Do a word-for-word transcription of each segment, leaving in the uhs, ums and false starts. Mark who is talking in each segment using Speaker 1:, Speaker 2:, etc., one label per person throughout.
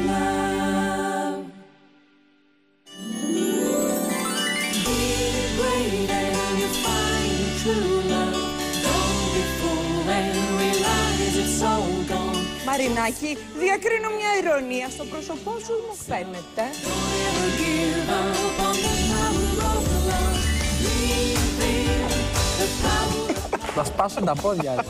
Speaker 1: love. Be great and you find true love. Don't be fooled and realize it's all gone.
Speaker 2: Μαρινάκη, διακρίνω μια ειρωνία στο πρόσωπό σου, μου φαίνεται.
Speaker 3: Θα σπάσουν τα πόδια.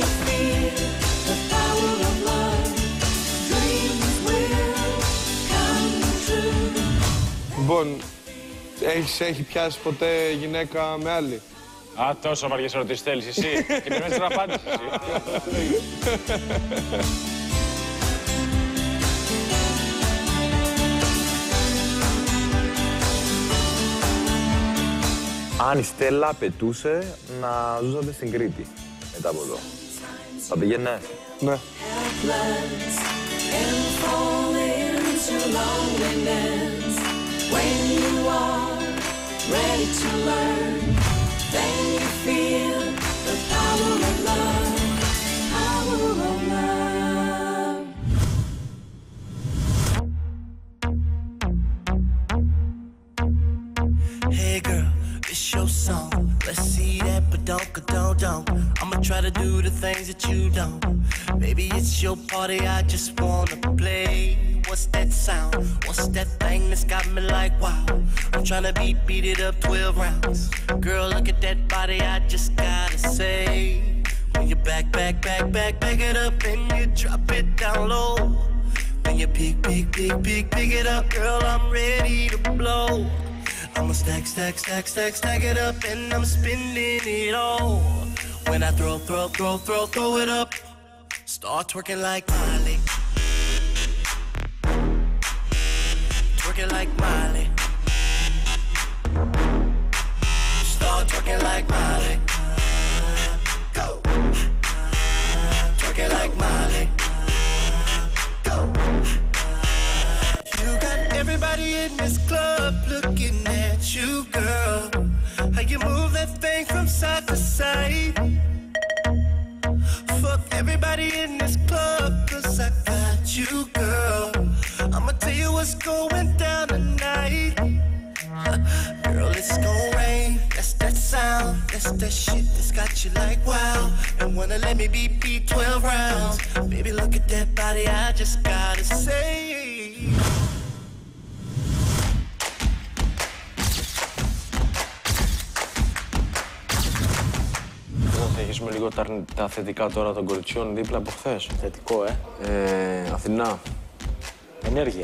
Speaker 4: Λοιπόν, έχεις, έχει πιάσει ποτέ γυναίκα με άλλη?
Speaker 5: Α, τόσο βαριές ερωτήσεις θέλεις εσύ και περιμένεις την απάντηση εσύ.
Speaker 6: Αν η Στέλλα απαιτούσε να ζούσατε στην Κρήτη μετά από εδώ, θα πήγαινε?
Speaker 4: Ναι.
Speaker 7: Hey girl, it's your song. Let's see that, but don't, don't, don't. I'ma try to do the things that you don't. Maybe it's your party, I just wanna play. What's that sound? What's that thing that's got me like wow? I'm tryna beat, beat it up twelve rounds. Girl, look at that body, I just gotta say. When you back, back, back, back, back it up and you drop it down low. When you pick, pick, pick, pick, pick it up, girl, I'm ready to blow. I'ma stack, stack, stack, stack, stack it up and I'm spending it all. When I throw, throw, throw, throw, throw it up, start twerking like Miley. Twerking like Miley. Start twerking like Miley. Go. Twerking like Miley. Go. You got everybody in this club looking at you, girl. How you move that thing from side to side. Fuck everybody in this club, cause I got you, girl. I'ma tell you what's going down tonight. Girl, it's gon' rain. That's that sound. That's that shit that's got you like wow. And wanna let me beat, beat twelve rounds. Baby, look at that body, I just gotta say.
Speaker 5: Θα αρχίσουμε λίγο τα, τα θετικά τώρα των κοριτσιών δίπλα από χθες.
Speaker 3: Θετικό, ε.
Speaker 5: Ε, Αθηνά.
Speaker 3: Ενέργεια.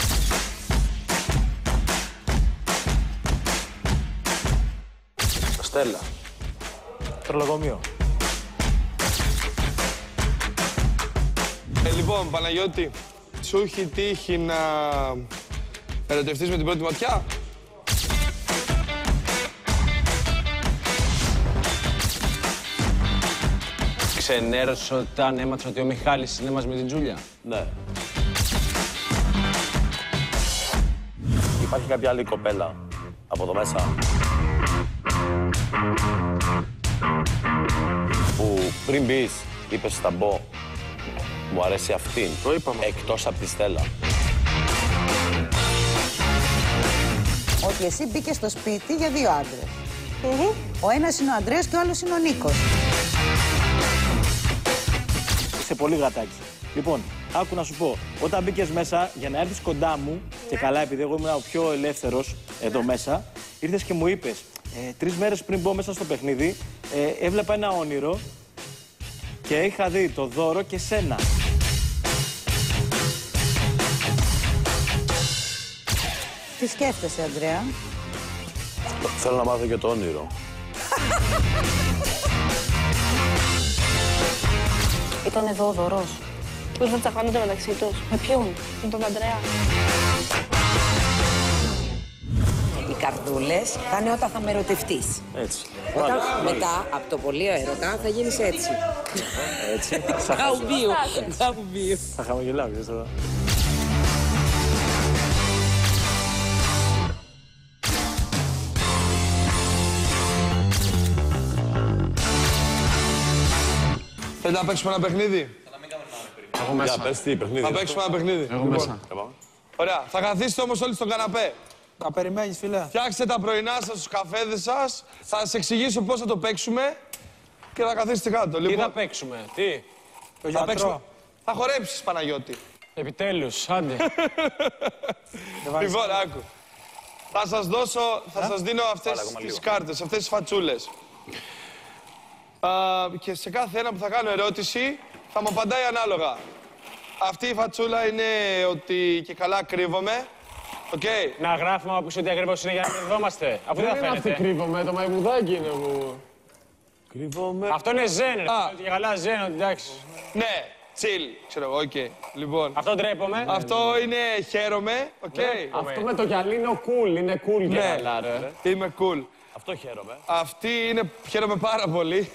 Speaker 5: Στέλλα.
Speaker 3: Τρολογομείο.
Speaker 4: Ε, λοιπόν, Παναγιώτη, σου έχει τύχει να ερωτευτείς με την πρώτη ματιά?
Speaker 5: Ξενέρωσε όταν έμαθα ότι ο Μιχάλης είναι μαζί με την Τζούλια.
Speaker 6: Ναι. Υπάρχει κάποια άλλη κοπέλα από εδώ μέσα που πριν μπεις είπες στα μπω μου αρέσει αυτήν?
Speaker 5: Το είπαμε.
Speaker 6: Εκτός από τη Στέλλα.
Speaker 8: Ότι εσύ μπήκες στο σπίτι για δύο άντρες. Mm-hmm. Ο ένας είναι ο Ανδρέας και ο άλλος είναι ο Νίκος.
Speaker 3: Είσαι πολύ γατάκι. Λοιπόν, άκου να σου πω, όταν μπήκες μέσα για να έρθεις κοντά μου, και καλά επειδή εγώ ήμουν ο πιο ελεύθερος εδώ μέσα, ήρθες και μου είπες, ε, τρεις μέρες πριν μπω μέσα στο παιχνίδι, ε, έβλεπα ένα όνειρο και είχα δει το δώρο και σένα.
Speaker 8: Τι σκέφτεσαι, Ανδρέα?
Speaker 6: Θέλω να μάθω και το όνειρο.
Speaker 9: Ήταν εδώ ο δωρός. Πώς θα τσακώνονται μεταξύ τους. Με ποιον? Με τον Ανδρέα.
Speaker 8: Οι καρδούλες θα είναι όταν θα με ερωτευτείς.
Speaker 6: Έτσι.
Speaker 8: Όταν μετά, από το πολύ έρωτα, θα γίνεις έτσι.
Speaker 6: Έτσι.
Speaker 8: Γαουμπίου. Γαουμπίου.
Speaker 3: Θα χαμογελάω, ξέρεις τώρα.
Speaker 4: Θέλετε να παίξουμε ένα παιχνίδι?
Speaker 10: Θα να μην κάνουμε ένα πριν.
Speaker 5: Εγώ μέσα.
Speaker 6: Για, πες τι, παιχνίδι.
Speaker 4: Θα παίξουμε ένα παιχνίδι.
Speaker 5: Εγώ
Speaker 4: Λοιπόν.
Speaker 5: μέσα.
Speaker 4: Ωραία. Θα καθίσετε όμως όλοι στον καναπέ.
Speaker 3: Να περιμένεις, φίλε.
Speaker 4: Φτιάξτε τα πρωινά σας, τους καφέδες σας. Θα σας εξηγήσω πώς θα το παίξουμε. Και θα καθίσετε κάτω.
Speaker 5: Τι
Speaker 4: Λοιπόν,
Speaker 5: θα παίξουμε, τι.
Speaker 4: θα παίξουμε. Θα χορέψεις, Παναγιώτη.
Speaker 5: Επιτέλους, άντε.
Speaker 4: Λοιπόν, άκου. Θα σας δώσω, θα σας δίνω αυτές τις κάρτες, αυτές τις φατσούλες. Α, και σε κάθε ένα που θα κάνω ερώτηση, θα μου απαντάει ανάλογα. Αυτή η φατσούλα είναι ότι και καλά κρύβομαι. Οκ.
Speaker 5: Να γράφουμε από πίσω τι ακριβώς είναι για να μην διδόμαστε. Αφού δεν θα φαίνεται.
Speaker 10: κρύβομαι, το μαϊμουδάκι είναι μου.
Speaker 4: Κρύβομαι.
Speaker 5: Αυτό είναι ζεν, ρε.
Speaker 4: Α.
Speaker 5: Και καλά ζεν, εντάξει.
Speaker 4: Ναι, chill, ξέρω εγώ, οκ. Λοιπόν,
Speaker 5: Αυτό ντρέπομαι.
Speaker 4: αυτό είναι χαίρομαι, οκ.
Speaker 10: Αυτό με το γυαλί είναι ο cool, είναι cool και
Speaker 4: Ναι.
Speaker 10: καλά, ρε.
Speaker 4: Είμαι cool.
Speaker 6: Αυτό χαίρομαι.
Speaker 4: Αυτή είναι, χαίρομαι πάρα πολύ.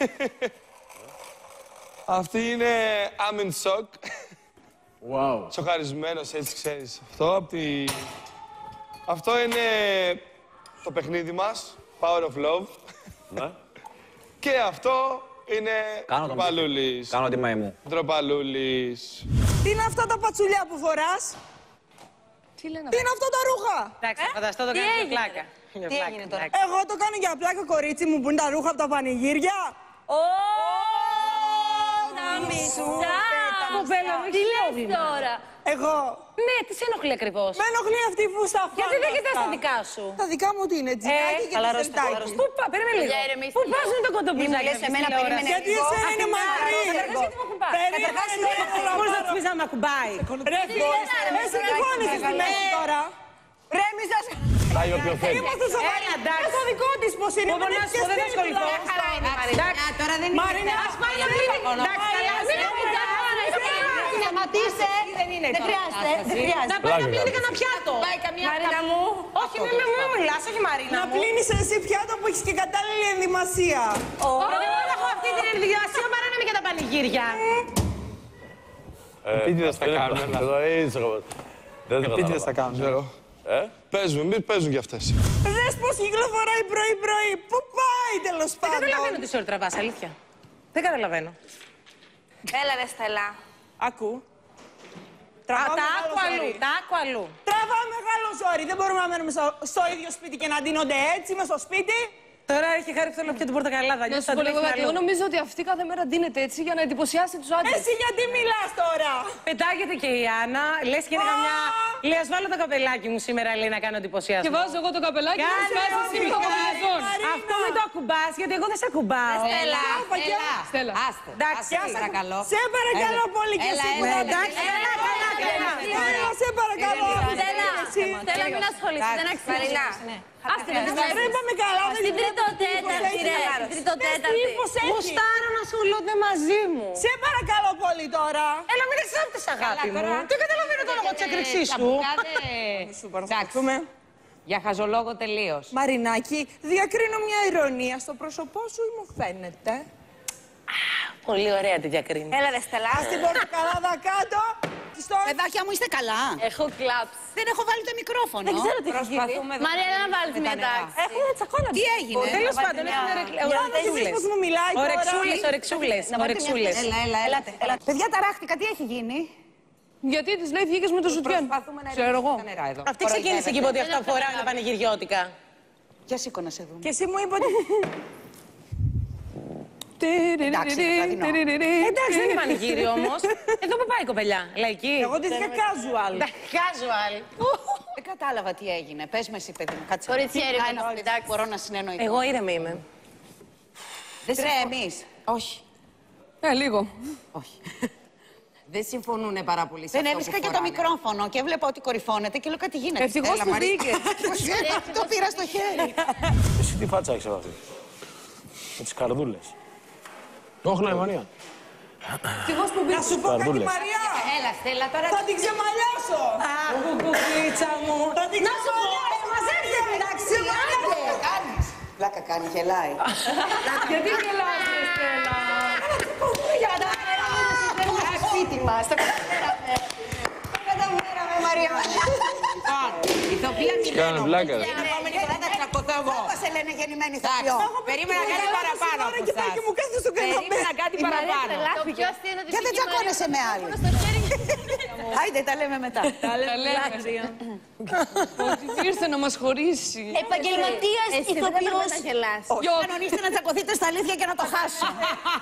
Speaker 4: Αυτή είναι I'm in shock.
Speaker 10: Wow.
Speaker 4: Σοκαρισμένος, έτσι ξέρεις. Αυτό από τη... Αυτό είναι το παιχνίδι μας, Power of Love.
Speaker 6: Ναι.
Speaker 4: Και αυτό είναι
Speaker 6: Κάνω τον
Speaker 4: Ντροπαλούλης.
Speaker 6: Κάνω τη μαϊμού.
Speaker 4: Ντροπαλούλης.
Speaker 2: Τι είναι αυτά τα πατσουλιά που φοράς?
Speaker 9: Τι λένε
Speaker 2: Τι είναι αυτά τα ρούχα?
Speaker 11: Εντάξει, φανταστώ το
Speaker 9: τι
Speaker 11: κάνει για
Speaker 9: έγινε,
Speaker 11: πλάκα. Για
Speaker 9: Τι
Speaker 11: πλάκα,
Speaker 9: έγινε τώρα?
Speaker 11: εντάξει.
Speaker 2: Εγώ το κάνω για πλάκα, κορίτσι μου, που είναι τα ρούχα από τα πανηγύρια.
Speaker 9: Ω, τα μισά!
Speaker 11: Κοπέλα μου,
Speaker 9: Τι
Speaker 11: έχεις
Speaker 9: λες
Speaker 11: πρόβλημα.
Speaker 9: τώρα?
Speaker 2: Εγώ.
Speaker 11: Ναι, τι σε ενοχλεί ακριβώς.
Speaker 2: Με ενοχλεί αυτή που στα φάνα.
Speaker 11: Γιατί δεν κοιτάς τα δικά σου.
Speaker 2: Τα δικά μου τι είναι, τζινάκι και
Speaker 11: χαλαρός,
Speaker 2: τισελτάκι.
Speaker 11: χαλαρός. Πού πά, περίμενε λίγο.
Speaker 9: Για ηρεμήστε
Speaker 11: Πού
Speaker 9: λίγο.
Speaker 11: πας με τον
Speaker 9: Μη
Speaker 11: κοντομπουζάκι
Speaker 9: μου λες
Speaker 11: αυτή
Speaker 9: εμένα,
Speaker 11: στην τηλεόραση.
Speaker 9: περίμενε
Speaker 2: Γιατί
Speaker 9: λίγο.
Speaker 2: εσένα είναι μακρύ.
Speaker 11: Καταρχάς γιατί με ακουμπάς.
Speaker 2: Περίμενε λίγο.
Speaker 11: Μπορείς να της πεις να με ακουμπάει.
Speaker 2: Ρε φίλε, εσύ τι χώνεσαι στη μέση τώρα.
Speaker 11: Ρε, μη σας...
Speaker 6: Πάει όποιο θέλει.
Speaker 2: Είμαστε σοβαροί.
Speaker 11: Έλα, εντάξει.
Speaker 2: Και το δικό της πώς είναι.
Speaker 11: Μπορώ να σου πω, δεν θα ασχοληθώ.
Speaker 9: Χαρά είναι, Μαρίνα.
Speaker 11: Τώρα δεν είναι.
Speaker 2: Μαρίνα,
Speaker 11: Ας πάει να μην... Εντάξει, καλά, μην
Speaker 9: Σταματήστε.
Speaker 11: Δεν είναι
Speaker 9: Δεν χρειάζεται. Δεν χρειάζεται.
Speaker 11: να πάει να πλύνει κανένα πιάτο.
Speaker 9: Πάει καμιά
Speaker 11: Μαρίνα μου. Όχι, μην με μου μιλάς, όχι Μαρίνα
Speaker 2: να
Speaker 11: μου.
Speaker 2: πλύνεις εσύ πιάτο που έχεις και κατάλληλη ενδυμασία.
Speaker 11: Δεν μπορώ να έχω αυτή την ενδυασία παρά να είμαι και τα πανηγύρια.
Speaker 4: Επίτηδες θα κάνουμε.
Speaker 3: Επίτηδες θα κάνουμε.
Speaker 4: Ξέρω.
Speaker 6: Ε?
Speaker 4: Παίζουμε, μην παίζουν κι αυτές.
Speaker 2: Δες πώς κυκλοφοράει πρωί-πρωί. Πού πάει τέλος
Speaker 11: Δεν
Speaker 2: πάντων.
Speaker 11: καταλαβαίνω τι ώρα τραβάς, αλήθεια. Δεν καταλαβαίνω.
Speaker 9: Έλα ρε Στέλλα.
Speaker 2: Ακού.
Speaker 11: Α,
Speaker 2: Τραβάω
Speaker 11: τα
Speaker 2: μεγάλο
Speaker 11: άκου αλλού,
Speaker 2: ζόρι.
Speaker 11: τα άκου αλλού.
Speaker 2: Τραβάω μεγάλο ζόρι. Δεν μπορούμε να μένουμε στο, στο ίδιο σπίτι και να ντύνονται έτσι μες στο σπίτι.
Speaker 11: Τώρα έχει χάρη που θέλω να πιω την πορτοκαλάδα.
Speaker 9: Να
Speaker 11: Αλλιώς
Speaker 9: σου
Speaker 11: θα
Speaker 9: πω
Speaker 11: την
Speaker 9: λίγο
Speaker 11: έχει
Speaker 9: κάτι. Εγώ
Speaker 11: αλλού.
Speaker 9: νομίζω ότι αυτή κάθε μέρα δίνεται έτσι για να εντυπωσιάσει τους άντρες.
Speaker 2: Εσύ γιατί μιλάς τώρα.
Speaker 11: Πετάγεται και η Άννα, λες και είναι καμιά. Λέει, ας βάλω το καπελάκι μου σήμερα, λέει, να κάνω εντυπωσιασμό.
Speaker 9: Και βάζω εγώ το καπελάκι και
Speaker 11: Κάνε
Speaker 9: σου βάζω
Speaker 11: ό,τι
Speaker 9: εσύ το
Speaker 11: κάνεις.
Speaker 9: καπελαζόν.
Speaker 11: Αυτό μην το ακουμπάς, γιατί εγώ δεν σε ακουμπάω.
Speaker 9: Στέλλα,
Speaker 2: Στέλλα.
Speaker 9: Στέλλα.
Speaker 12: Άστε,
Speaker 11: Εντάξει,
Speaker 12: άστε,
Speaker 11: άσε.
Speaker 12: παρακαλώ.
Speaker 2: Σε παρακαλώ πολύ και
Speaker 12: Έλα,
Speaker 2: εσύ που
Speaker 12: έλα,
Speaker 2: θα
Speaker 12: έλα.
Speaker 11: Εντάξει, έλα, καλά, καλά.
Speaker 2: Στέλλα, σε παρακαλώ.
Speaker 9: Στέλλα,
Speaker 2: Εσύ.
Speaker 9: Στέλλα, μην ασχολείσαι, δεν αξίζει. Άστε με,
Speaker 2: Ρε, είπαμε καλά. δεν
Speaker 9: Στην
Speaker 2: βλέπω
Speaker 9: τρίτο
Speaker 2: τι ύφος
Speaker 9: τέταρτη,
Speaker 2: έχει,
Speaker 9: ρε.
Speaker 2: καλά.
Speaker 9: Στην τρίτο
Speaker 2: Δες τι
Speaker 9: τέταρτη.
Speaker 2: ύφος έχει.
Speaker 11: Γουστάρω να ασχολούνται μαζί μου.
Speaker 2: Σε παρακαλώ πολύ τώρα.
Speaker 11: Έλα, μην εξάπτεις, αγάπη μου. Δεν καταλαβαίνω το λόγο της έκρηξής
Speaker 12: Θα
Speaker 11: σου.
Speaker 12: μου κάτε... Εντάξει, για χαζολόγο τελείως.
Speaker 2: Μαρινάκη, διακρίνω μια ηρωνία στο πρόσωπό σου ή μου φαίνεται.
Speaker 11: Πολύ ωραία τη διακρίνει.
Speaker 9: Έλα ρε Στέλλα.
Speaker 2: Ας την πορτοκαλάδα κάτω. Στο...
Speaker 12: Παιδάκια μου, είστε καλά.
Speaker 9: Έχω κλάψει.
Speaker 12: Δεν έχω βάλει το μικρόφωνο.
Speaker 11: Δεν ξέρω τι έχει γίνει.
Speaker 9: Μαρία, να βάλεις μια τάξη.
Speaker 2: Έχουμε τσακώνα.
Speaker 12: Τι έγινε.
Speaker 11: Τέλος πάντων, έχουμε
Speaker 2: Για να δεις πώς μου μιλάει τώρα.
Speaker 11: ορεξούλες, ορεξούλες, ορεξούλες.
Speaker 12: Έλα, έλα, έλα. έλα. Παιδιά, ταράχτηκα, τι έχει γίνει.
Speaker 9: Γιατί της λέει βγήκες με το σουτιέν.
Speaker 12: Προσπαθούμε να
Speaker 9: Ξέρω εγώ.
Speaker 12: ηρεμήσουμε τα νερά εδώ.
Speaker 11: Αυτή ξεκίνησε και είπε ότι αυτά φοράνε τα πανηγυριώτικα.
Speaker 12: Για σήκω να σε δούμε.
Speaker 2: Και εσύ μου είπε ότι...
Speaker 12: Εντάξει, βραδινό.
Speaker 11: Εντάξει, δεν είναι πανηγύρι όμως. Εδώ που πάει η κοπελιά, λαϊκή.
Speaker 2: Εγώ τη είχα casual.
Speaker 11: Casual.
Speaker 12: Δεν κατάλαβα τι έγινε. Πες με εσύ, παιδί μου, κάτσε.
Speaker 9: Κορίτσι,
Speaker 12: Τι
Speaker 9: έρευνα,
Speaker 12: κάνω,
Speaker 9: εντάξει.
Speaker 12: μπορώ να συνεννοηθώ.
Speaker 11: Εγώ ήρεμη είμαι.
Speaker 12: Δεν τρέμεις. Όχι.
Speaker 9: Ε, λίγο.
Speaker 12: Όχι. Δεν συμφωνούν πάρα πολύ σε
Speaker 8: Δεν
Speaker 12: αυτό
Speaker 8: έβρισκα
Speaker 12: που
Speaker 8: και το
Speaker 12: φοράνε.
Speaker 8: μικρόφωνο και έβλεπα ότι κορυφώνεται και λέω κάτι γίνεται.
Speaker 9: Ευτυχώς
Speaker 8: Έλα,
Speaker 9: που
Speaker 8: Μαρία.
Speaker 9: μπήκες.
Speaker 8: Το πήρα στο χέρι.
Speaker 3: Εσύ τι φάτσα έχεις αυτή. Με τις καρδούλες.
Speaker 5: Όχι, ναι, Μαρία.
Speaker 9: Ευτυχώς που
Speaker 2: Να
Speaker 9: μπήκες.
Speaker 2: σου πω κάτι,
Speaker 3: Καρδούλες.
Speaker 2: Μαριά.
Speaker 12: Έλα, Στέλλα, τώρα...
Speaker 2: Θα την ξεμαλιάσω.
Speaker 8: Αχ, κουκουκλίτσα μου.
Speaker 2: Θα την
Speaker 8: Να σου πω,
Speaker 2: ξεμαλιάσω.
Speaker 8: μαζέψτε εντάξει, άντε. Κάνεις. Πλάκα κάνει, γελάει.
Speaker 9: Γιατί γελάς, ρε Στέλλα.
Speaker 8: Σπίτι μας, το καταφέραμε. Το καταφέραμε, Μαρία.
Speaker 12: Ηθοποιία
Speaker 5: Κάνανε
Speaker 12: Μιλένο.
Speaker 5: πλάκα, ρε.
Speaker 12: Την επόμενη φορά θα τσακωθώ εγώ.
Speaker 8: Πώς σε λένε γεννημένη ηθοποιό.
Speaker 12: Περίμενα κάτι παραπάνω από
Speaker 2: Και πάει
Speaker 12: εσάς.
Speaker 2: και μου κάθεται στο καναπέ.
Speaker 12: Περίμενα κάτι
Speaker 9: Η Μαρία
Speaker 12: παραπάνω.
Speaker 9: τρελάθηκε. Το πιο αστείο είναι ότι
Speaker 8: Και δεν
Speaker 9: βγήκε η Μαρία
Speaker 8: τσακώνεσαι με
Speaker 9: με το
Speaker 8: άλλη.
Speaker 9: τηλέφωνο στο χέρι
Speaker 8: Άιντε, τα λέμε μετά.
Speaker 12: Τα λέμε. Ότι ήρθε να μας χωρίσει.
Speaker 9: Επαγγελματίας ηθοποιός.
Speaker 8: Όχι, κανονίστε να τσακωθείτε στα αλήθεια και να το χάσουμε.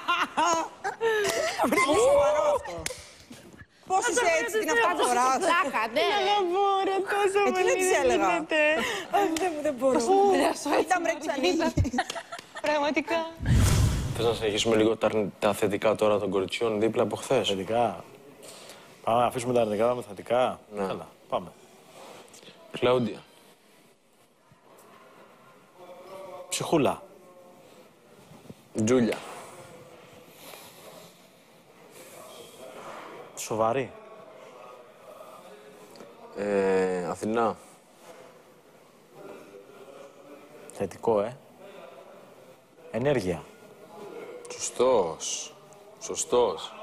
Speaker 2: Πώς είσαι έτσι την αυτά φορά.
Speaker 9: Πλάκα, ναι.
Speaker 2: Λαβόρα, τόσο πολύ δεν γίνεται. Δεν μπορώ. Ήταν μπρεξανή.
Speaker 12: Πραγματικά.
Speaker 5: Θες να συνεχίσουμε λίγο τα, αρνη- τα θετικά τώρα των κοριτσιών δίπλα από χθες?
Speaker 3: Θετικά. Πάμε να αφήσουμε τα αρνητικά με θετικά.
Speaker 5: Ναι.
Speaker 3: Έλα, πάμε.
Speaker 5: Κλαούντια.
Speaker 3: Ψυχούλα.
Speaker 5: Τζούλια.
Speaker 3: Σοβαρή.
Speaker 5: Ε, Αθηνά.
Speaker 3: Θετικό, ε. Ενέργεια.
Speaker 5: Σωστός. Σωστός.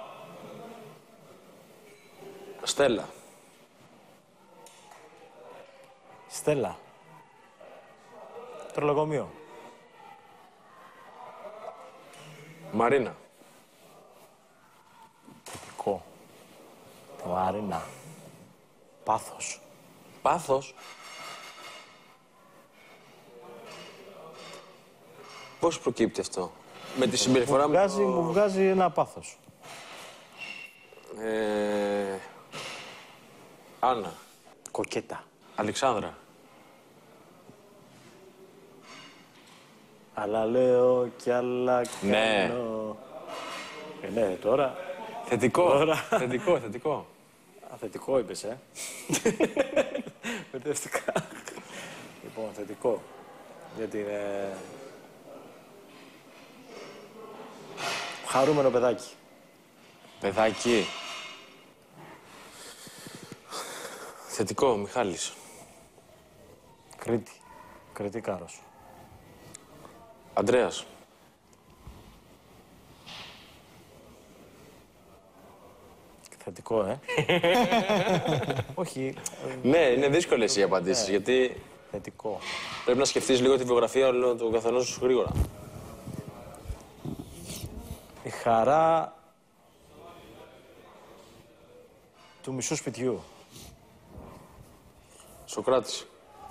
Speaker 5: Στέλλα.
Speaker 3: Στέλλα. Τρολογομείο.
Speaker 5: Μαρίνα.
Speaker 3: Θετικό. Μαρίνα. Πάθος.
Speaker 5: Πάθος. Πώς προκύπτει αυτό? Με τη συμπεριφορά
Speaker 3: μου βγάζει, μου βγάζει ένα πάθος.
Speaker 5: Ε, Άννα.
Speaker 3: Κοκέτα.
Speaker 5: Αλεξάνδρα.
Speaker 3: Αλλά λέω κι άλλα
Speaker 5: Ναι.
Speaker 3: κάνω. Ε, ναι, τώρα.
Speaker 5: Θετικό.
Speaker 3: Τώρα.
Speaker 5: Θετικό, θετικό.
Speaker 3: Α, θετικό είπες, ε. Μπερδεύτηκα. Λοιπόν, θετικό. Γιατί είναι... Χαρούμενο παιδάκι.
Speaker 5: Παιδάκι. Θετικό, Μιχάλης.
Speaker 3: Κρήτη. Κρητικάρος.
Speaker 5: Αντρέας.
Speaker 3: Θετικό, ε. Όχι.
Speaker 5: Ναι, είναι δύσκολες οι απαντήσεις,
Speaker 3: Ναι.
Speaker 5: γιατί
Speaker 3: Θετικό.
Speaker 5: πρέπει να σκεφτείς λίγο τη βιογραφία όλου του καθενός σου γρήγορα.
Speaker 3: Η χαρά του μισού σπιτιού.
Speaker 5: Σοκράτης.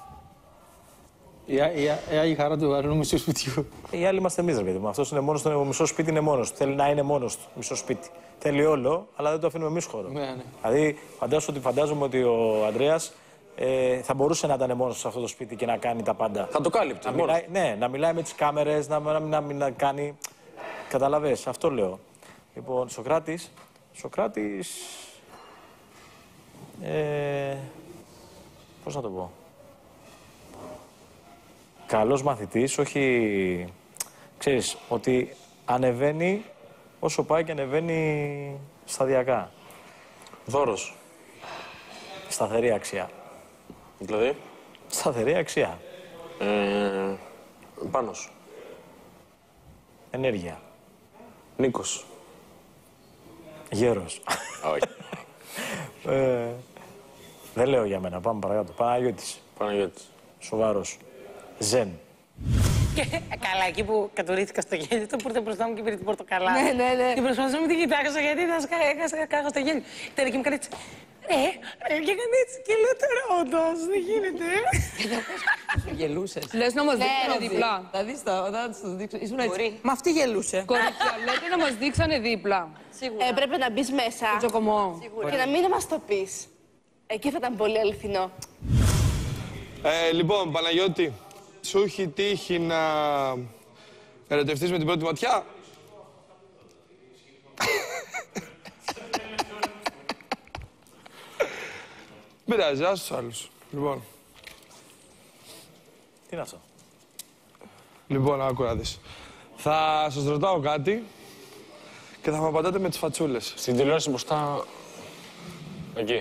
Speaker 13: Η, η, η, η χαρά του αρνού μισού σπιτιού.
Speaker 3: Οι άλλοι είμαστε εμείς, ρε παιδί μου. Αυτός είναι μόνος του, μισό σπίτι είναι μόνος του. Θέλει να είναι μόνος του, μισό σπίτι. Θέλει όλο, αλλά δεν το αφήνουμε εμείς χώρο.
Speaker 13: Ναι, ναι.
Speaker 3: Δηλαδή, φαντάζομαι ότι, φαντάζομαι ότι ο Ανδρέας ε, θα μπορούσε να ήταν μόνος σε αυτό το σπίτι και να κάνει τα πάντα.
Speaker 5: Θα το κάλυπτε,
Speaker 3: Να
Speaker 5: μόνος.
Speaker 3: μιλάει, ναι, να μιλάει με τις κάμερες, να, να, να, να, να κάνει... Καταλαβες, αυτό λέω. Λοιπόν, Σοκράτης, Σοκράτης... Ε, πώς να το πω... Καλός μαθητής, όχι... Ξέρεις, ότι ανεβαίνει όσο πάει και ανεβαίνει σταδιακά.
Speaker 5: Δώρος.
Speaker 3: Σταθερή αξία.
Speaker 5: Δηλαδή.
Speaker 3: Σταθερή αξία.
Speaker 5: Ε, Πάνος.
Speaker 3: Ενέργεια.
Speaker 5: Νίκος.
Speaker 3: Γέρος.
Speaker 5: Όχι.
Speaker 3: ε, δεν λέω για μένα, πάμε παρακάτω. Παναγιώτης.
Speaker 5: Παναγιώτης.
Speaker 3: Σοβαρός. Ζεν.
Speaker 11: Και καλά, εκεί που κατουρήθηκα στο γέλιο, το που ήρθε μπροστά μου και πήρε την πορτοκαλά.
Speaker 12: Ναι, ναι, ναι.
Speaker 11: Και προσπαθούσα να μην την κοιτάξω γιατί θα σκάγω στο γέλιο. Ήταν εκεί μου κάνει έτσι. Ρε, ρε, και έκανε έτσι. Και λέω τώρα, όντως, δεν γίνεται.
Speaker 12: Γελούσες. Λες να μας
Speaker 9: Ναι,
Speaker 12: δείξανε
Speaker 9: ρε,
Speaker 12: δίπλα. Θα δεις, θα θα τους δείξω. Ήσουν έτσι.
Speaker 2: Μα αυτή γελούσε.
Speaker 12: Κορίτσια, λέτε να μας δείξανε δίπλα.
Speaker 9: Σίγουρα. Έπρεπε να μπει μέσα.
Speaker 12: Το τσοκωμό.
Speaker 9: Και να μην μας το πεις. Εκεί θα ήταν πολύ αληθινό.
Speaker 4: Ε, λοιπόν, Παναγιώτη, σου έχει τύχει να ερωτευτείς με την πρώτη ματιά? Μην πειράζει, άσε τους άλλους. Λοιπόν,
Speaker 3: Τι είναι αυτό.
Speaker 4: λοιπόν, άκου να δεις. Θα σας ρωτάω κάτι και θα μου απαντάτε με τις φατσούλες.
Speaker 5: Στην τηλεόραση μπροστά... Εκεί.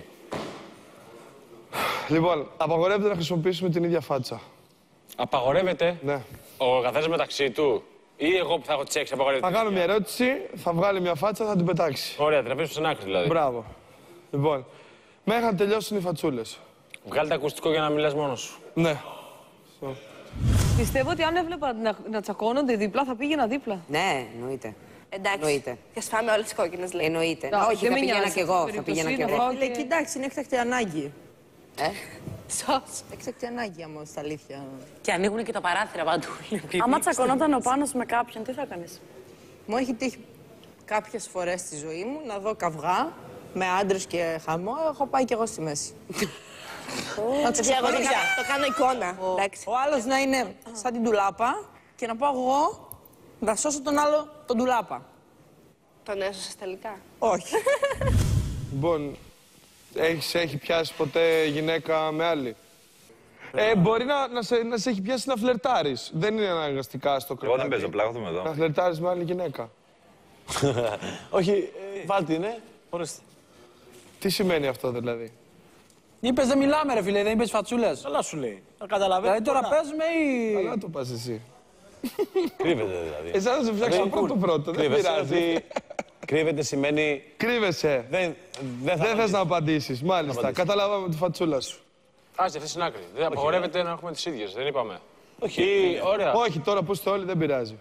Speaker 4: Λοιπόν, απαγορεύεται να χρησιμοποιήσουμε την ίδια φάτσα.
Speaker 5: Απαγορεύεται.
Speaker 4: Ναι.
Speaker 5: Ο καθένας μεταξύ του. Ή εγώ που θα έχω τσέξει, απαγορεύεται.
Speaker 4: Θα κάνω μια ερώτηση, θα βγάλει μια φάτσα, θα την πετάξει.
Speaker 5: Ωραία, την αφήσουμε στην άκρη δηλαδή.
Speaker 4: Μπράβο. Λοιπόν, μέχρι να τελειώσουν οι φατσούλες.
Speaker 5: Βγάλτε ακουστικό για να μιλάς μόνος σου.
Speaker 4: Ναι.
Speaker 12: Πιστεύω ότι αν έβλεπα να, να τσακώνονται δίπλα, θα πήγαινα δίπλα.
Speaker 8: Ναι, εννοείται.
Speaker 9: Ε, Εντάξει.
Speaker 8: Εννοείται.
Speaker 9: Και σφάμε όλες τις κόκκινες, λέει.
Speaker 8: Εννοείται.
Speaker 12: Εντάξει,
Speaker 8: Όχι,
Speaker 12: δεν
Speaker 8: θα
Speaker 12: με
Speaker 8: πήγαινα
Speaker 12: νοιάζει
Speaker 8: κι εγώ.
Speaker 12: αυτή
Speaker 8: Θα
Speaker 12: η
Speaker 8: πήγαινα κι
Speaker 12: περίπτωση,
Speaker 8: εγώ.
Speaker 12: εγώ.
Speaker 2: Λέει, κοιτάξει, είναι έκτακτη ανάγκη.
Speaker 8: Ε,
Speaker 9: Σως.
Speaker 2: Έκτακτη ανάγκη όμω, στα αλήθεια.
Speaker 11: Και ανοίγουν και τα παράθυρα παντού.
Speaker 9: Άμα τσακωνόταν ο Πάνος με κάποιον, τι θα κάνεις?
Speaker 2: Μου έχει τύχει κάποιες φορές στη ζωή μου να δω καυγά με άντρες και χαμό. Έχω πάει κι εγώ στη μέση. Να τους
Speaker 9: Εγώ το
Speaker 2: ξεχωρίσω.
Speaker 9: κάνω- το κάνω εικόνα.
Speaker 2: Ο,
Speaker 9: Εντάξει.
Speaker 2: ο άλλος να είναι σαν την τουλάπα και να πάω εγώ να σώσω τον άλλο τον τουλάπα.
Speaker 9: Τον έσωσες τελικά.
Speaker 2: Όχι.
Speaker 4: Λοιπόν, έχεις, έχει πιάσει ποτέ γυναίκα με άλλη? Ε, μπορεί να, να, σε, να σε έχει πιάσει να φλερτάρεις. Δεν είναι αναγκαστικά στο κρεβάτι.
Speaker 6: Εγώ δεν παίζω πλάκα, είμαι εδώ.
Speaker 4: Να φλερτάρεις με άλλη γυναίκα.
Speaker 5: Όχι, ε, βάλτε, ναι. Ορίστε.
Speaker 4: Τι σημαίνει αυτό δηλαδή?
Speaker 13: Είπες δεν μιλάμε ρε φίλε, δεν είπες φατσούλες.
Speaker 3: Καλά σου λέει. Να καταλαβαίνεις.
Speaker 13: Δηλαδή τώρα παίζουμε ή...
Speaker 4: Καλά το πας εσύ.
Speaker 5: Κρύβεται δηλαδή.
Speaker 4: Εσάς να σε φτιάξω
Speaker 5: Δεν-
Speaker 4: πρώτο πρώτο, δεν
Speaker 5: Κρύβεσαι,
Speaker 4: πειράζει.
Speaker 5: ότι κρύβεται σημαίνει
Speaker 4: Κρύβεσαι.
Speaker 5: δεν, δεν θα
Speaker 4: Δεν θες
Speaker 5: απαντήσεις.
Speaker 4: να απαντήσεις, μάλιστα.
Speaker 5: απαντήσεις.
Speaker 4: Καταλάβαμε τη φατσούλα σου.
Speaker 10: Άσε, αυτή στην άκρη. Δεν απαγορεύεται να έχουμε τις ίδιες, δεν είπαμε.
Speaker 5: Όχι,
Speaker 10: Ή, ωραία.
Speaker 4: Όχι, τώρα που είστε όλοι δεν πειράζει.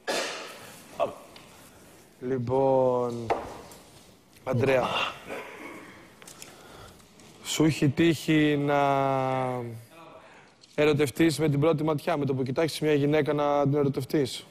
Speaker 4: Λοιπόν, Αντρέα, σου έχει τύχει να ερωτευτείς με την πρώτη ματιά, με το που κοιτάξεις μια γυναίκα να την ερωτευτείς?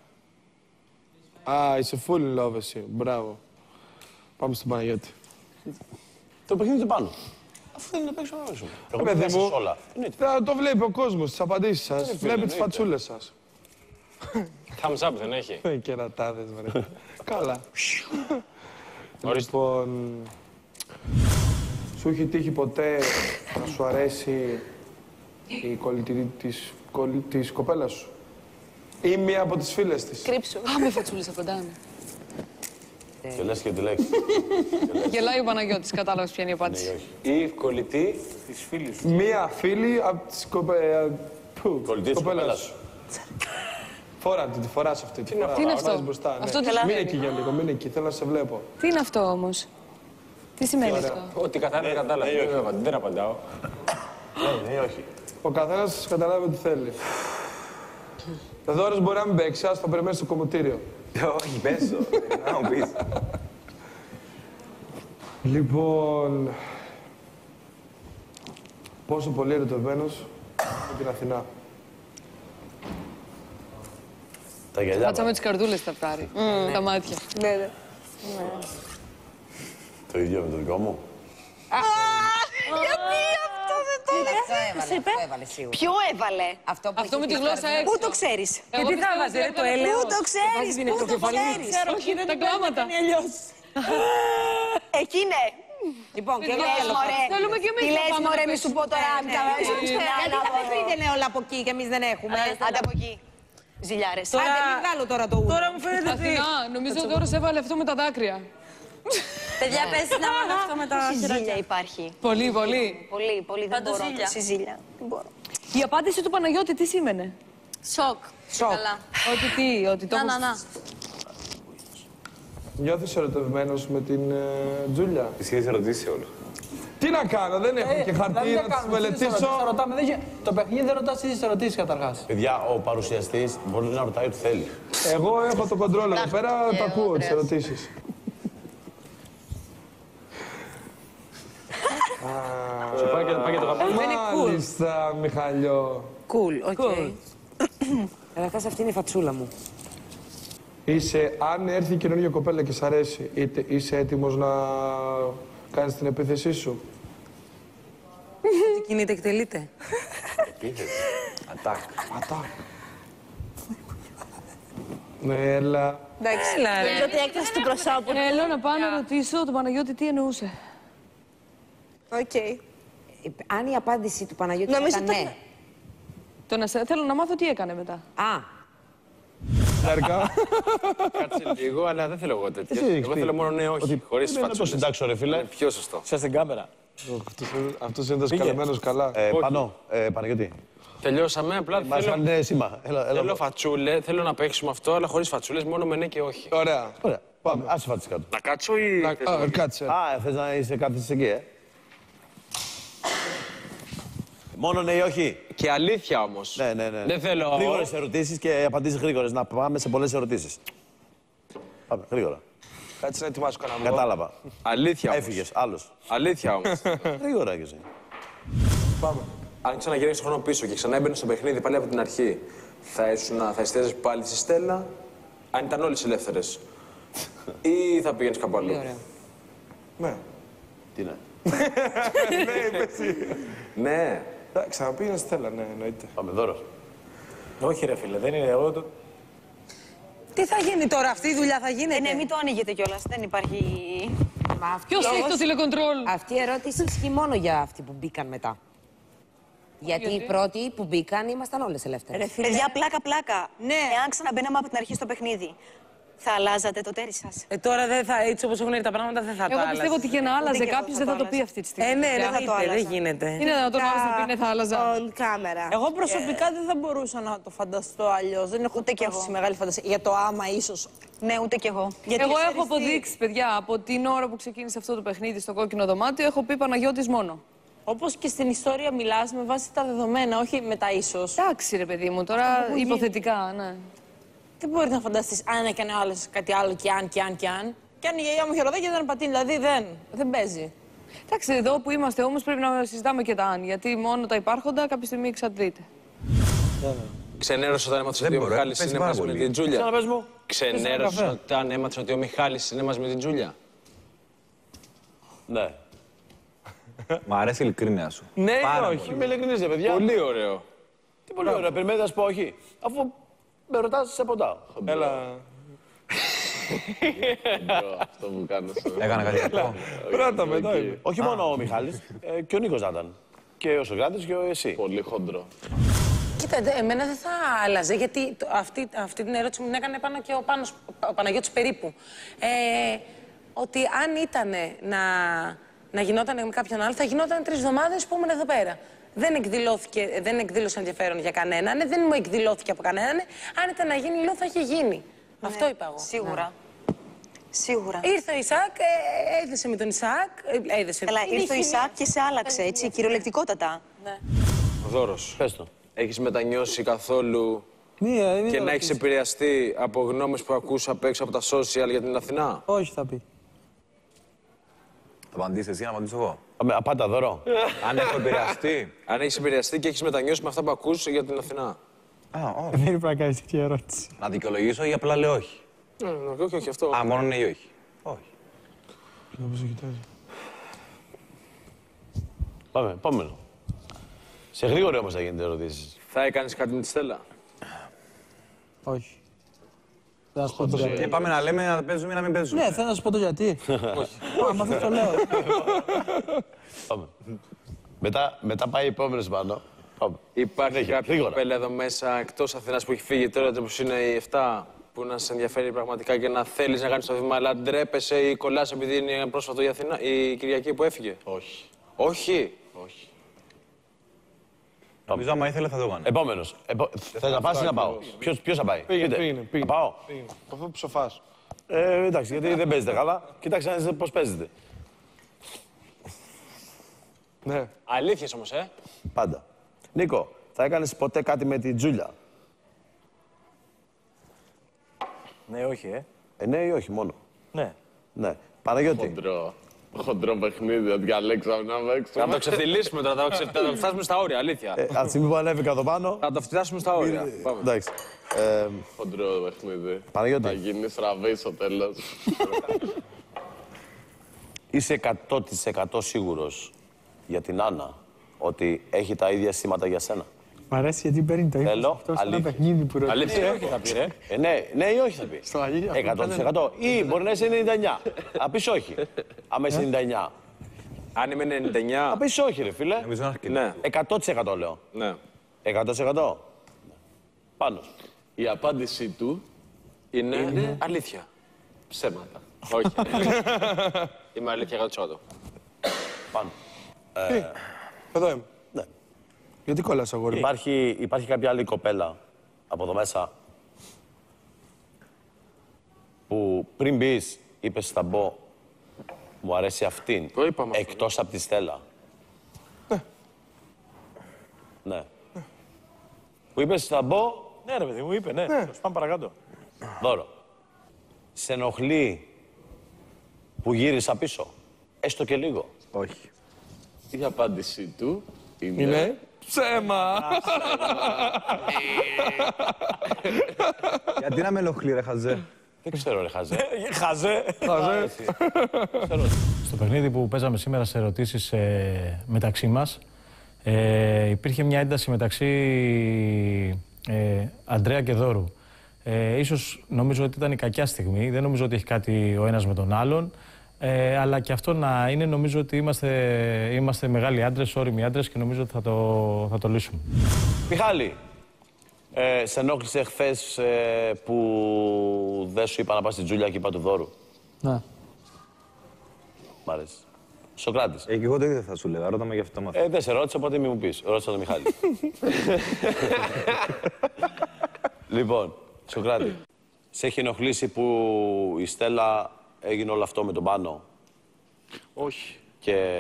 Speaker 4: Α, είσαι full in love εσύ, μπράβο. Πάμε στον Παναγιώτη.
Speaker 5: Το παιχνίδι του πάνω. Αφού δεν είναι να παίξω να παίξω. Εγώ
Speaker 4: Παιδί
Speaker 5: παίξω
Speaker 4: μου,
Speaker 5: όλα.
Speaker 4: θα το βλέπει ο κόσμος, τις απαντήσεις σας,
Speaker 10: φίλε,
Speaker 4: βλέπει τις
Speaker 10: εννοείται.
Speaker 4: φατσούλες σας.
Speaker 10: Thumbs up δεν έχει.
Speaker 4: Ε, κερατάδες, βρε. Καλά.
Speaker 10: Ορίστε.
Speaker 4: Λοιπόν, σου έχει τύχει ποτέ να σου αρέσει η κολλητή της, κολλη- της κοπέλας σου? Ή μία από τις φίλες της?
Speaker 9: Κρύψου.
Speaker 12: Α, με φατσούλες από κοντά.
Speaker 5: Και λες και τη λέξη.
Speaker 12: Γελάει ο Παναγιώτης, κατάλαβες ποια είναι η απάντηση.
Speaker 10: Ή κολλητή.
Speaker 3: Της φίλης σου.
Speaker 4: Μία φίλη από τις κοπέ... Πού,
Speaker 5: Κολλητή της κοπέλας σου.
Speaker 4: Φορά τη, τη φοράς αυτή. Τι
Speaker 12: Τι είναι αυτό?
Speaker 4: Μπροστά,
Speaker 12: Αυτό
Speaker 4: ναι.
Speaker 12: τι
Speaker 4: Μείνε
Speaker 12: σημαίνει?
Speaker 4: εκεί για λίγο, μείνε εκεί, θέλω να σε βλέπω.
Speaker 12: Τι είναι αυτό όμως? Τι σημαίνει αυτό?
Speaker 10: Ό,τι κατάλαβε, κατάλαβε.
Speaker 5: ναι, όχι.
Speaker 10: Δεν απαντάω. Δεν απαντάω.
Speaker 5: Ναι, ναι, όχι.
Speaker 4: Ο καθένας καταλάβει τι θέλει. Εδώ ώρες μπορεί να μην παίξει, ας το περιμένεις στο κομμωτήριο.
Speaker 6: Όχι, πες το. Να μου πεις.
Speaker 4: Λοιπόν, πόσο πολύ ερωτευμένος με την Αθηνά?
Speaker 5: Τα γυαλιά
Speaker 12: Μάτσα με
Speaker 5: μας.
Speaker 12: τις καρδούλες θα πάρει. Τα μάτια.
Speaker 9: Ναι, ναι.
Speaker 5: Το ίδιο με το δικό μου.
Speaker 9: Γιατί αυτό δεν το
Speaker 8: αυτό
Speaker 9: έλεγες?
Speaker 8: έβαλε,
Speaker 9: Σε είπε?
Speaker 8: αυτό έβαλε σίγουρα.
Speaker 9: Ποιο έβαλε?
Speaker 8: Αυτό, που
Speaker 12: Αυτό
Speaker 8: έχει
Speaker 12: με τη
Speaker 8: τις
Speaker 12: γλώσσα
Speaker 8: καρδιές.
Speaker 12: έξω.
Speaker 9: Πού το ξέρεις?
Speaker 12: Εγώ
Speaker 11: Γιατί
Speaker 12: πιστεύω
Speaker 11: θα βάζει,
Speaker 12: ότι
Speaker 11: ρε, το
Speaker 12: έβγαλε
Speaker 11: έλεος.
Speaker 9: Πού το ξέρεις?
Speaker 11: Βάζει την
Speaker 9: Πού το
Speaker 11: εκτροφκεφαλή.
Speaker 9: ξέρεις?
Speaker 12: Όχι, τα κλάματα.
Speaker 9: Εκεί είναι.
Speaker 2: Λοιπόν, και
Speaker 9: Τι
Speaker 2: εγώ
Speaker 9: λες,
Speaker 2: θέλω.
Speaker 9: μωρέ?
Speaker 12: Θέλουμε κι εμείς
Speaker 9: Τι
Speaker 12: να
Speaker 9: λες,
Speaker 12: πάμε να
Speaker 9: μωρέ, μη σου
Speaker 12: παίξουμε.
Speaker 9: πω τώρα.
Speaker 2: Ναι,
Speaker 9: καλά,
Speaker 2: ναι,
Speaker 9: ίσως
Speaker 2: ναι.
Speaker 9: ξέρεις.
Speaker 2: Γιατί τα παιχνίδια είναι όλα από εκεί και εμείς δεν έχουμε.
Speaker 9: Άντε από εκεί. Ζηλιάρες.
Speaker 2: Άντε, μην βγάλω τώρα το ούλο.
Speaker 11: Τώρα μου φαίνεται ότι...
Speaker 12: Αθηνά, νομίζω ότι τώρα σε έβαλε αυτό με τα δάκρυα.
Speaker 9: Παιδιά, πες να βάλω αυτό με τα χεράκια. υπάρχει.
Speaker 12: Πολύ, πολύ.
Speaker 9: Πολύ, πολύ. Δεν μπορώ.
Speaker 11: Παντοζήλια.
Speaker 9: Συζήλια. Δεν μπορώ.
Speaker 12: Η απάντηση του Παναγιώτη τι σήμαινε?
Speaker 9: Σοκ.
Speaker 2: Σοκ.
Speaker 9: Καλά.
Speaker 12: Ότι τι, ότι το
Speaker 9: Να,
Speaker 12: έχω-
Speaker 9: να, να.
Speaker 4: Νιώθεις ερωτευμένος με την ε, Τζούλια?
Speaker 6: Τις είχες ερωτήσει όλους.
Speaker 4: Τι να κάνω, δεν έχω και χαρτί
Speaker 13: Δηλαδή,
Speaker 4: να
Speaker 13: δεν
Speaker 4: τις
Speaker 13: κάνουμε, τις
Speaker 4: μελετήσω.
Speaker 13: ερωτήσεις θα ρωτάμε, δεν γε- Το παιχνίδι δεν ρωτάς τις ερωτήσεις καταρχάς.
Speaker 5: Παιδιά, ο παρουσιαστής μπορεί να ρωτάει ό,τι θέλει.
Speaker 4: Εγώ έχω το κοντρόλ εδώ πέρα, τα ακούω τις ερωτήσεις.
Speaker 10: Σου πάει και πάει και το γαμπρό.
Speaker 4: Μάλιστα, Μιχαλιό.
Speaker 2: Κουλ, οκ. Καταρχάς αυτή είναι η φατσούλα μου.
Speaker 4: Είσαι, αν έρθει καινούργια κοπέλα και σ' αρέσει, είτε είσαι έτοιμος να κάνεις την επίθεσή σου?
Speaker 2: Τι κινείται, εκτελείται.
Speaker 6: Ατάκ.
Speaker 4: Ατάκ. Ναι, έλα.
Speaker 9: Εντάξει, νομίζω ότι η έκφραση του προσώπου.
Speaker 12: Θέλω να πάω να ρωτήσω τον Παναγιώτη τι εννοούσε.
Speaker 9: Οκ.
Speaker 8: Ε, Αν η απάντηση του Παναγιώτη
Speaker 9: Νομίζω
Speaker 8: ήταν
Speaker 9: το-
Speaker 8: ναι.
Speaker 12: Το να σε... Θέλω να μάθω τι έκανε μετά.
Speaker 8: Α,
Speaker 4: Λαρικά.
Speaker 10: Κάτσε λίγο, αλλά δεν θέλω εγώ τέτοιο.
Speaker 5: Εσύ έχεις
Speaker 10: Εγώ
Speaker 5: πει
Speaker 10: θέλω μόνο ναι, όχι.
Speaker 5: ότι
Speaker 10: Χωρίς
Speaker 5: δεν είναι να το
Speaker 10: φατσούλες.
Speaker 5: συντάξω, ρε φίλε.
Speaker 10: Είναι πιο σωστό.
Speaker 3: Είσαι στην κάμερα.
Speaker 4: Αυτός είναι δασκαλεμένος καλά.
Speaker 6: Ε, Πανώ, ε, Παναγιώτη.
Speaker 10: Τελειώσαμε, απλά
Speaker 6: Μας
Speaker 10: θέλω,
Speaker 6: κάνετε σήμα. Έλα, έλα.
Speaker 10: θέλω φατσούλε, θέλω να παίξουμε αυτό, αλλά χωρίς φατσούλες, μόνο με ναι και όχι.
Speaker 4: Ωραία.
Speaker 6: Ωραία. Πάμε. Άσε φάτσε κάτω.
Speaker 10: Να κάτσω ή...
Speaker 4: Να- Α, κάτσε.
Speaker 6: Α, θες να είσαι κάθεσαι εκεί, ε.
Speaker 5: Μόνο ναι ή όχι.
Speaker 10: Και αλήθεια όμως.
Speaker 6: Ναι, ναι, ναι.
Speaker 10: Δεν θέλω...
Speaker 6: Γρήγορες ερωτήσεις και απαντήσεις γρήγορες. Να πάμε σε πολλές ερωτήσεις.
Speaker 14: Πάμε, γρήγορα.
Speaker 4: Κάτσε να ετοιμάσω κανένα μπλοκ.
Speaker 14: Κατάλαβα.
Speaker 5: Αλήθεια όμως.
Speaker 14: Έφυγες, άλλος.
Speaker 5: Αλήθεια όμως.
Speaker 14: Γρήγορα και εσύ.
Speaker 4: Πάμε.
Speaker 5: Αν ξαναγυρίσει χρόνο πίσω και ξανά έμπαινε στο παιχνίδι πάλι από την αρχή, θα, ήσουν, θα εστίαζες πάλι στη Στέλλα, αν ήταν όλες ελεύθερες. Ή θα πήγαινες κάπου αλλού.
Speaker 4: Ναι.
Speaker 14: Τι ναι.
Speaker 4: Ναι, είπε εσύ.
Speaker 5: Ναι.
Speaker 4: Ξαναπήγαινε Στέλλα, ναι, εννοείται.
Speaker 14: Πάμε, Δώρος.
Speaker 3: Όχι ρε φίλε, δεν είναι εγώ το...
Speaker 2: Τι θα γίνει τώρα, αυτή η δουλειά θα γίνεται.
Speaker 15: Ε, ναι, μην το ανοίγετε κιόλας, δεν υπάρχει...
Speaker 12: Ποιος έχει το τηλεκοντρόλ?
Speaker 16: Αυτή η ερώτηση ισχύει μόνο για αυτοί που μπήκαν μετά. Γιατί,
Speaker 12: Γιατί?
Speaker 16: οι πρώτοι που μπήκαν ήμασταν όλες ελεύθερες.
Speaker 15: Παιδιά, πλάκα-πλάκα.
Speaker 2: Ναι.
Speaker 15: Εάν ξαναμπαίναμε από την αρχή στο παιχνίδι, θα αλλάζατε το τέρι σας?
Speaker 2: Ε, τώρα δεν θα, έτσι όπως έχουν έρθει τα πράγματα δεν θα το
Speaker 12: Εγώ
Speaker 2: άλλαζε.
Speaker 12: πιστεύω ότι και να άλλαζε
Speaker 15: Ούτε κι εγώ
Speaker 12: κάποιος
Speaker 15: θα
Speaker 12: δεν θα
Speaker 15: το
Speaker 12: το πει αυτή τη στιγμή.
Speaker 2: Ε, ναι,
Speaker 15: Δεν
Speaker 2: δεν
Speaker 15: θα
Speaker 2: θα
Speaker 15: το
Speaker 2: το
Speaker 15: άλλαζα.
Speaker 2: δεν γίνεται.
Speaker 12: Είναι δυνατόν ο άλλος να πει ναι, θα άλλαζα.
Speaker 15: On camera.
Speaker 2: Εγώ προσωπικά δεν θα μπορούσα να το φανταστώ αλλιώς. Δεν έχω
Speaker 15: Ούτε κι
Speaker 2: τόση
Speaker 15: εγώ.
Speaker 2: μεγάλη φαντασία. Για το άμα ίσως.
Speaker 15: Ναι, ούτε κι εγώ. Γιατί
Speaker 12: Εγώ
Speaker 15: ξέρεις
Speaker 12: έχω
Speaker 15: τι?
Speaker 12: αποδείξει, παιδιά, από την ώρα που ξεκίνησε αυτό το παιχνίδι στο κόκκινο δωμάτιο, έχω πει Παναγιώτης μόνο.
Speaker 2: Όπως και στην ιστορία μιλάς με βάση τα δεδομένα, όχι με τα ίσως.
Speaker 12: Εντάξει, ρε παιδί μου, τώρα
Speaker 2: που
Speaker 12: υποθετικά, ναι.
Speaker 2: Δεν μπορεί να φανταστείς αν έκανε ο άλλος κάτι άλλο και αν και αν και αν. Και αν η γιαγιά μου χειροδάκια δεν πατίνει, δηλαδή δεν, δεν παίζει.
Speaker 12: Εντάξει, εδώ που είμαστε όμως πρέπει να συζητάμε και τα αν, γιατί μόνο τα υπάρχοντα κάποια στιγμή εξαντλείται.
Speaker 5: Ξενέρωσε όταν έμαθες ότι ο
Speaker 6: μπορώ,
Speaker 5: Μιχάλης
Speaker 6: παίζει
Speaker 5: είναι
Speaker 6: πάρα
Speaker 5: μαζί με
Speaker 6: πολύ.
Speaker 5: την Τζούλια.
Speaker 3: Ξαναπες μου.
Speaker 5: Ξενέρωσε όταν έμαθες ότι ο Μιχάλης είναι μαζί με την Τζούλια.
Speaker 14: Ναι.
Speaker 6: Μ' αρέσει η ειλικρίνεια σου.
Speaker 3: Ναι ή
Speaker 6: Πάρα
Speaker 3: όχι. Είμαι ειλικρινής, ρε παιδιά.
Speaker 5: Πολύ ωραίο.
Speaker 3: Τι πολύ ωραίο. Περιμένετε να σου πω όχι. Αφού με ρωτάς, σε ποντάω.
Speaker 4: Έλα.
Speaker 5: Αυτό που κάνεις.
Speaker 6: Έκανα κάτι κακό.
Speaker 4: Πρώτα μετά είπε.
Speaker 14: Όχι μόνο ο Μιχάλης, ε, και ο Νίκος να ήταν. Και ο Σοκράτης και ο εσύ.
Speaker 5: Πολύ χοντρό.
Speaker 2: Κοίτα, δε- εμένα δεν θα άλλαζε, γιατί το- αυτή, αυτή την ερώτηση μου την έκανε πάνω και ο, Πάνος, ο Παναγιώτης περίπου. Ε, ότι αν ήταν να, να γινόταν με κάποιον άλλο, θα γινόταν τρεις εβδομάδες που ήμουν εδώ πέρα. Δεν, εκδηλώθηκε, δεν εκδήλωσε ενδιαφέρον για κανέναν, δεν μου εκδηλώθηκε από κανέναν. Αν ήταν να γίνει, λέω, θα είχε γίνει. Αυτό είπα εγώ.
Speaker 15: Σίγουρα. Σίγουρα.
Speaker 2: Ήρθε ο Ισάκ, ε, έδεσε με τον Ισάκ. Ε, έδεσε.
Speaker 15: Καλά, ήρθε ο
Speaker 2: Είχε-
Speaker 15: Ισάκ και σε άλλαξε, έτσι, κυριολεκτικότατα.
Speaker 2: Ναι.
Speaker 5: Δώρος,
Speaker 14: Πες το.
Speaker 5: έχεις μετανιώσει καθόλου
Speaker 13: Μία, μία
Speaker 5: και να έχεις
Speaker 13: ερώτηση.
Speaker 5: επηρεαστεί από γνώμες που ακούς απ' έξω από τα social για την Αθηνά?
Speaker 13: Όχι, θα πει.
Speaker 6: Θα απαντήσεις εσύ, να απαντήσω εγώ.
Speaker 14: Πάμε, απάντα Δώρο.
Speaker 6: Αν έχω επηρεαστεί.
Speaker 5: Αν έχεις επηρεαστεί και έχεις μετανιώσει με αυτά που ακούς για την Αθηνά.
Speaker 6: Α, όχι.
Speaker 13: Δεν πρέπει να κάνεις τέτοια ερώτηση.
Speaker 6: Να δικαιολογήσω ή απλά λέω όχι.
Speaker 5: Ναι, ναι, όχι, όχι αυτό.
Speaker 6: Α, μόνο ναι ή όχι. Όχι.
Speaker 14: Πάμε, επόμενο. Σε γρήγορο όμως θα γίνονται ερωτήσεις.
Speaker 5: Θα έκανες κάτι με τη Στέλλα?
Speaker 13: Όχι. Θα σου πω το γιατί.
Speaker 6: Και πάμε να λέμε να παίζουμε ή να μην παίζουμε.
Speaker 13: Ναι, θέλω να σου πω το γιατί.
Speaker 14: Όχι.
Speaker 13: Άμα δεν το λέω.
Speaker 14: Πάμε. Μετά, μετά πάει επόμενος πάνω. Πάμε.
Speaker 5: Υπάρχει
Speaker 14: Συνέχεια,
Speaker 5: κάποια
Speaker 14: γρήγορα.
Speaker 5: κοπέλα εδώ μέσα εκτός Αθηνάς που έχει φύγει τώρα που είναι οι εφτά που να σε ενδιαφέρει πραγματικά και να θέλεις να κάνεις το βήμα, αλλά ντρέπεσαι ή κολλάς επειδή είναι πρόσφατο η, Αθηνά, η Κυριακή που έφυγε?
Speaker 14: Όχι.
Speaker 5: Όχι.
Speaker 14: Όχι.
Speaker 6: Νομίζω άμα ήθελε θα το έκανε.
Speaker 14: Επόμενος. Επο... Θες να πας ή να πάω. Ποιος, ποιος θα πάει.
Speaker 4: Πήγαινε,
Speaker 14: Πείτε.
Speaker 4: πήγαινε, πήγαινε.
Speaker 14: Να πάω.
Speaker 4: Αυτό που σοφάς.
Speaker 14: Ε, εντάξει, γιατί δεν παίζετε καλά. Κοιτάξτε να δείτε πώς παίζετε.
Speaker 4: Ναι.
Speaker 5: Αλήθειες όμως, ε.
Speaker 14: Πάντα. Νίκο, θα έκανες ποτέ κάτι με την Τζούλια?
Speaker 3: Ναι, όχι, ε.
Speaker 14: Ε, ναι ή όχι μόνο.
Speaker 3: Ναι.
Speaker 14: Ναι. Παναγιώτη.
Speaker 5: Χοντρό. Χοντρό παιχνίδι, να διαλέξαμε να παίξουμε. Να το ξεφτυλίσουμε τώρα, θα το ξεφ- θα το φτάσουμε στα όρια, αλήθεια.
Speaker 14: Ε, από τη στιγμή που ανέβηκα εδώ πάνω.
Speaker 5: Θα το φτάσουμε στα όρια. Πάμε.
Speaker 14: Εντάξει. Ε,
Speaker 5: Χοντρό παιχνίδι.
Speaker 14: Παναγιώτη.
Speaker 5: Θα γίνει στραβή στο τέλος.
Speaker 14: Είσαι εκατό τοις εκατό σίγουρος για την Άννα ότι έχει τα ίδια σήματα για σένα?
Speaker 13: Μ' αρέσει γιατί παίρνει το ύφος
Speaker 14: Θέλω
Speaker 13: αυτό σε ένα
Speaker 14: αλήθεια.
Speaker 13: παιχνίδι που ρωτάει.
Speaker 14: Αλήθεια ή όχι θα πει, ρε. Ε, ναι, ναι ή όχι θα πει.
Speaker 13: Στο αλήθεια.
Speaker 14: εκατό τοις εκατό. Ή μπορεί να είσαι ενενήντα εννιά. Θα πεις όχι. Άμα είσαι ενενήντα εννιά.
Speaker 5: Αν είμαι ενενήντα εννιά.
Speaker 14: Θα πεις όχι, ρε φίλε.
Speaker 6: Νομίζω να αρκεί.
Speaker 5: Ναι.
Speaker 14: εκατό τοις εκατό λέω.
Speaker 5: Ναι.
Speaker 14: εκατό τοις εκατό. Πάνω.
Speaker 5: Η απάντησή του είναι, αλήθεια. Ψέματα. Όχι. Είμαι αλήθεια εκατό τοις εκατό.
Speaker 14: Πάνω.
Speaker 4: Εδώ είμαι.
Speaker 14: Ναι.
Speaker 4: Γιατί κόλλας, αγόρι?
Speaker 14: Υπάρχει, υπάρχει κάποια άλλη κοπέλα από εδώ μέσα που πριν μπεις είπες θα μπω, μου αρέσει αυτήν.
Speaker 5: Το είπαμε αυτό.
Speaker 14: Εκτός από τη Στέλλα.
Speaker 4: Ναι.
Speaker 14: Ναι. Που είπες θα μπω,
Speaker 3: Ναι, ρε παιδί μου, είπε, ναι. Ας πάμε παρακάτω.
Speaker 14: Δώρο. σε ενοχλεί που γύρισα πίσω, έστω και λίγο?
Speaker 6: Όχι.
Speaker 17: Η απάντηση του είναι...
Speaker 4: Είναι ψέμα.
Speaker 6: Γιατί να με ενοχλεί, ρε Χαζέ?
Speaker 14: Δεν ξέρω, ρε Χαζέ.
Speaker 3: Χαζέ.
Speaker 4: Χαζέ.
Speaker 13: Στο παιχνίδι που παίζαμε σήμερα σε ερωτήσεις ε, μεταξύ μας, ε, υπήρχε μια ένταση μεταξύ ε, Αντρέα και Δώρου. Ε, ίσως νομίζω ότι ήταν η κακιά στιγμή, δεν νομίζω ότι έχει κάτι ο ένας με τον άλλον. Ε, αλλά και αυτό να είναι, νομίζω ότι είμαστε, είμαστε μεγάλοι άντρες, όριμοι άντρες και νομίζω ότι θα το, θα το λύσουμε.
Speaker 14: Μιχάλη, ε, σε ενόχλησε χθες ε, που δεν σου είπα να πας στην Τζούλια και είπα του Δώρου?
Speaker 13: Ναι.
Speaker 14: Μ' αρέσει. Σοκράτης.
Speaker 6: Ε, και εγώ το ίδιο θα σου λέγα, ρώτα με γι' αυτό μάθημα.
Speaker 14: Ε, δεν σε ρώτησα, οπότε μη μου πεις. Ρώτησα τον Μιχάλη. Λοιπόν, Σοκράτη, σε έχει ενοχλήσει που η Στέλλα έγινε όλο αυτό με τον Πάνο?
Speaker 17: Όχι.
Speaker 14: Και...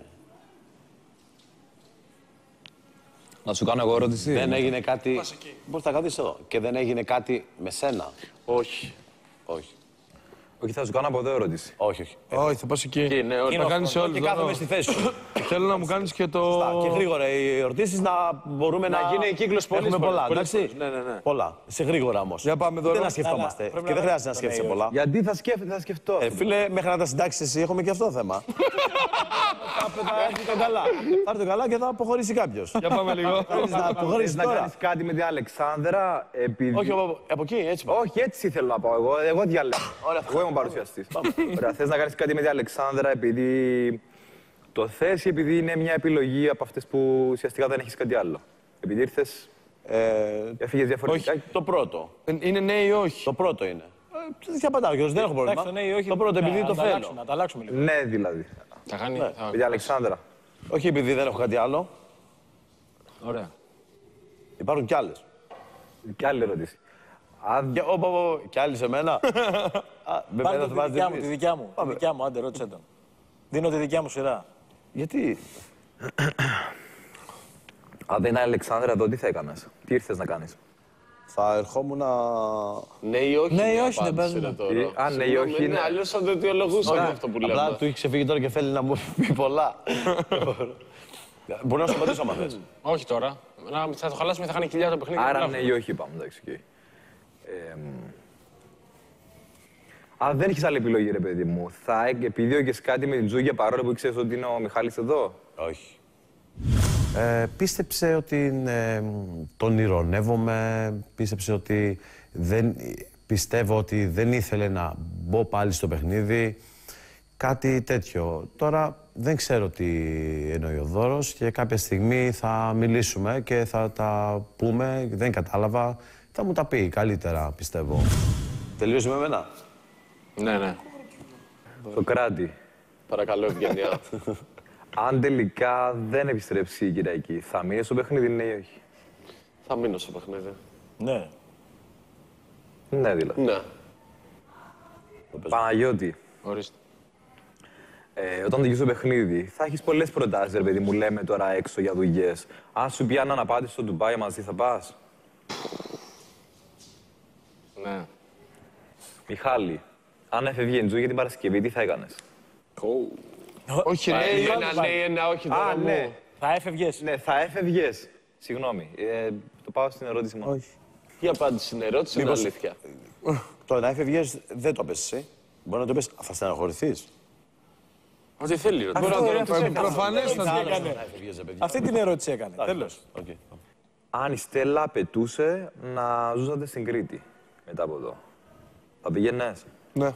Speaker 6: Να σου κάνω εγώ ερώτηση.
Speaker 14: Δεν έγινε κάτι... Μπορείς να καθίσεις εδώ. Και δεν έγινε κάτι με σένα?
Speaker 17: Όχι.
Speaker 14: Όχι.
Speaker 6: Όχι, θα σου κάνω από εδώ ερώτηση.
Speaker 14: Όχι, όχι.
Speaker 4: Όχι, θα πας εκεί.
Speaker 17: Εκεί, ναι, όλοι.
Speaker 4: Να κάνεις όλους.
Speaker 14: Και κάθομαι στη θέση σου.
Speaker 4: Θέλω να μου κάνεις και το...
Speaker 14: Και γρήγορα οι ερωτήσεις να μπορούμε να...
Speaker 17: Να γίνει κύκλος πολύ.
Speaker 14: Έχουμε πολλά,
Speaker 17: πολλές
Speaker 14: εντάξει.
Speaker 17: φορές. Ναι, ναι, ναι.
Speaker 14: Πολλά. Σε γρήγορα όμως.
Speaker 4: Για πάμε τώρα.
Speaker 14: Δεν να σκεφτόμαστε. Και δεν χρειάζεται να σκέφτεσαι πολλά.
Speaker 6: Γιατί θα, σκέφ, θα σκεφτώ.
Speaker 14: Ε, φίλε, μέχρι να τα συντάξεις εσύ, έχουμε και αυτό θέμα. Θα έρθει το καλά. Θα έρθει το καλά και θα αποχωρήσει κάποιος.
Speaker 4: Για πάμε λίγο.
Speaker 14: Να αποχωρήσει
Speaker 6: να
Speaker 14: τώρα.
Speaker 6: κάνεις κάτι με την Αλεξάνδρα, επειδή...
Speaker 14: Όχι, από, από εκεί, έτσι πάω.
Speaker 6: Όχι, έτσι θέλω να πάω. Εγώ, εγώ διαλέγω. Εγώ είμαι ο παρουσιαστής. Ωραία, θες να κάνεις κάτι με την Αλεξάνδρα επειδή το θες ή επειδή είναι μια επιλογή από αυτές που ουσιαστικά δεν έχεις κάτι άλλο? Επειδή ήρθες,
Speaker 14: Ε,
Speaker 6: έφυγες διαφορετικά.
Speaker 14: όχι, το πρώτο.
Speaker 4: Είναι ναι ή όχι?
Speaker 14: Το πρώτο είναι. Ε, δεν απαντάω κιόλας, δεν έχω πρόβλημα.
Speaker 3: Εντάξει, ναι ή όχι,
Speaker 14: Το πρώτο, επειδή
Speaker 3: να-
Speaker 14: το
Speaker 3: να τα
Speaker 14: θέλω.
Speaker 3: αλλάξουμε, Να τα αλλάξουμε λίγο.
Speaker 6: Ναι, δηλαδή.
Speaker 17: Θα κάνει...
Speaker 14: Ναι.
Speaker 17: θα-
Speaker 6: Με την Αλεξάνδρα.
Speaker 14: Όχι επειδή δεν έχω κάτι άλλο.
Speaker 17: Ωραία.
Speaker 14: Υπάρχουν κι άλλες.
Speaker 6: Και άλλη ερώτηση. Αν...
Speaker 14: Και, όπα, όπα, κι άλλοι σε μένα. Α, με
Speaker 3: Πάρε
Speaker 14: μένα
Speaker 3: τη
Speaker 14: θα βάζετε
Speaker 3: δικιά μου,
Speaker 14: εμείς.
Speaker 3: τη δικιά μου. Τη
Speaker 14: Πάμε.
Speaker 3: δικιά μου, άντε ρώτησέ τον. Δίνω τη δικιά μου σειρά.
Speaker 14: Γιατί?
Speaker 6: Αν δεν είναι Αλεξάνδρα εδώ, τι θα έκανες? Τι ήρθες να κάνεις?
Speaker 14: Θα ερχόμουν να...
Speaker 17: Ναι ή όχι.
Speaker 3: Ναι ή
Speaker 17: μια
Speaker 3: όχι, δεν
Speaker 17: απάντηση
Speaker 3: παίζουμε.
Speaker 17: είναι τώρα.
Speaker 6: Α, ναι ή
Speaker 17: Συγγνώμη,
Speaker 6: όχι,
Speaker 17: ναι,
Speaker 6: ναι.
Speaker 17: αλλιώς θα το αιτιολογούσαμε αυτό που λέμε.
Speaker 14: Απλά του έχει ξεφύγει τώρα και θέλει να μου πει πολλά. Μπορεί να σου απαντήσω άμα θες.
Speaker 17: Όχι τώρα. Να, θα το χαλάσουμε, θα κάνει κοιλιά το παιχνίδι.
Speaker 6: Άρα
Speaker 17: Μπράβο.
Speaker 6: ναι ή όχι είπαμε, εντάξει. Okay. Ε, μ, αν δεν έχεις άλλη επιλογή, ρε παιδί μου, θα επιδίωκες κάτι με την Τζούγια παρόλο που ξέρεις ότι είναι ο Μιχάλης εδώ?
Speaker 14: Όχι. Ε, πίστεψε ότι ε, τον ηρωνεύομαι, πίστεψε ότι δεν, πιστεύω ότι δεν ήθελε να μπω πάλι στο παιχνίδι, κάτι τέτοιο. Τώρα δεν ξέρω τι εννοεί ο Δώρος και κάποια στιγμή θα μιλήσουμε και θα τα πούμε, δεν κατάλαβα, θα μου τα πει καλύτερα πιστεύω. Τελείωσε με εμένα.
Speaker 17: Ναι, ναι.
Speaker 6: Το κράτη.
Speaker 17: Παρακαλώ, Ευγενία.
Speaker 6: Αν τελικά δεν επιστρέψει η Κυριακή, θα μείνει στο παιχνίδι, ναι ή όχι?
Speaker 17: Θα μείνω στο παιχνίδι.
Speaker 3: Ναι.
Speaker 6: Ναι, δηλαδή.
Speaker 17: Ναι.
Speaker 6: Παναγιώτη,
Speaker 17: Ορίστε.
Speaker 6: ε, όταν τελειώσει το παιχνίδι, θα έχεις πολλές προτάσεις, ρε παιδί μου, λέμε τώρα έξω για δουλειές. Αν σου πει αν αναπάτησε στο Ντουμπάι μαζί, θα πας?
Speaker 17: Ναι.
Speaker 6: Μιχάλη, αν έφευγε η Τζου για την Παρασκευή, τι θα έκανες?
Speaker 4: Όχι, ναι ή ένα, ναι ή ένα, όχι.
Speaker 6: Α,
Speaker 4: τώρα
Speaker 6: ναι.
Speaker 4: μου.
Speaker 3: Θα έφευγες.
Speaker 6: Ναι, θα έφευγες. Συγγνώμη, ε, το πάω στην ερώτηση μου.
Speaker 14: Όχι.
Speaker 17: Η απάντηση είναι ερώτηση, είναι
Speaker 14: Μήπως-
Speaker 17: αλήθεια.
Speaker 14: Το να έφευγες δεν το πες εσύ. Μπορεί να το πεις, θα στεναχωρηθείς.
Speaker 17: Ό,τι θέλει, ρε.
Speaker 3: Αυτό
Speaker 17: Μπορεί να το
Speaker 3: είναι
Speaker 17: ρωτήσει.
Speaker 3: το-
Speaker 4: Προφανέστατα.
Speaker 3: Τι έκανε. Αυτή την ερώτηση έκανε. Τέλος.
Speaker 14: Οκ.
Speaker 6: Αν η Στέλλα απαιτούσε να ζούσατε στην Κρήτη μετά από εδώ, θα πηγαίνες?
Speaker 4: Ναι.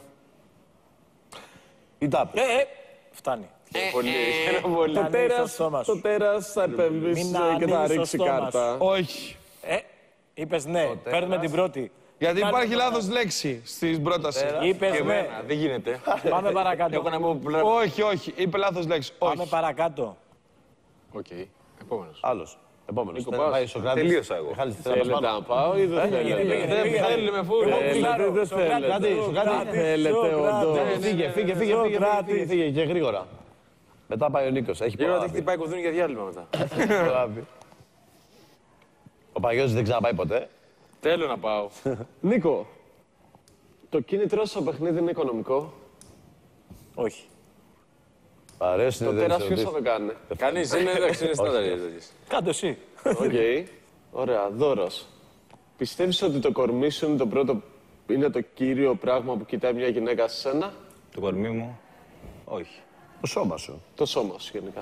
Speaker 14: Ή τα
Speaker 3: Ε, ε, φτάνει.
Speaker 17: Πολύ. Ένα πολύ.
Speaker 3: Το
Speaker 17: Το
Speaker 3: τέρας-
Speaker 17: τέρας,
Speaker 3: στόμα σου.
Speaker 17: το τέρας θα επέμβεις
Speaker 3: Μην
Speaker 17: και
Speaker 3: ανοίγεις
Speaker 17: θα
Speaker 3: το
Speaker 17: ρίξει
Speaker 3: στόμα
Speaker 17: κάρτα.
Speaker 3: σου.
Speaker 4: Όχι.
Speaker 3: Ε, είπες ναι. Παίρνουμε την πρώτη.
Speaker 4: Γιατί
Speaker 3: Κάνε
Speaker 4: υπάρχει
Speaker 3: το
Speaker 4: λάθος λέξη στην πρόταση.
Speaker 3: Είπες
Speaker 17: Και
Speaker 3: ναι.
Speaker 17: εμένα, δεν γίνεται.
Speaker 3: Πάμε παρακάτω.
Speaker 17: Έχω να μου πλέον.
Speaker 4: Όχι, όχι. Είπε λάθος λέξη.
Speaker 3: Πάμε
Speaker 4: Όχι.
Speaker 3: παρακάτω.
Speaker 17: Οκ. Επόμενος.
Speaker 14: Άλλος. Επόμενος.
Speaker 17: Νίκο,
Speaker 14: Θέλει
Speaker 17: πας.
Speaker 14: να πάει ο Σοκράτης.
Speaker 6: Τελείωσα εγώ.
Speaker 14: Μιχάλης, θέλει να πας
Speaker 17: Θέλετε
Speaker 14: πάνω.
Speaker 17: να πάω ή δεν
Speaker 3: πήγαινε,
Speaker 17: θέλετε?
Speaker 3: πήγαινε,
Speaker 17: Δεν
Speaker 3: πήγαινε.
Speaker 17: θέλουμε, αφού
Speaker 3: Εγώ
Speaker 17: θέλετε,
Speaker 3: φιλάρω.
Speaker 17: δεν
Speaker 3: Σοκράτη,
Speaker 17: θέλετε.
Speaker 14: Σοκράτη.
Speaker 17: Θέλετε, όντως.
Speaker 14: Ναι, Φύγε, φύγε, φύγε, φύγε,
Speaker 3: Σοκράτη.
Speaker 14: φύγε, φύγε και γρήγορα. Μετά πάει ο Νίκος, έχει
Speaker 17: Γύρω ότι
Speaker 14: πολλά.
Speaker 17: χτυπάει κουδούνι για διάλειμμα μετά.
Speaker 14: Ο Παγιώτης δεν ξαναπάει ποτέ.
Speaker 17: Θέλω να πάω.
Speaker 6: Νίκο,
Speaker 17: Το κίνητρό στο παιχνίδι είναι οικονομικό.
Speaker 3: Όχι.
Speaker 14: Αρέσουν
Speaker 17: Το
Speaker 14: οι
Speaker 17: τέρας
Speaker 14: δεύτερες
Speaker 17: ποιος θα το κάνει.
Speaker 5: Κανείς είναι, εντάξει, είναι στάνταρ.
Speaker 3: Κάντο εσύ.
Speaker 17: Οκ. Ωραία, Δώρος. Πιστεύεις ότι το κορμί σου είναι το πρώτο, είναι το κύριο πράγμα που κοιτάει μια γυναίκα σε σένα?
Speaker 6: Το κορμί μου, όχι.
Speaker 14: Το σώμα σου.
Speaker 17: Το σώμα σου γενικά.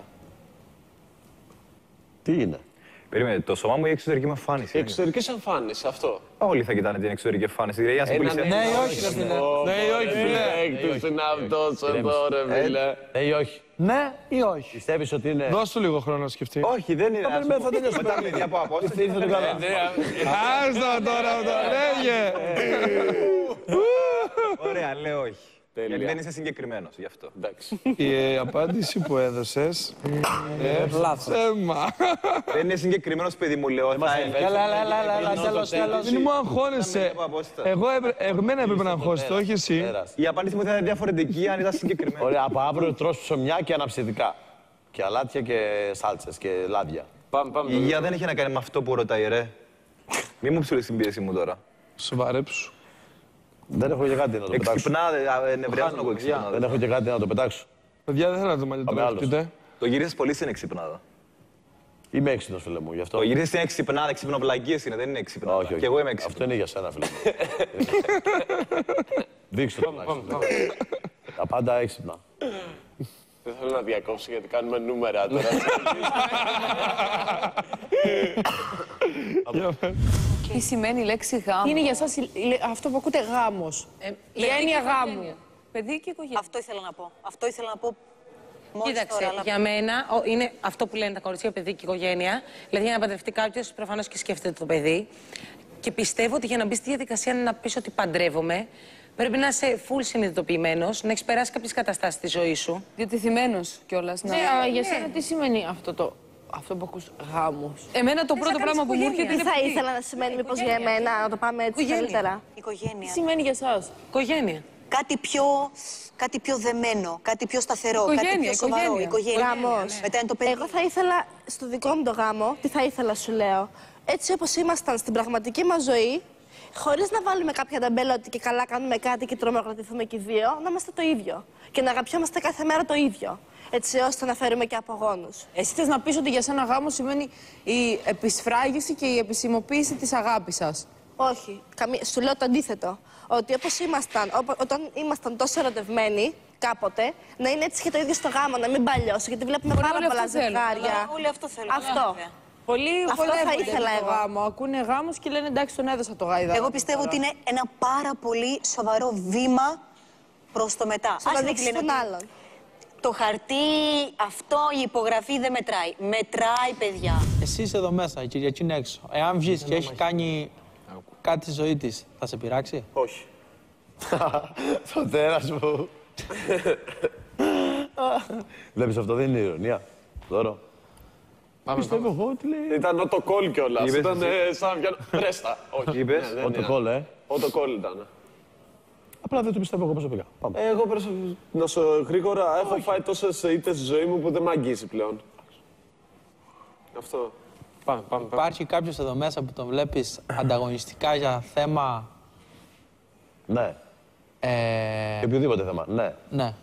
Speaker 14: Τι είναι?
Speaker 6: Περίμενε, το σώμα μου ή η εξωτερική μου εμφάνιση.
Speaker 17: Η εξωτερική εμφάνιση, αυτό.
Speaker 6: Όλοι θα κοιτάνε την εξωτερική εμφάνιση. Δηλαδή, για να σε
Speaker 17: Ένα
Speaker 6: πουλήσει-
Speaker 17: ναι
Speaker 6: Ναι,
Speaker 17: ή
Speaker 6: όχι,
Speaker 17: όχι,
Speaker 6: ρε φίλε.
Speaker 17: Ναι ή όχι, φίλε. Έκτος είναι αυτός εδώ, ρε φίλε.
Speaker 14: Ναι ή όχι.
Speaker 3: Ναι ή όχι.
Speaker 14: Πιστεύεις ότι είναι...
Speaker 4: Δώσ' του λίγο χρόνο να σκεφτεί.
Speaker 6: Όχι, δεν είναι.
Speaker 14: Θα περιμένω, θα τελειώσω.
Speaker 6: Μετά παιδιά από απόσταση.
Speaker 14: Ήρθε το καλά.
Speaker 4: Άστα τώρα αυτό, λέγε.
Speaker 6: Ωραία, λέω όχι. Γιατί δεν είσαι συγκεκριμένος γι' αυτό.
Speaker 17: Εντάξει.
Speaker 4: Η απάντηση που έδωσες... Ψέμα.
Speaker 6: Δεν είναι συγκεκριμένος, παιδί μου, λέω. Θα
Speaker 3: Έλα, έλα, έλα, έλα, τέλος, τέλος.
Speaker 4: Μην μου αγχώνεσαι. Εγώ έπρε- εμένα έπρεπε να αγχώσετε, όχι εσύ.
Speaker 6: Η απάντηση μου θα ήταν διαφορετική αν ήταν συγκεκριμένη.
Speaker 14: Ωραία, από αύριο τρως ψωμιά και αναψυδικά. Και αλάτια και σάλτσες και λάδια.
Speaker 5: Πάμε, πάμε.
Speaker 6: Η υγεία δεν έχει να κάνει με αυτό που ρωτάει, ρε. Μη μου ψηλείς την πίεση μου τώρα.
Speaker 4: Σοβαρέψου.
Speaker 14: Δεν έχω και κάτι να το πετάξω.
Speaker 6: Εξυπνά, νευριάζω να πω εξυπνά.
Speaker 14: Δεν έχω και κάτι να το πετάξω.
Speaker 4: Παιδιά, δεν θέλω να το μαλλιό
Speaker 14: Πάμε
Speaker 4: τώρα,
Speaker 14: άλλος.
Speaker 4: πείτε.
Speaker 6: Το γύρισες πολύ στην εξυπνάδα.
Speaker 14: Είμαι έξυπνος, φίλε μου, γι' αυτό.
Speaker 6: Το γύρισες στην εξυπνάδα, εξυπνοβλαγίες είναι, δεν είναι εξυπνάδα.
Speaker 14: Όχι, όχι.
Speaker 6: Και εγώ είμαι έξυπνος.
Speaker 14: Αυτό είναι για σένα, φίλε μου. Δείξτε το. Τα πάντα έξυπνα.
Speaker 17: Δεν θέλω να διακόψω γιατί κάνουμε νούμερα τώρα.
Speaker 12: Τι σημαίνει η λέξη γάμο?
Speaker 9: Τι είναι για σας η- η- αυτό που ακούτε γάμος. Η έννοια γάμου.
Speaker 12: Παιδί και οικογένεια.
Speaker 15: Αυτό ήθελα να πω. Αυτό ήθελα να πω μόλις
Speaker 2: Κοίταξε,
Speaker 15: τώρα. αλλά-
Speaker 2: για μένα ο, είναι αυτό που λένε τα κορίτσια, παιδί και οικογένεια. Δηλαδή, για να παντρευτεί κάποιο, προφανώς και σκέφτεται το παιδί. Και πιστεύω ότι για να μπει στη διαδικασία να πει ότι παντρεύομαι, πρέπει να είσαι full συνειδητοποιημένος, να έχει περάσει κάποιες καταστάσεις στη ζωή σου.
Speaker 12: Διατεθειμένος κιόλας.
Speaker 9: Ναι, α, για σένα τι σημαίνει αυτό το... Αυτό που ακούς γάμος.
Speaker 12: Εμένα το
Speaker 2: Θες
Speaker 12: πρώτο
Speaker 2: να
Speaker 12: πράγμα
Speaker 2: κάνεις
Speaker 12: που μου
Speaker 2: οικογένεια.
Speaker 12: έρχεται
Speaker 18: Τι
Speaker 12: είναι
Speaker 18: θα
Speaker 12: παιδί.
Speaker 18: ήθελα να σημαίνει μήπως για εμένα, να το πάμε έτσι
Speaker 2: Οικογένεια.
Speaker 18: καλύτερα.
Speaker 15: Οικογένεια.
Speaker 9: Τι σημαίνει για σας.
Speaker 2: Οικογένεια.
Speaker 15: Κάτι πιο, κάτι πιο δεμένο, κάτι πιο σταθερό, κάτι
Speaker 12: Οικογένεια,
Speaker 15: πιο σοβαρό.
Speaker 12: οικογένεια.
Speaker 15: Οικογένεια.
Speaker 18: Γάμος.
Speaker 15: Μετά είναι το παιδί.
Speaker 18: Εγώ θα ήθελα στο δικό μου το γάμο, τι θα ήθελα σου λέω, έτσι όπως ήμασταν στην πραγματική μας ζωή, χωρίς να βάλουμε κάποια ταμπέλα ότι και καλά κάνουμε κάτι και τρομοκρατηθούμε και οι δύο, να είμαστε το ίδιο. Και να αγαπιόμαστε κάθε μέρα το ίδιο. Έτσι ώστε να φέρουμε και απογόνους.
Speaker 9: Εσύ θες να πεις ότι για σένα γάμος σημαίνει η επισφράγιση και η επισημοποίηση της αγάπης σας.
Speaker 18: Όχι. Καμία... Σου λέω το αντίθετο. Ότι όπως ήμασταν, όπο- όταν ήμασταν τόσο ερωτευμένοι κάποτε, να είναι έτσι και το ίδιο στο γάμο, να μην παλιώσει. Γιατί βλέπουμε πάρα
Speaker 12: όλοι
Speaker 18: πολλά
Speaker 12: αυτό θέλουν.
Speaker 18: ζευγάρια.
Speaker 15: Όλοι αυτό θέλουν.
Speaker 18: Αυτό.
Speaker 15: βέβαια.
Speaker 9: Πολλοί
Speaker 18: Αυτό θα
Speaker 9: χορεύονται
Speaker 18: ήθελα
Speaker 9: με το
Speaker 18: εγώ.
Speaker 9: γάμο. Ακούνε γάμος και λένε εντάξει τον έδωσα το γάιδα.
Speaker 15: Εγώ πιστεύω ότι είναι ένα πάρα πολύ σοβαρό βήμα προς το μετά.
Speaker 18: Στο να
Speaker 15: Άσχετα
Speaker 18: δείξεις
Speaker 15: τι λένε
Speaker 18: τον
Speaker 15: ότι
Speaker 18: άλλον.
Speaker 15: Το χαρτί, αυτό, η υπογραφή δεν μετράει. Μετράει, παιδιά.
Speaker 19: Εσύ είσαι εδώ μέσα, η Κυριακή είναι έξω. Εάν βγεις και έχει κάνει κάτι στη ζωή της, θα σε πειράξει?
Speaker 17: Όχι.
Speaker 14: Το τέρας μου. Βλέπεις, αυτό δεν είναι ηρωνία. Δώρο. Πιστεύω εγώ ότι λέει...
Speaker 17: Ήταν ο το κόλ κιόλας.
Speaker 6: Είπες
Speaker 17: Ήταν
Speaker 6: εσύ.
Speaker 17: ε, σαν να πιάνω... Πρέστα. Όχι.
Speaker 6: Είπες.
Speaker 17: Ναι, δεν
Speaker 14: Ό, το
Speaker 17: είναι.
Speaker 14: κόλλο, ε.
Speaker 17: Ο το κόλ ήταν.
Speaker 14: Απλά δεν το πιστεύω εγώ προσωπικά. Πάμε.
Speaker 17: Εγώ προσωπικά, να σου γρήγορα, έχω φάει τόσες ήττες στη ζωή μου που δεν μ' αγγίζει πλέον. Αυτό.
Speaker 5: Πάμε, πάμε. πάμε.
Speaker 19: Υπάρχει κάποιος εδώ μέσα που τον βλέπεις ανταγωνιστικά για θέμα...
Speaker 14: Ναι.
Speaker 19: Ε,
Speaker 14: Και οποιοδήποτε θέμα. Ναι.
Speaker 19: ναι.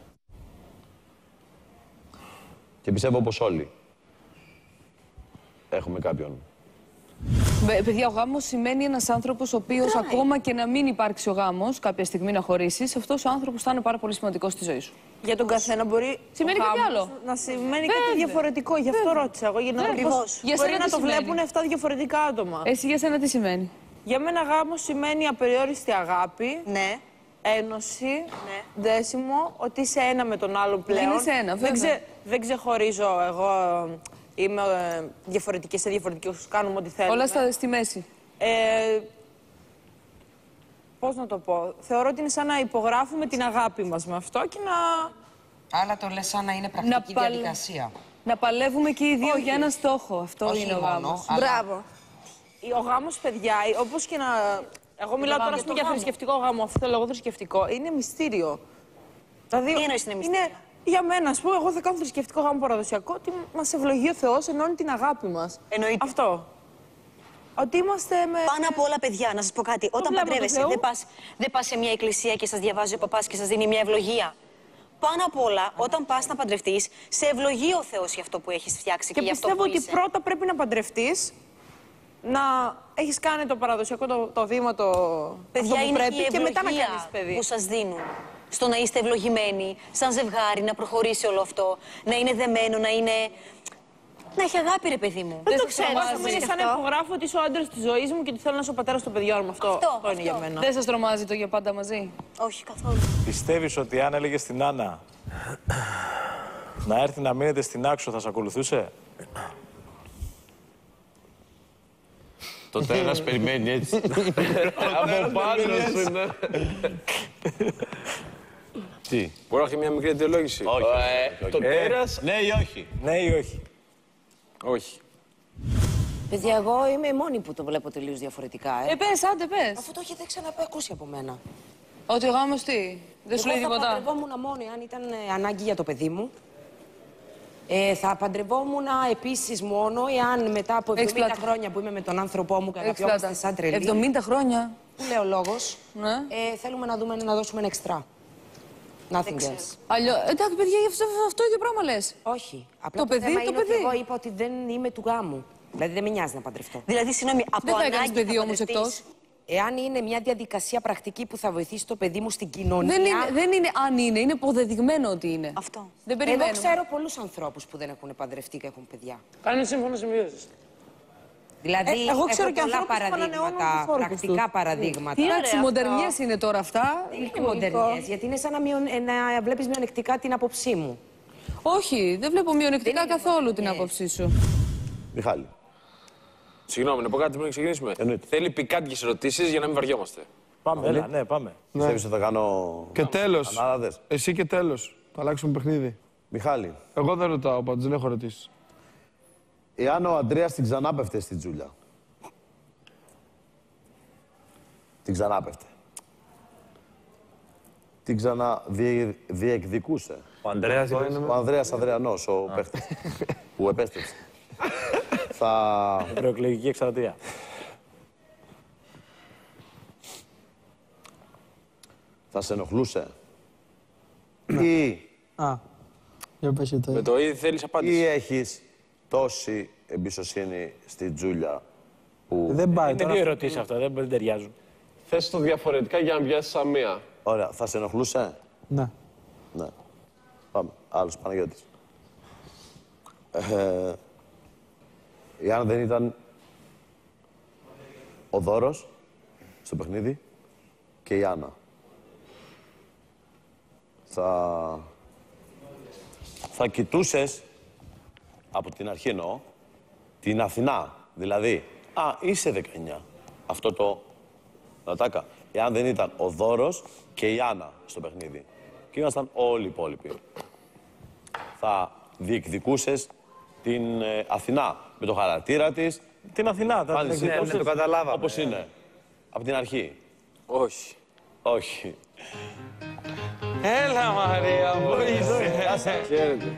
Speaker 14: Και πιστεύω πως όλοι έχουμε κάποιον.
Speaker 12: Βε- Παιδιά, ο γάμος σημαίνει ένας άνθρωπος ο οποίος ακόμα και να μην υπάρξει ο γάμος, κάποια στιγμή να χωρίσεις, αυτός ο άνθρωπος θα είναι πάρα πολύ σημαντικός στη ζωή σου.
Speaker 9: Για τον καθένα μπορεί
Speaker 12: Σημαίνει
Speaker 9: ο
Speaker 12: κάτι
Speaker 9: γάμος
Speaker 12: άλλο.
Speaker 9: να σημαίνει
Speaker 12: Βέβαια.
Speaker 9: κάτι διαφορετικό. Γι' αυτό ρώτησα εγώ. Για να δω
Speaker 12: Ακριβώς.
Speaker 9: πώς
Speaker 12: Για
Speaker 9: μπορεί
Speaker 12: σένα
Speaker 9: να
Speaker 12: τι
Speaker 9: το
Speaker 12: σημαίνει?
Speaker 9: βλέπουν εφτά διαφορετικά άτομα.
Speaker 12: Εσύ για σένα τι σημαίνει?
Speaker 9: Για μένα γάμος σημαίνει απεριόριστη αγάπη,
Speaker 15: Ναι.
Speaker 9: ένωση,
Speaker 15: Ναι.
Speaker 9: δέσιμο, ότι είσαι ένα με τον άλλον πλέον.
Speaker 12: Γίνεσαι ένα,
Speaker 9: δεν,
Speaker 12: βέβαια.
Speaker 9: δεν ξεχωρίζω εγώ. Είμαι ε, διαφορετική σε διαφορετικού, κάνουμε ό,τι θέλουμε.
Speaker 12: Όλα στα, στη μέση.
Speaker 9: Ε, πώς να το πω. Θεωρώ ότι είναι σαν να υπογράφουμε την αγάπη μας με αυτό και να...
Speaker 16: Αλλά το λες σαν να είναι πρακτική
Speaker 12: παλ-
Speaker 16: διαδικασία.
Speaker 12: Να παλεύουμε και οι δύο
Speaker 9: Όχι.
Speaker 12: για ένα στόχο. Αυτό
Speaker 16: Όχι
Speaker 12: είναι ο
Speaker 16: μόνο,
Speaker 12: γάμος.
Speaker 16: αλλά-
Speaker 18: Μπράβο.
Speaker 9: Ο γάμος, παιδιά, όπως και να... Εγώ μιλάω τώρα ας πούμε, για θρησκευτικό γάμο. Αυτό θέλω εγώ θρησκευτικό. Είναι μυστήριο. Δηλαδή,
Speaker 15: Τι εννοείς είναι μυστήριο?
Speaker 9: για μένα, ας πούμε, εγώ θα κάνω θρησκευτικό γάμο παραδοσιακό, ότι μας ευλογεί ο Θεός, ενώνει την αγάπη μας.
Speaker 15: Εννοείται.
Speaker 9: Αυτό. Ότι είμαστε με...
Speaker 15: Πάνω απ' όλα, παιδιά, να σας πω κάτι. Όταν
Speaker 9: βλέμμα του
Speaker 15: παντρεύεσαι,
Speaker 9: Θεού.
Speaker 15: δεν πας, δεν πας σε μια εκκλησία και σας διαβάζει ο παπάς και σας δίνει μια ευλογία. Πάνω απ' όλα, όταν πας να παντρευτείς, σε ευλογεί ο Θεός για αυτό που έχεις φτιάξει και,
Speaker 9: Και
Speaker 15: για αυτό που
Speaker 9: πιστεύω ότι
Speaker 15: είσαι.
Speaker 9: πρώτα πρέπει να παντρευτείς, να έχεις κάνει το παραδοσιακό το, το βήμα, το
Speaker 15: Παιδιά,
Speaker 9: αυτό που
Speaker 15: είναι
Speaker 9: πρέπει
Speaker 15: η
Speaker 9: και μετά να
Speaker 15: ευλογία
Speaker 9: κάνεις παιδί.
Speaker 15: που σας δίνουν. Στο να είστε ευλογημένοι, σαν ζευγάρι, να προχωρήσει όλο αυτό, να είναι δεμένο, να είναι... Να έχει αγάπη, ρε παιδί μου.
Speaker 9: Δεν το ξέρω. Εγώ είναι σαν να υπογράφω ότι είσαι ο άντρας της ζωής μου και ότι θέλω να είσαι ο πατέρας των παιδιών μου. Αυτό,
Speaker 15: Αυτό,
Speaker 9: αυτό είναι
Speaker 15: αυτό.
Speaker 9: για μένα.
Speaker 12: Δεν σας τρομάζει το για πάντα μαζί?
Speaker 15: Όχι, καθόλου.
Speaker 3: Πιστεύεις ότι αν έλεγε στην Άννα να έρθει να μείνετε στην Άξο, θα σε ακολουθούσε?
Speaker 14: Το τέρας περιμένει έτσι.
Speaker 17: Από πάνω σου, ναι.
Speaker 14: Τι.
Speaker 5: Μπορώ να έχει μια μικρή αιτιολόγηση.
Speaker 14: Όχι.
Speaker 17: Ε, το τέρας...
Speaker 14: Ναι ή όχι.
Speaker 3: Ναι ή όχι.
Speaker 5: Όχι.
Speaker 16: Παιδιά, εγώ είμαι η μόνη που το βλέπω τελείως διαφορετικά. Ε,
Speaker 12: Ε, πες, άντε, πες.
Speaker 16: Αφού το έχετε ξαναπακούσει από μένα.
Speaker 12: Ότι ο γάμος τι, δεν σου λέει
Speaker 16: Εγώ θα
Speaker 12: τίποτα?
Speaker 16: παντρευόμουν μόνο αν ήταν ε, ανάγκη για το παιδί μου. Ε, θα παντρευόμουν επίσης μόνο εάν μετά από
Speaker 12: Έχεις
Speaker 16: εβδομήντα
Speaker 12: πλάτη.
Speaker 16: χρόνια που είμαι με τον άνθρωπό μου και
Speaker 12: Έχεις
Speaker 16: αγαπιόμαστε
Speaker 12: πλάτη.
Speaker 16: σαν τρελή.
Speaker 12: εβδομήντα χρόνια.
Speaker 16: Που λέει ο λόγος.
Speaker 12: Ναι.
Speaker 16: Ε, θέλουμε να, δούμε, να δώσουμε ένα εξτρά. Nothing else.
Speaker 12: Αλλιώ, εντάξει, παιδιά, αυτό, αυτό ίδιο πράγμα λες.
Speaker 16: Όχι. Απλά
Speaker 12: Το
Speaker 16: το,
Speaker 12: παιδί,
Speaker 16: θέμα
Speaker 12: το
Speaker 16: είναι
Speaker 12: παιδί.
Speaker 16: ότι εγώ είπα ότι δεν είμαι του γάμου. Δηλαδή δεν με νοιάζει να παντρευτώ.
Speaker 15: Δηλαδή, συγγνώμη, από
Speaker 12: Δεν θα
Speaker 15: ανάγκη
Speaker 12: έκανες παιδί
Speaker 15: θα
Speaker 12: όμως
Speaker 15: παντρευτείς.
Speaker 12: εκτός.
Speaker 16: Εάν είναι μια διαδικασία πρακτική που θα βοηθήσει το παιδί μου στην κοινωνία.
Speaker 12: Δεν είναι, δεν είναι αν είναι, είναι αποδεδειγμένο ότι είναι.
Speaker 15: Αυτό.
Speaker 12: Δεν
Speaker 16: Εγώ
Speaker 12: περιμένουμε.
Speaker 16: ξέρω πολλούς ανθρώπους που δεν έχουν παντρευτεί και έχουν παιδιά.
Speaker 2: Κάνει σύμφωνο συμβίωσης.
Speaker 16: Δηλαδή,
Speaker 9: Ε, εγώ ξέρω
Speaker 16: έχω
Speaker 9: και
Speaker 16: πολλά
Speaker 9: ανθρώπους που ανανεώνουν
Speaker 16: παραδείγματα,
Speaker 9: τους φόρους
Speaker 16: πρακτικά
Speaker 9: τους.
Speaker 16: παραδείγματα.
Speaker 12: Εντάξει, μοντερνιές είναι τώρα αυτά.
Speaker 16: Δεν είναι μοντέρνιες, γιατί είναι σαν να, μειον, ε, να βλέπεις μειονεκτικά την άποψή μου.
Speaker 12: Όχι, δεν βλέπω μειονεκτικά
Speaker 16: είναι
Speaker 12: καθόλου την
Speaker 16: μοντέρνιες.
Speaker 12: άποψή σου.
Speaker 14: Μιχάλη.
Speaker 5: Συγγνώμη, να πω κάτι πριν ξεκινήσουμε.
Speaker 14: Εννοείται.
Speaker 5: Θέλει πικάντικες ερωτήσεις για να μην βαριόμαστε.
Speaker 3: Πάμε, έλα, ναι, πάμε.
Speaker 14: Πιστεύεις ότι θα κάνω...
Speaker 4: Και τέλος.
Speaker 14: Ανάδες.
Speaker 4: Εσύ και τέλος. Θα αλλάξουμε παιχνίδι.
Speaker 14: Μιχάλη,
Speaker 4: Εγώ δεν ρωτάω, πάντως δεν έχω ρωτήσει.
Speaker 14: εάν ο Αντρέας την ξανάπεφτε στην Τζούλια. Την ξανάπεφτε. Την ξαναδιεκδικούσε.
Speaker 6: Ο Ανδρέας είπες.
Speaker 14: Ο Ανδρέας Ανδρεανός, ο παίχτης, που επέστρεψε. Θα...
Speaker 3: Προεκλογική εκστρατεία.
Speaker 14: θα σε ενοχλούσε. Ή...
Speaker 19: Α, για πες το.
Speaker 5: Με το ή θέλεις απάντηση.
Speaker 14: ή έχεις τόση εμπιστοσύνη στη Τζούλια που...
Speaker 19: Δεν πάει
Speaker 3: Είναι
Speaker 19: τώρα.
Speaker 3: δύο ερωτήσεις αυτά, δεν, δεν ταιριάζουν.
Speaker 17: Θες το διαφορετικά για να πιάσεις σαν μία.
Speaker 14: Ωραία, θα σε ενοχλούσε.
Speaker 19: Ναι.
Speaker 14: Ναι. Πάμε. Άλλος Παναγιώτης. Ε, εάν δεν ήταν ο Δώρος στο παιχνίδι και η Άννα. Θα... θα κοιτούσες, από την αρχή εννοώ, την Αθηνά. Δηλαδή, α, είσαι δεκαεννιά. Αυτό το Νατάκα. Εάν δεν ήταν ο Δώρος και η Άννα στο παιχνίδι. Και ήμασταν όλοι οι υπόλοιποι. Θα διεκδικούσες την ε, Αθηνά με το χαρακτήρα της.
Speaker 3: Την Αθηνά, τα
Speaker 14: Πάλι
Speaker 3: την
Speaker 14: ναι,
Speaker 3: εκδικούσες.
Speaker 14: ναι, το καταλάβαμε. Όπως είναι. Από την αρχή.
Speaker 5: Όχι.
Speaker 14: Όχι.
Speaker 4: Έλα, Μαρία, πού είσαι.
Speaker 5: Χαίρετε.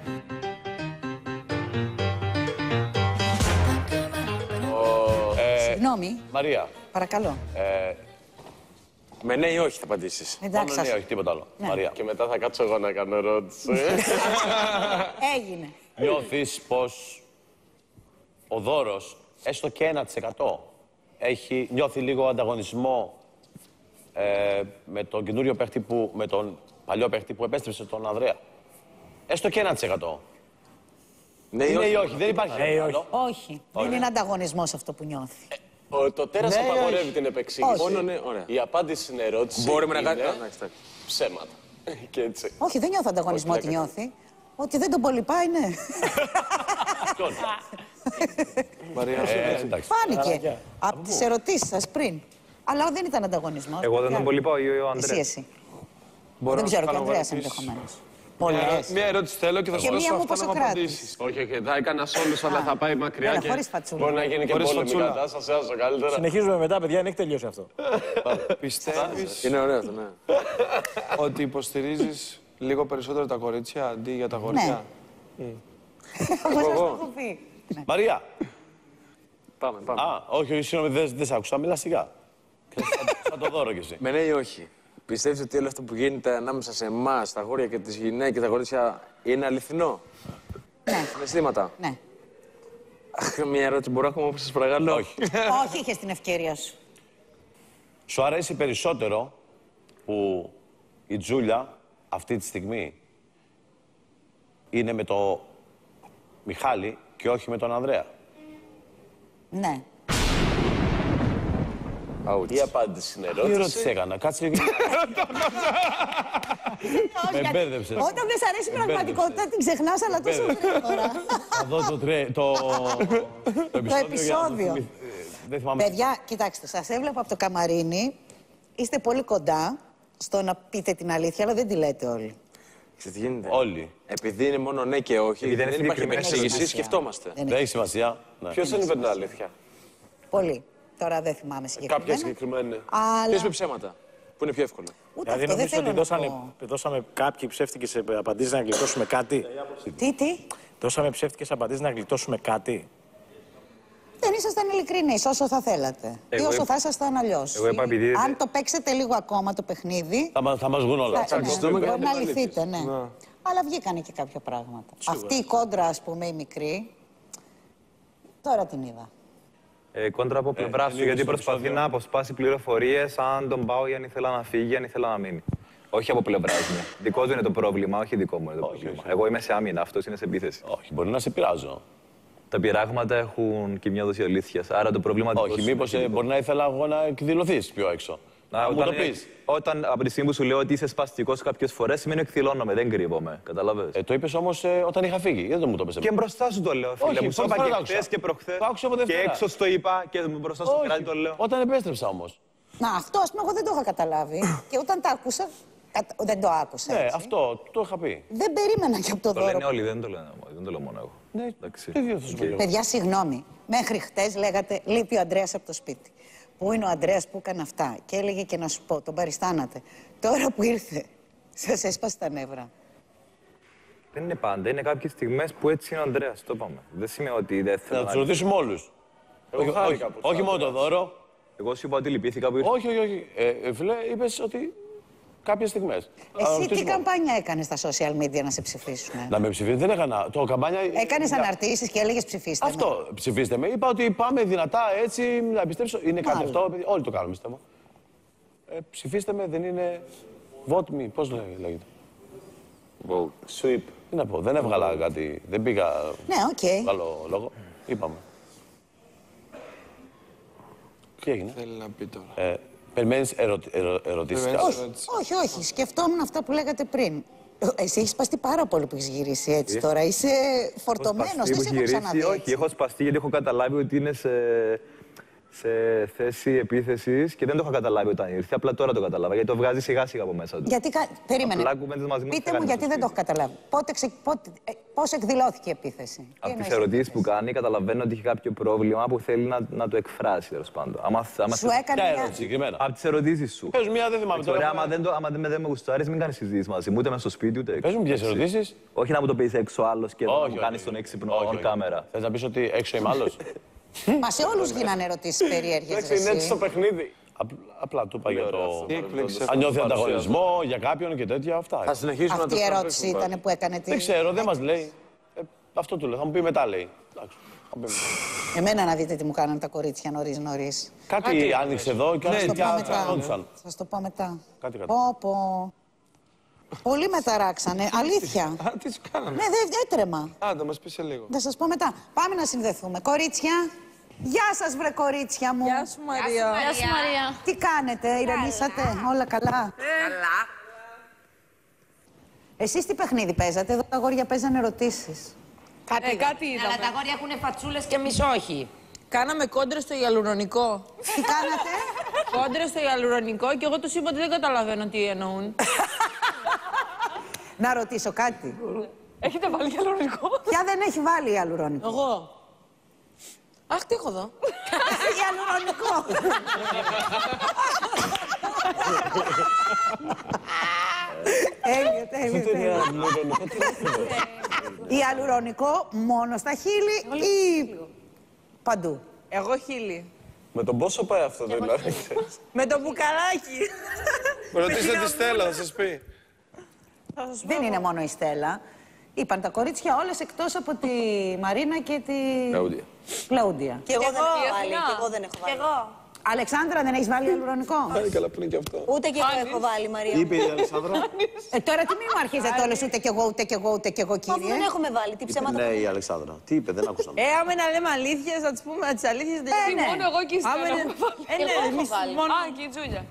Speaker 8: Συγγνώμη,
Speaker 14: Μαρία.
Speaker 8: παρακαλώ.
Speaker 14: Ε,
Speaker 5: Με ναι ή όχι θα απαντήσεις.
Speaker 8: Εντάξει,
Speaker 14: μόνο ναι,
Speaker 8: ας-
Speaker 14: όχι, τίποτα άλλο.
Speaker 8: Ναι.
Speaker 14: Μαρία.
Speaker 17: Και μετά θα κάτσω εγώ να κάνω ερώτηση.
Speaker 8: Έγινε.
Speaker 14: Νιώθεις πως ο Δώρος, έστω και ένα τοις εκατό, έχει, νιώθει λίγο ανταγωνισμό ε, με τον καινούριο παίχτη που, με τον παλιό παίχτη που επέστρεψε τον Ανδρέα. Έστω και ένα τοις εκατό.
Speaker 5: Ναι ή
Speaker 14: Ναι ή
Speaker 5: όχι.
Speaker 14: όχι, δεν υπάρχει
Speaker 3: Ναι ή
Speaker 14: άλλο.
Speaker 8: Όχι. Δεν είναι ανταγωνισμός αυτό που νιώθει.
Speaker 17: Ο- Το τέρας
Speaker 14: Ναι,
Speaker 17: απαγορεύει
Speaker 14: όχι.
Speaker 17: την επεξήγηση.
Speaker 8: Όχι.
Speaker 5: Μόνο ναι, ωραία.
Speaker 17: Η απάντηση στην ερώτηση
Speaker 5: Μπορούμε να
Speaker 17: είναι
Speaker 5: κάνουμε. Εντάξει, εντάξει.
Speaker 17: ψέματα. Και έτσι.
Speaker 8: Όχι, δεν νιώθω ανταγωνισμό
Speaker 17: Όχι,
Speaker 8: ότι
Speaker 17: λέκα.
Speaker 8: νιώθει. Ότι δεν τον πολυπάει, ναι.
Speaker 5: Μαρία,
Speaker 14: Ε, εντάξει.
Speaker 8: Φάνηκε από τις ερωτήσεις σας πριν. Αλλά δεν ήταν ανταγωνισμός.
Speaker 6: Εγώ δεν τον πολύ πάω, ο
Speaker 8: Εσύ,
Speaker 6: Ανδρέας.
Speaker 8: εσύ.
Speaker 4: Μπορώ
Speaker 8: Δεν
Speaker 4: να
Speaker 8: ξέρω,
Speaker 4: σου
Speaker 8: και ο
Speaker 4: κάνω
Speaker 8: Ανδρέας
Speaker 4: ερωτήσεις.
Speaker 8: ενδεχομένως.
Speaker 4: Μια,
Speaker 8: Πολλές.
Speaker 4: μια ερώτηση θέλω και θα σου
Speaker 8: Και
Speaker 4: δώσω
Speaker 8: μία μου
Speaker 4: αυτά να μου
Speaker 8: Ποσοκράτης.
Speaker 4: απαντήσεις.
Speaker 17: Όχι, όχι, θα έκανα σε όλους, αλλά θα πάει μακριά
Speaker 8: Έλα,
Speaker 17: και
Speaker 8: χωρίς φατσούλα.
Speaker 17: μπορεί να γίνει και
Speaker 4: Χωρίς
Speaker 17: πόλεμη
Speaker 4: φατσούλα.
Speaker 17: κατάσταση, άσο καλύτερα.
Speaker 3: Συνεχίζουμε μετά, παιδιά, δεν έχει τελειώσει αυτό.
Speaker 4: Πιστεύεις
Speaker 5: Είναι ωραίο αυτό, ναι.
Speaker 4: ότι υποστηρίζεις λίγο περισσότερο τα κορίτσια αντί για τα γόρια.
Speaker 8: Όπως σας το έχω πει.
Speaker 14: Μαρία,
Speaker 5: Πάμε, πάμε.
Speaker 14: Α, όχι, όχι, συγγνώμη, δεν δε σ' άκουσα. Μιλά σιγά. Θα το δώρο κι εσύ.
Speaker 5: Με ναι ή όχι. Πιστεύεις ότι όλο αυτό που γίνεται ανάμεσα σε εμάς, τα αγόρια και τις γυναίκες, τα κορίτσια, είναι αληθινό?
Speaker 8: Ναι.
Speaker 5: Συναισθήματα.
Speaker 8: Ναι.
Speaker 5: Αχ, μια ερώτηση μπορώ ακόμα, όπως σας παρακαλώ.
Speaker 14: Όχι.
Speaker 8: Όχι, είχες την ευκαιρία σου.
Speaker 14: Σου αρέσει περισσότερο που η Τζούλια αυτή τη στιγμή είναι με το Μιχάλη και όχι με τον Ανδρέα?
Speaker 8: Ναι.
Speaker 17: Η απάντηση είναι ερώτηση.
Speaker 14: Τι ερώτηση έκανα, κάτσε λίγο. Με μπέρδεψες.
Speaker 8: Όταν δεν σ' αρέσει η πραγματικότητα την ξεχνάς, αλλά τόσο γρήγορα.
Speaker 14: Θα δω το τρέ... το...
Speaker 8: Το επεισόδιο.
Speaker 14: Δεν θυμάμαι.
Speaker 8: Παιδιά, κοιτάξτε, σας έβλεπα από το καμαρίνι. Είστε πολύ κοντά στο να πείτε την αλήθεια, αλλά δεν τη λέτε όλοι.
Speaker 5: Ξέρετε τι γίνεται?
Speaker 14: Όλοι.
Speaker 5: Επειδή είναι μόνο ναι και όχι,
Speaker 6: Επειδή
Speaker 5: δεν
Speaker 6: είναι
Speaker 5: υπάρχει
Speaker 6: συγκεκριμένη
Speaker 5: εξήγηση,
Speaker 6: ερώτηση.
Speaker 5: σκεφτόμαστε.
Speaker 8: Δεν
Speaker 14: Δεν έχει σημασία. Ναι.
Speaker 17: Ποιος δεν είπε την αλήθεια?
Speaker 8: Πολύ. Τώρα δεν θυμάμαι συγκεκριμένα.
Speaker 17: Κάποια συγκεκριμένη.
Speaker 8: Αλλά...
Speaker 5: Ποιος είπε ψέματα, που είναι πιο εύκολο?
Speaker 8: Ούτε
Speaker 3: Δηλαδή
Speaker 8: αυτό δεν
Speaker 3: νομίζω
Speaker 8: θέλω
Speaker 3: ότι
Speaker 8: να
Speaker 3: δώσαμε,
Speaker 8: πω.
Speaker 3: δώσαμε κάποιοι ψεύτικες απαντήσεις να γλιτώσουμε κάτι.
Speaker 8: Τι, τι.
Speaker 3: Δώσαμε ψεύτικες απαντήσεις να γλιτώσουμε κάτι.
Speaker 8: Δεν ήσασταν ειλικρινείς όσο θα θέλατε.
Speaker 6: Εγώ
Speaker 8: Ή όσο
Speaker 6: είπα-
Speaker 8: θα ήσασταν αλλιώς.
Speaker 6: Εγώ είπα επειδή-
Speaker 8: Αν το παίξετε λίγο ακόμα το παιχνίδι.
Speaker 14: Θα, μα- θα μας βγουν όλα.
Speaker 8: θα- ναι,
Speaker 5: Τσακιστούμε και
Speaker 8: μπορεί
Speaker 5: να
Speaker 8: να
Speaker 5: την
Speaker 8: λυθείτε, ναι.
Speaker 5: Να.
Speaker 8: Αλλά βγήκανε και κάποια πράγματα. Αυτή η κόντρα, ας πούμε, η μικρή. Τώρα την είδα.
Speaker 6: Ε, κόντρα από πλευρά σου, γιατί προσπαθεί να αποσπάσει πληροφορίες αν τον πάω ή αν ήθελα να φύγει, αν ήθελα να μείνει. Όχι από πλευρά μου. Δικό του είναι το πρόβλημα, όχι δικό μου είναι το πρόβλημα. Εγώ είμαι σε άμυνα, αυτό είναι σε επίθεση.
Speaker 14: Όχι, μπορεί να σε πειράζω.
Speaker 6: Τα πειράγματα έχουν και μια δόση αλήθειας. Άρα το πρόβλημα δικό
Speaker 14: Όχι,
Speaker 6: σου
Speaker 14: μήπως
Speaker 6: είναι
Speaker 14: ε, μπορεί να ήθελα εγώ να εκδηλωθείς πιο έξω. Να μου το
Speaker 6: όταν,
Speaker 14: πεις.
Speaker 6: όταν από τη στιγμή που σου λέω ότι είσαι σπαστικός κάποιες φορές, σημαίνει ότι εκδηλώνομαι, δεν κρύβομαι. Καταλαβες.
Speaker 14: Ε, το είπες όμως ε, όταν είχα φύγει. Γιατί δεν μου το είπες.
Speaker 6: Και μπροστά σου το λέω, φίλε
Speaker 14: Όχι,
Speaker 6: μου. Σου
Speaker 14: πρώτη
Speaker 6: είπα
Speaker 14: φορά
Speaker 6: και
Speaker 14: το άκουσα.
Speaker 6: χθες και προχθές.
Speaker 14: Το άκουσα από
Speaker 6: Και
Speaker 14: Δευτέρα.
Speaker 6: έξω στο είπα και μπροστά στο πειράζει το λέω.
Speaker 14: Όταν επέστρεψα όμως.
Speaker 8: Να, αυτό ας πούμε εγώ δεν το είχα καταλάβει. Και όταν το άκουσα, κατα- δεν το άκουσα.
Speaker 14: Ναι,
Speaker 8: έτσι.
Speaker 14: αυτό το είχα πει.
Speaker 8: Δεν περίμενα και από το
Speaker 6: Το λένε
Speaker 8: δώρο.
Speaker 6: όλοι, δεν το λένε μόνο, δεν το λέω μόνο εγώ.
Speaker 14: Ναι,
Speaker 6: Εντάξει.
Speaker 14: το ίδιο θα σου πω.
Speaker 8: Παιδιά, συγγνώμη. Μέχρι χτες λέγατε λείπει ο Ανδρέας από το σπίτι. Πού είναι ο Ανδρέας που έκανε αυτά. Και έλεγε και να σου πω, τον παριστάνατε. Τώρα που ήρθε, σας έσπασε τα νεύρα.
Speaker 6: Δεν είναι πάντα, είναι κάποιες στιγμές που έτσι είναι ο Ανδρέας, το είπαμε. Δεν σημαίνει ότι δεν θέλω
Speaker 14: Να τους ρωτήσουμε όλους.
Speaker 17: Εγώ
Speaker 14: Όχι,
Speaker 17: χάρηκα
Speaker 14: όχι,
Speaker 17: που
Speaker 14: όχι
Speaker 17: το
Speaker 14: μόνο το δώρο.
Speaker 6: Εγώ σου είπα ότι λυπήθηκα που ήρθε.
Speaker 14: Όχι, όχι, όχι. Ε, ε, φίλε, είπες ότι κάποιες στιγμές. Να
Speaker 8: Εσύ τι
Speaker 14: ρωτήσουμε.
Speaker 8: καμπάνια έκανες στα social media να σε ψηφίσουν.
Speaker 14: Να με ψηφίσει, δεν έκανα. Το καμπάνια.
Speaker 8: Έκανες
Speaker 14: Για-
Speaker 8: αναρτήσεις και έλεγες ψηφίστε με.
Speaker 14: Αυτό, ψηφίστε με. Είπα ότι πάμε δυνατά έτσι, να πιστέψω. Είναι κάτι
Speaker 8: Μάλλον.
Speaker 14: αυτό, επειδή όλοι το κάνουμε, πιστεύω. Ε, ψηφίστε με, δεν είναι. Vote me, πώς λέγεται. λέγεται.
Speaker 17: Vote. Sweep.
Speaker 14: Τι να πω, δεν έβγαλα κάτι. Δεν πήγα.
Speaker 8: Ναι, οκ.
Speaker 14: Άλλο λόγο. Είπαμε. Τι έγινε.
Speaker 5: Θέλει να πει τώρα.
Speaker 14: Ε, Περιμένεις ερωτη, ερω, ερωτήσεις.
Speaker 5: Περιμένεις
Speaker 14: κάτι?
Speaker 5: ερώτηση.
Speaker 8: Όχι, όχι. Σκεφτόμουν αυτά που λέγατε πριν. Εσύ έχεις σπαστεί πάρα πολύ που έχεις γυρίσει έτσι τώρα. Είσαι φορτωμένος, δεν σε έχω ξαναδεί.
Speaker 6: Όχι,
Speaker 8: έτσι.
Speaker 6: έχω σπαστεί γιατί έχω καταλάβει ότι είναι σε, σε θέση επίθεσης και δεν το είχα καταλάβει όταν ήρθε. Απλά τώρα το κατάλαβα γιατί το βγάζει σιγά σιγά από μέσα του.
Speaker 8: Γιατί. κα- Περίμενε.
Speaker 6: Απλά κουβέντες μαζί μου
Speaker 8: Πείτε
Speaker 6: θα
Speaker 8: μου
Speaker 6: κάνει
Speaker 8: γιατί
Speaker 6: στο
Speaker 8: δεν το έχω καταλάβει. Πότε, ξε... Πότε... ε, πώς εκδηλώθηκε η επίθεση. Τι
Speaker 6: Από
Speaker 8: εννοείς
Speaker 6: τις ερωτήσεις
Speaker 8: επίθεση?
Speaker 6: που κάνει, καταλαβαίνω ότι έχει κάποιο πρόβλημα που θέλει να, να το εκφράσει τέλος πάντων. Άμα, άμα
Speaker 8: Σου έκανε
Speaker 14: Ποια
Speaker 8: μια...
Speaker 14: ερώτηση συγκεκριμένα.
Speaker 6: Από τις ερωτήσεις σου.
Speaker 14: Πες μια, δεν θυμάμαι
Speaker 6: Ωραία,
Speaker 14: τώρα.
Speaker 6: άμα δεν, το, άμα δεν, με- δεν με γουστάρεις, μην κάνεις συζήτηση μαζί μου, ούτε μέσα στο σπίτι, ούτε έξω.
Speaker 14: Πες μου ποιες
Speaker 6: Εντάξει.
Speaker 14: ερωτήσεις.
Speaker 6: Όχι να μου το πεις έξω άλλος και να
Speaker 14: Όχι,
Speaker 6: μου
Speaker 14: όχι,
Speaker 6: κάνεις
Speaker 14: όχι.
Speaker 6: τον έξυπνο
Speaker 14: Όχι,
Speaker 6: on
Speaker 14: όχι.
Speaker 6: κάμερα.
Speaker 14: Θες να πεις ότι έξω είμαι άλλος.
Speaker 8: Μα σε όλους γίνανε ερωτήσεις περίεργες.
Speaker 17: Εντάξει, είναι έτσι στο παιχνίδι.
Speaker 14: Απ- Απλά του είπα για το.
Speaker 5: Τι έκπληξη αυτό
Speaker 14: Αν νιώθει
Speaker 5: που παρουσιάζει.
Speaker 14: ανταγωνισμό για κάποιον και τέτοια αυτά.
Speaker 5: Θα συνεχίσουμε να
Speaker 8: Αυτή
Speaker 5: το
Speaker 8: η
Speaker 5: κάνουμε.
Speaker 8: ερώτηση ήταν που έκανε τη...
Speaker 14: Δεν ξέρω, δεν μας λέει. Ε, αυτό του λέω. Θα μου πει μετά, λέει. Εντάξει, θα πει μετά.
Speaker 8: Εμένα να δείτε τι μου κάνανε τα κορίτσια νωρίς νωρίς.
Speaker 14: Κάτι άνοιξε εδώ και
Speaker 8: Θα
Speaker 14: άρχισε
Speaker 8: το
Speaker 14: και
Speaker 8: πω μετά.
Speaker 14: τσακώνονταν.
Speaker 8: Θα σας το πω μετά.
Speaker 14: Κάτι, κάτι.
Speaker 8: Πω, πω. Πολύ μεταράξανε. Αλήθεια.
Speaker 5: Α, τι σου κάνανε.
Speaker 8: Ναι, δεν έτρεμα.
Speaker 5: Α, θα μας πεις σε λίγο.
Speaker 8: Θα σας πω μετά. Πάμε να συνδεθούμε. Κορίτσια. Γεια σας βρε κορίτσια μου.
Speaker 9: Γεια σου Μαρία.
Speaker 18: Γεια σου, Μαρία.
Speaker 8: Τι κάνετε, ηρεμήσατε, όλα καλά.
Speaker 9: Καλά.
Speaker 8: Εσείς τι παιχνίδι παίζατε, εδώ τα αγόρια παίζανε ερωτήσεις.
Speaker 16: Κάτι,
Speaker 9: Ε, κάτι είδαμε.
Speaker 16: Αλλά τα αγόρια έχουν φατσούλες και εμείς όχι.
Speaker 9: Κάναμε κόντρες στο ιαλουρονικό.
Speaker 8: Τι κάνατε?
Speaker 9: Κόντρες στο ιαλουρονικό και εγώ τους είπα ότι δεν καταλαβαίνω τι εννοούν.
Speaker 8: Να ρωτήσω κάτι.
Speaker 9: Έχετε βάλει ιαλουρονικό.
Speaker 8: Ποια δεν έχει βάλει ιαλουρόνικο?
Speaker 9: Εγώ. Αχ, τι έχω εδώ.
Speaker 8: Ιαλουρονικό. Τέλειο, τέλειο, τέλειο. Ιαλουρονικό μόνο στα χείλη ή παντού?
Speaker 9: Εγώ χίλι.
Speaker 6: Με τον πόσο πάει αυτό το δηλαδή.
Speaker 9: Με το μπουκαλάκι.
Speaker 4: Ρωτήστε τη Στέλλα, θα σας πει.
Speaker 8: Δεν είναι μόνο η Στέλλα. Είπαν τα κορίτσια όλες εκτός από τη Μαρίνα και τη...
Speaker 6: Κλαούντια.
Speaker 8: Κλαούντια.
Speaker 15: Και εγώ δεν έχω βάλει. Και εγώ δεν έχω βάλει.
Speaker 18: Εγώ.
Speaker 8: Αλεξάνδρα, δεν έχεις βάλει αλουρονικό.
Speaker 6: Πάλι καλά που είναι και αυτό.
Speaker 15: Ούτε και εγώ έχω βάλει, Μαρία.
Speaker 3: Τι είπε η Αλεξάνδρα.
Speaker 8: Ε, τώρα τι μην μου αρχίζετε όλες, ούτε κι εγώ, ούτε κι εγώ, ούτε κι εγώ,
Speaker 15: Αφού
Speaker 8: κύριε.
Speaker 15: δεν έχουμε βάλει, τι ψέματα.
Speaker 3: Ναι, η Αλεξάνδρα. Τι είπε, δεν άκουσα.
Speaker 9: Ε, άμα να λέμε αλήθειες, να τις πούμε τις αλήθειες. δεν
Speaker 12: Ε,
Speaker 9: είναι.
Speaker 12: μόνο εγώ και η
Speaker 9: Άμα
Speaker 12: Στέλλα
Speaker 9: είναι-
Speaker 12: έχουμε βάλει.
Speaker 9: Ε, ναι,
Speaker 12: Εγώ έχω
Speaker 9: εμείς
Speaker 12: βάλει.
Speaker 9: μόνο-
Speaker 12: Α, και η Τζούλια.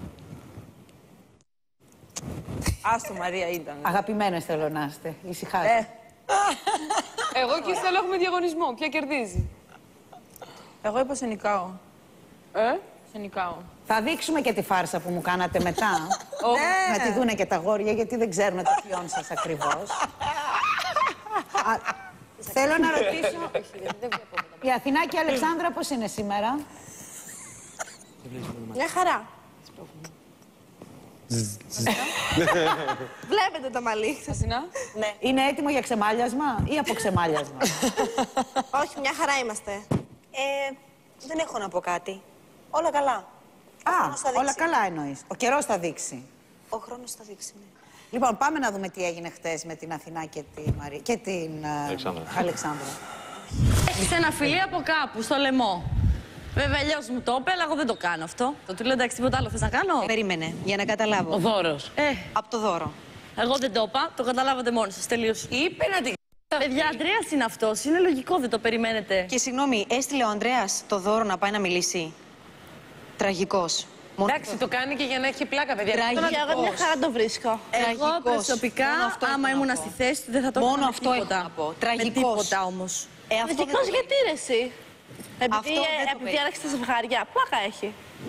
Speaker 9: Άστο, Μαρία ήταν.
Speaker 8: Αγαπημένες θέλω να είστε. Ησυχάστε.
Speaker 12: Εγώ και η Στέλλα έχουμε διαγωνισμό. Ποια κερδίζει.
Speaker 9: Εγώ είπα σε νικάω.
Speaker 12: Ε, σε νικάω.
Speaker 8: Θα δείξουμε και τη φάρσα που μου κάνατε μετά.
Speaker 9: Ναι.
Speaker 8: Να τη δούνε και τα γόρια, γιατί δεν ξέρουν το ποιόν σας ακριβώς. Α, θέλω να ρωτήσω, η Αθηνά και η Αλεξάνδρα πώς είναι σήμερα?
Speaker 18: Μια χαρά. Βλέπετε το μαλλί.
Speaker 12: Αθηνά.
Speaker 15: Ναι.
Speaker 8: Είναι έτοιμο για ξεμάλιασμα ή από ξεμάλιασμα?
Speaker 18: Όχι, μια χαρά είμαστε.
Speaker 15: Ε, δεν έχω να πω κάτι. Όλα καλά. Ο
Speaker 8: Α,
Speaker 15: χρόνος θα δείξει.
Speaker 8: όλα καλά εννοείς. Ο καιρός θα δείξει.
Speaker 15: Ο χρόνος θα δείξει, ναι.
Speaker 8: Λοιπόν, πάμε να δούμε τι έγινε χτες με την Αθηνά και, τη Μαρία, και την ε,
Speaker 5: Αλεξάνδρα.
Speaker 8: Αλεξάνδρα.
Speaker 20: Σε ένα φιλί από κάπου, στο λαιμό. Βέβαια, αλλιώς μου το είπε, αλλά εγώ δεν το κάνω αυτό. Το του λέω εντάξει, τίποτα άλλο θες να κάνω.
Speaker 15: Περίμενε, για να καταλάβω.
Speaker 20: Ο δώρος. Ε,
Speaker 15: Από το δώρο.
Speaker 20: εγώ δεν το είπα, το καταλάβατε μόνοι σας. Τελείως. Είπε να την. Παιδιά, Ανδρέας είναι αυτός. Είναι λογικό, δεν το περιμένετε.
Speaker 15: Και συγγνώμη, έστειλε ο Ανδρέας το δώρο να πάει να μιλήσει. Τραγικός. Μόνο
Speaker 2: Εντάξει, το κάνει και για να έχει πλάκα, παιδιά.
Speaker 15: Τραγικός.
Speaker 18: Και εγώ μια χαρά το βρίσκω.
Speaker 20: Εγώ προσωπικά,
Speaker 15: Μόνο αυτό
Speaker 20: άμα
Speaker 15: έχω να
Speaker 20: ήμουν
Speaker 15: πω.
Speaker 20: στη θέση του, δεν θα το
Speaker 15: Μόνο
Speaker 20: έκανα με
Speaker 15: αυτό έχω
Speaker 20: τίποτα.
Speaker 15: να πω.
Speaker 20: Με
Speaker 15: Τραγικός.
Speaker 20: τίποτα όμως.
Speaker 15: Ε, αυτό δεν
Speaker 18: Τραγικός
Speaker 15: το
Speaker 18: γιατί ρε εσύ. Επειδή,
Speaker 15: Αυτό δεν το
Speaker 18: επειδή
Speaker 15: παίρνει.
Speaker 18: άλλαξε τα ζευγάρια. Πλάκα έχει.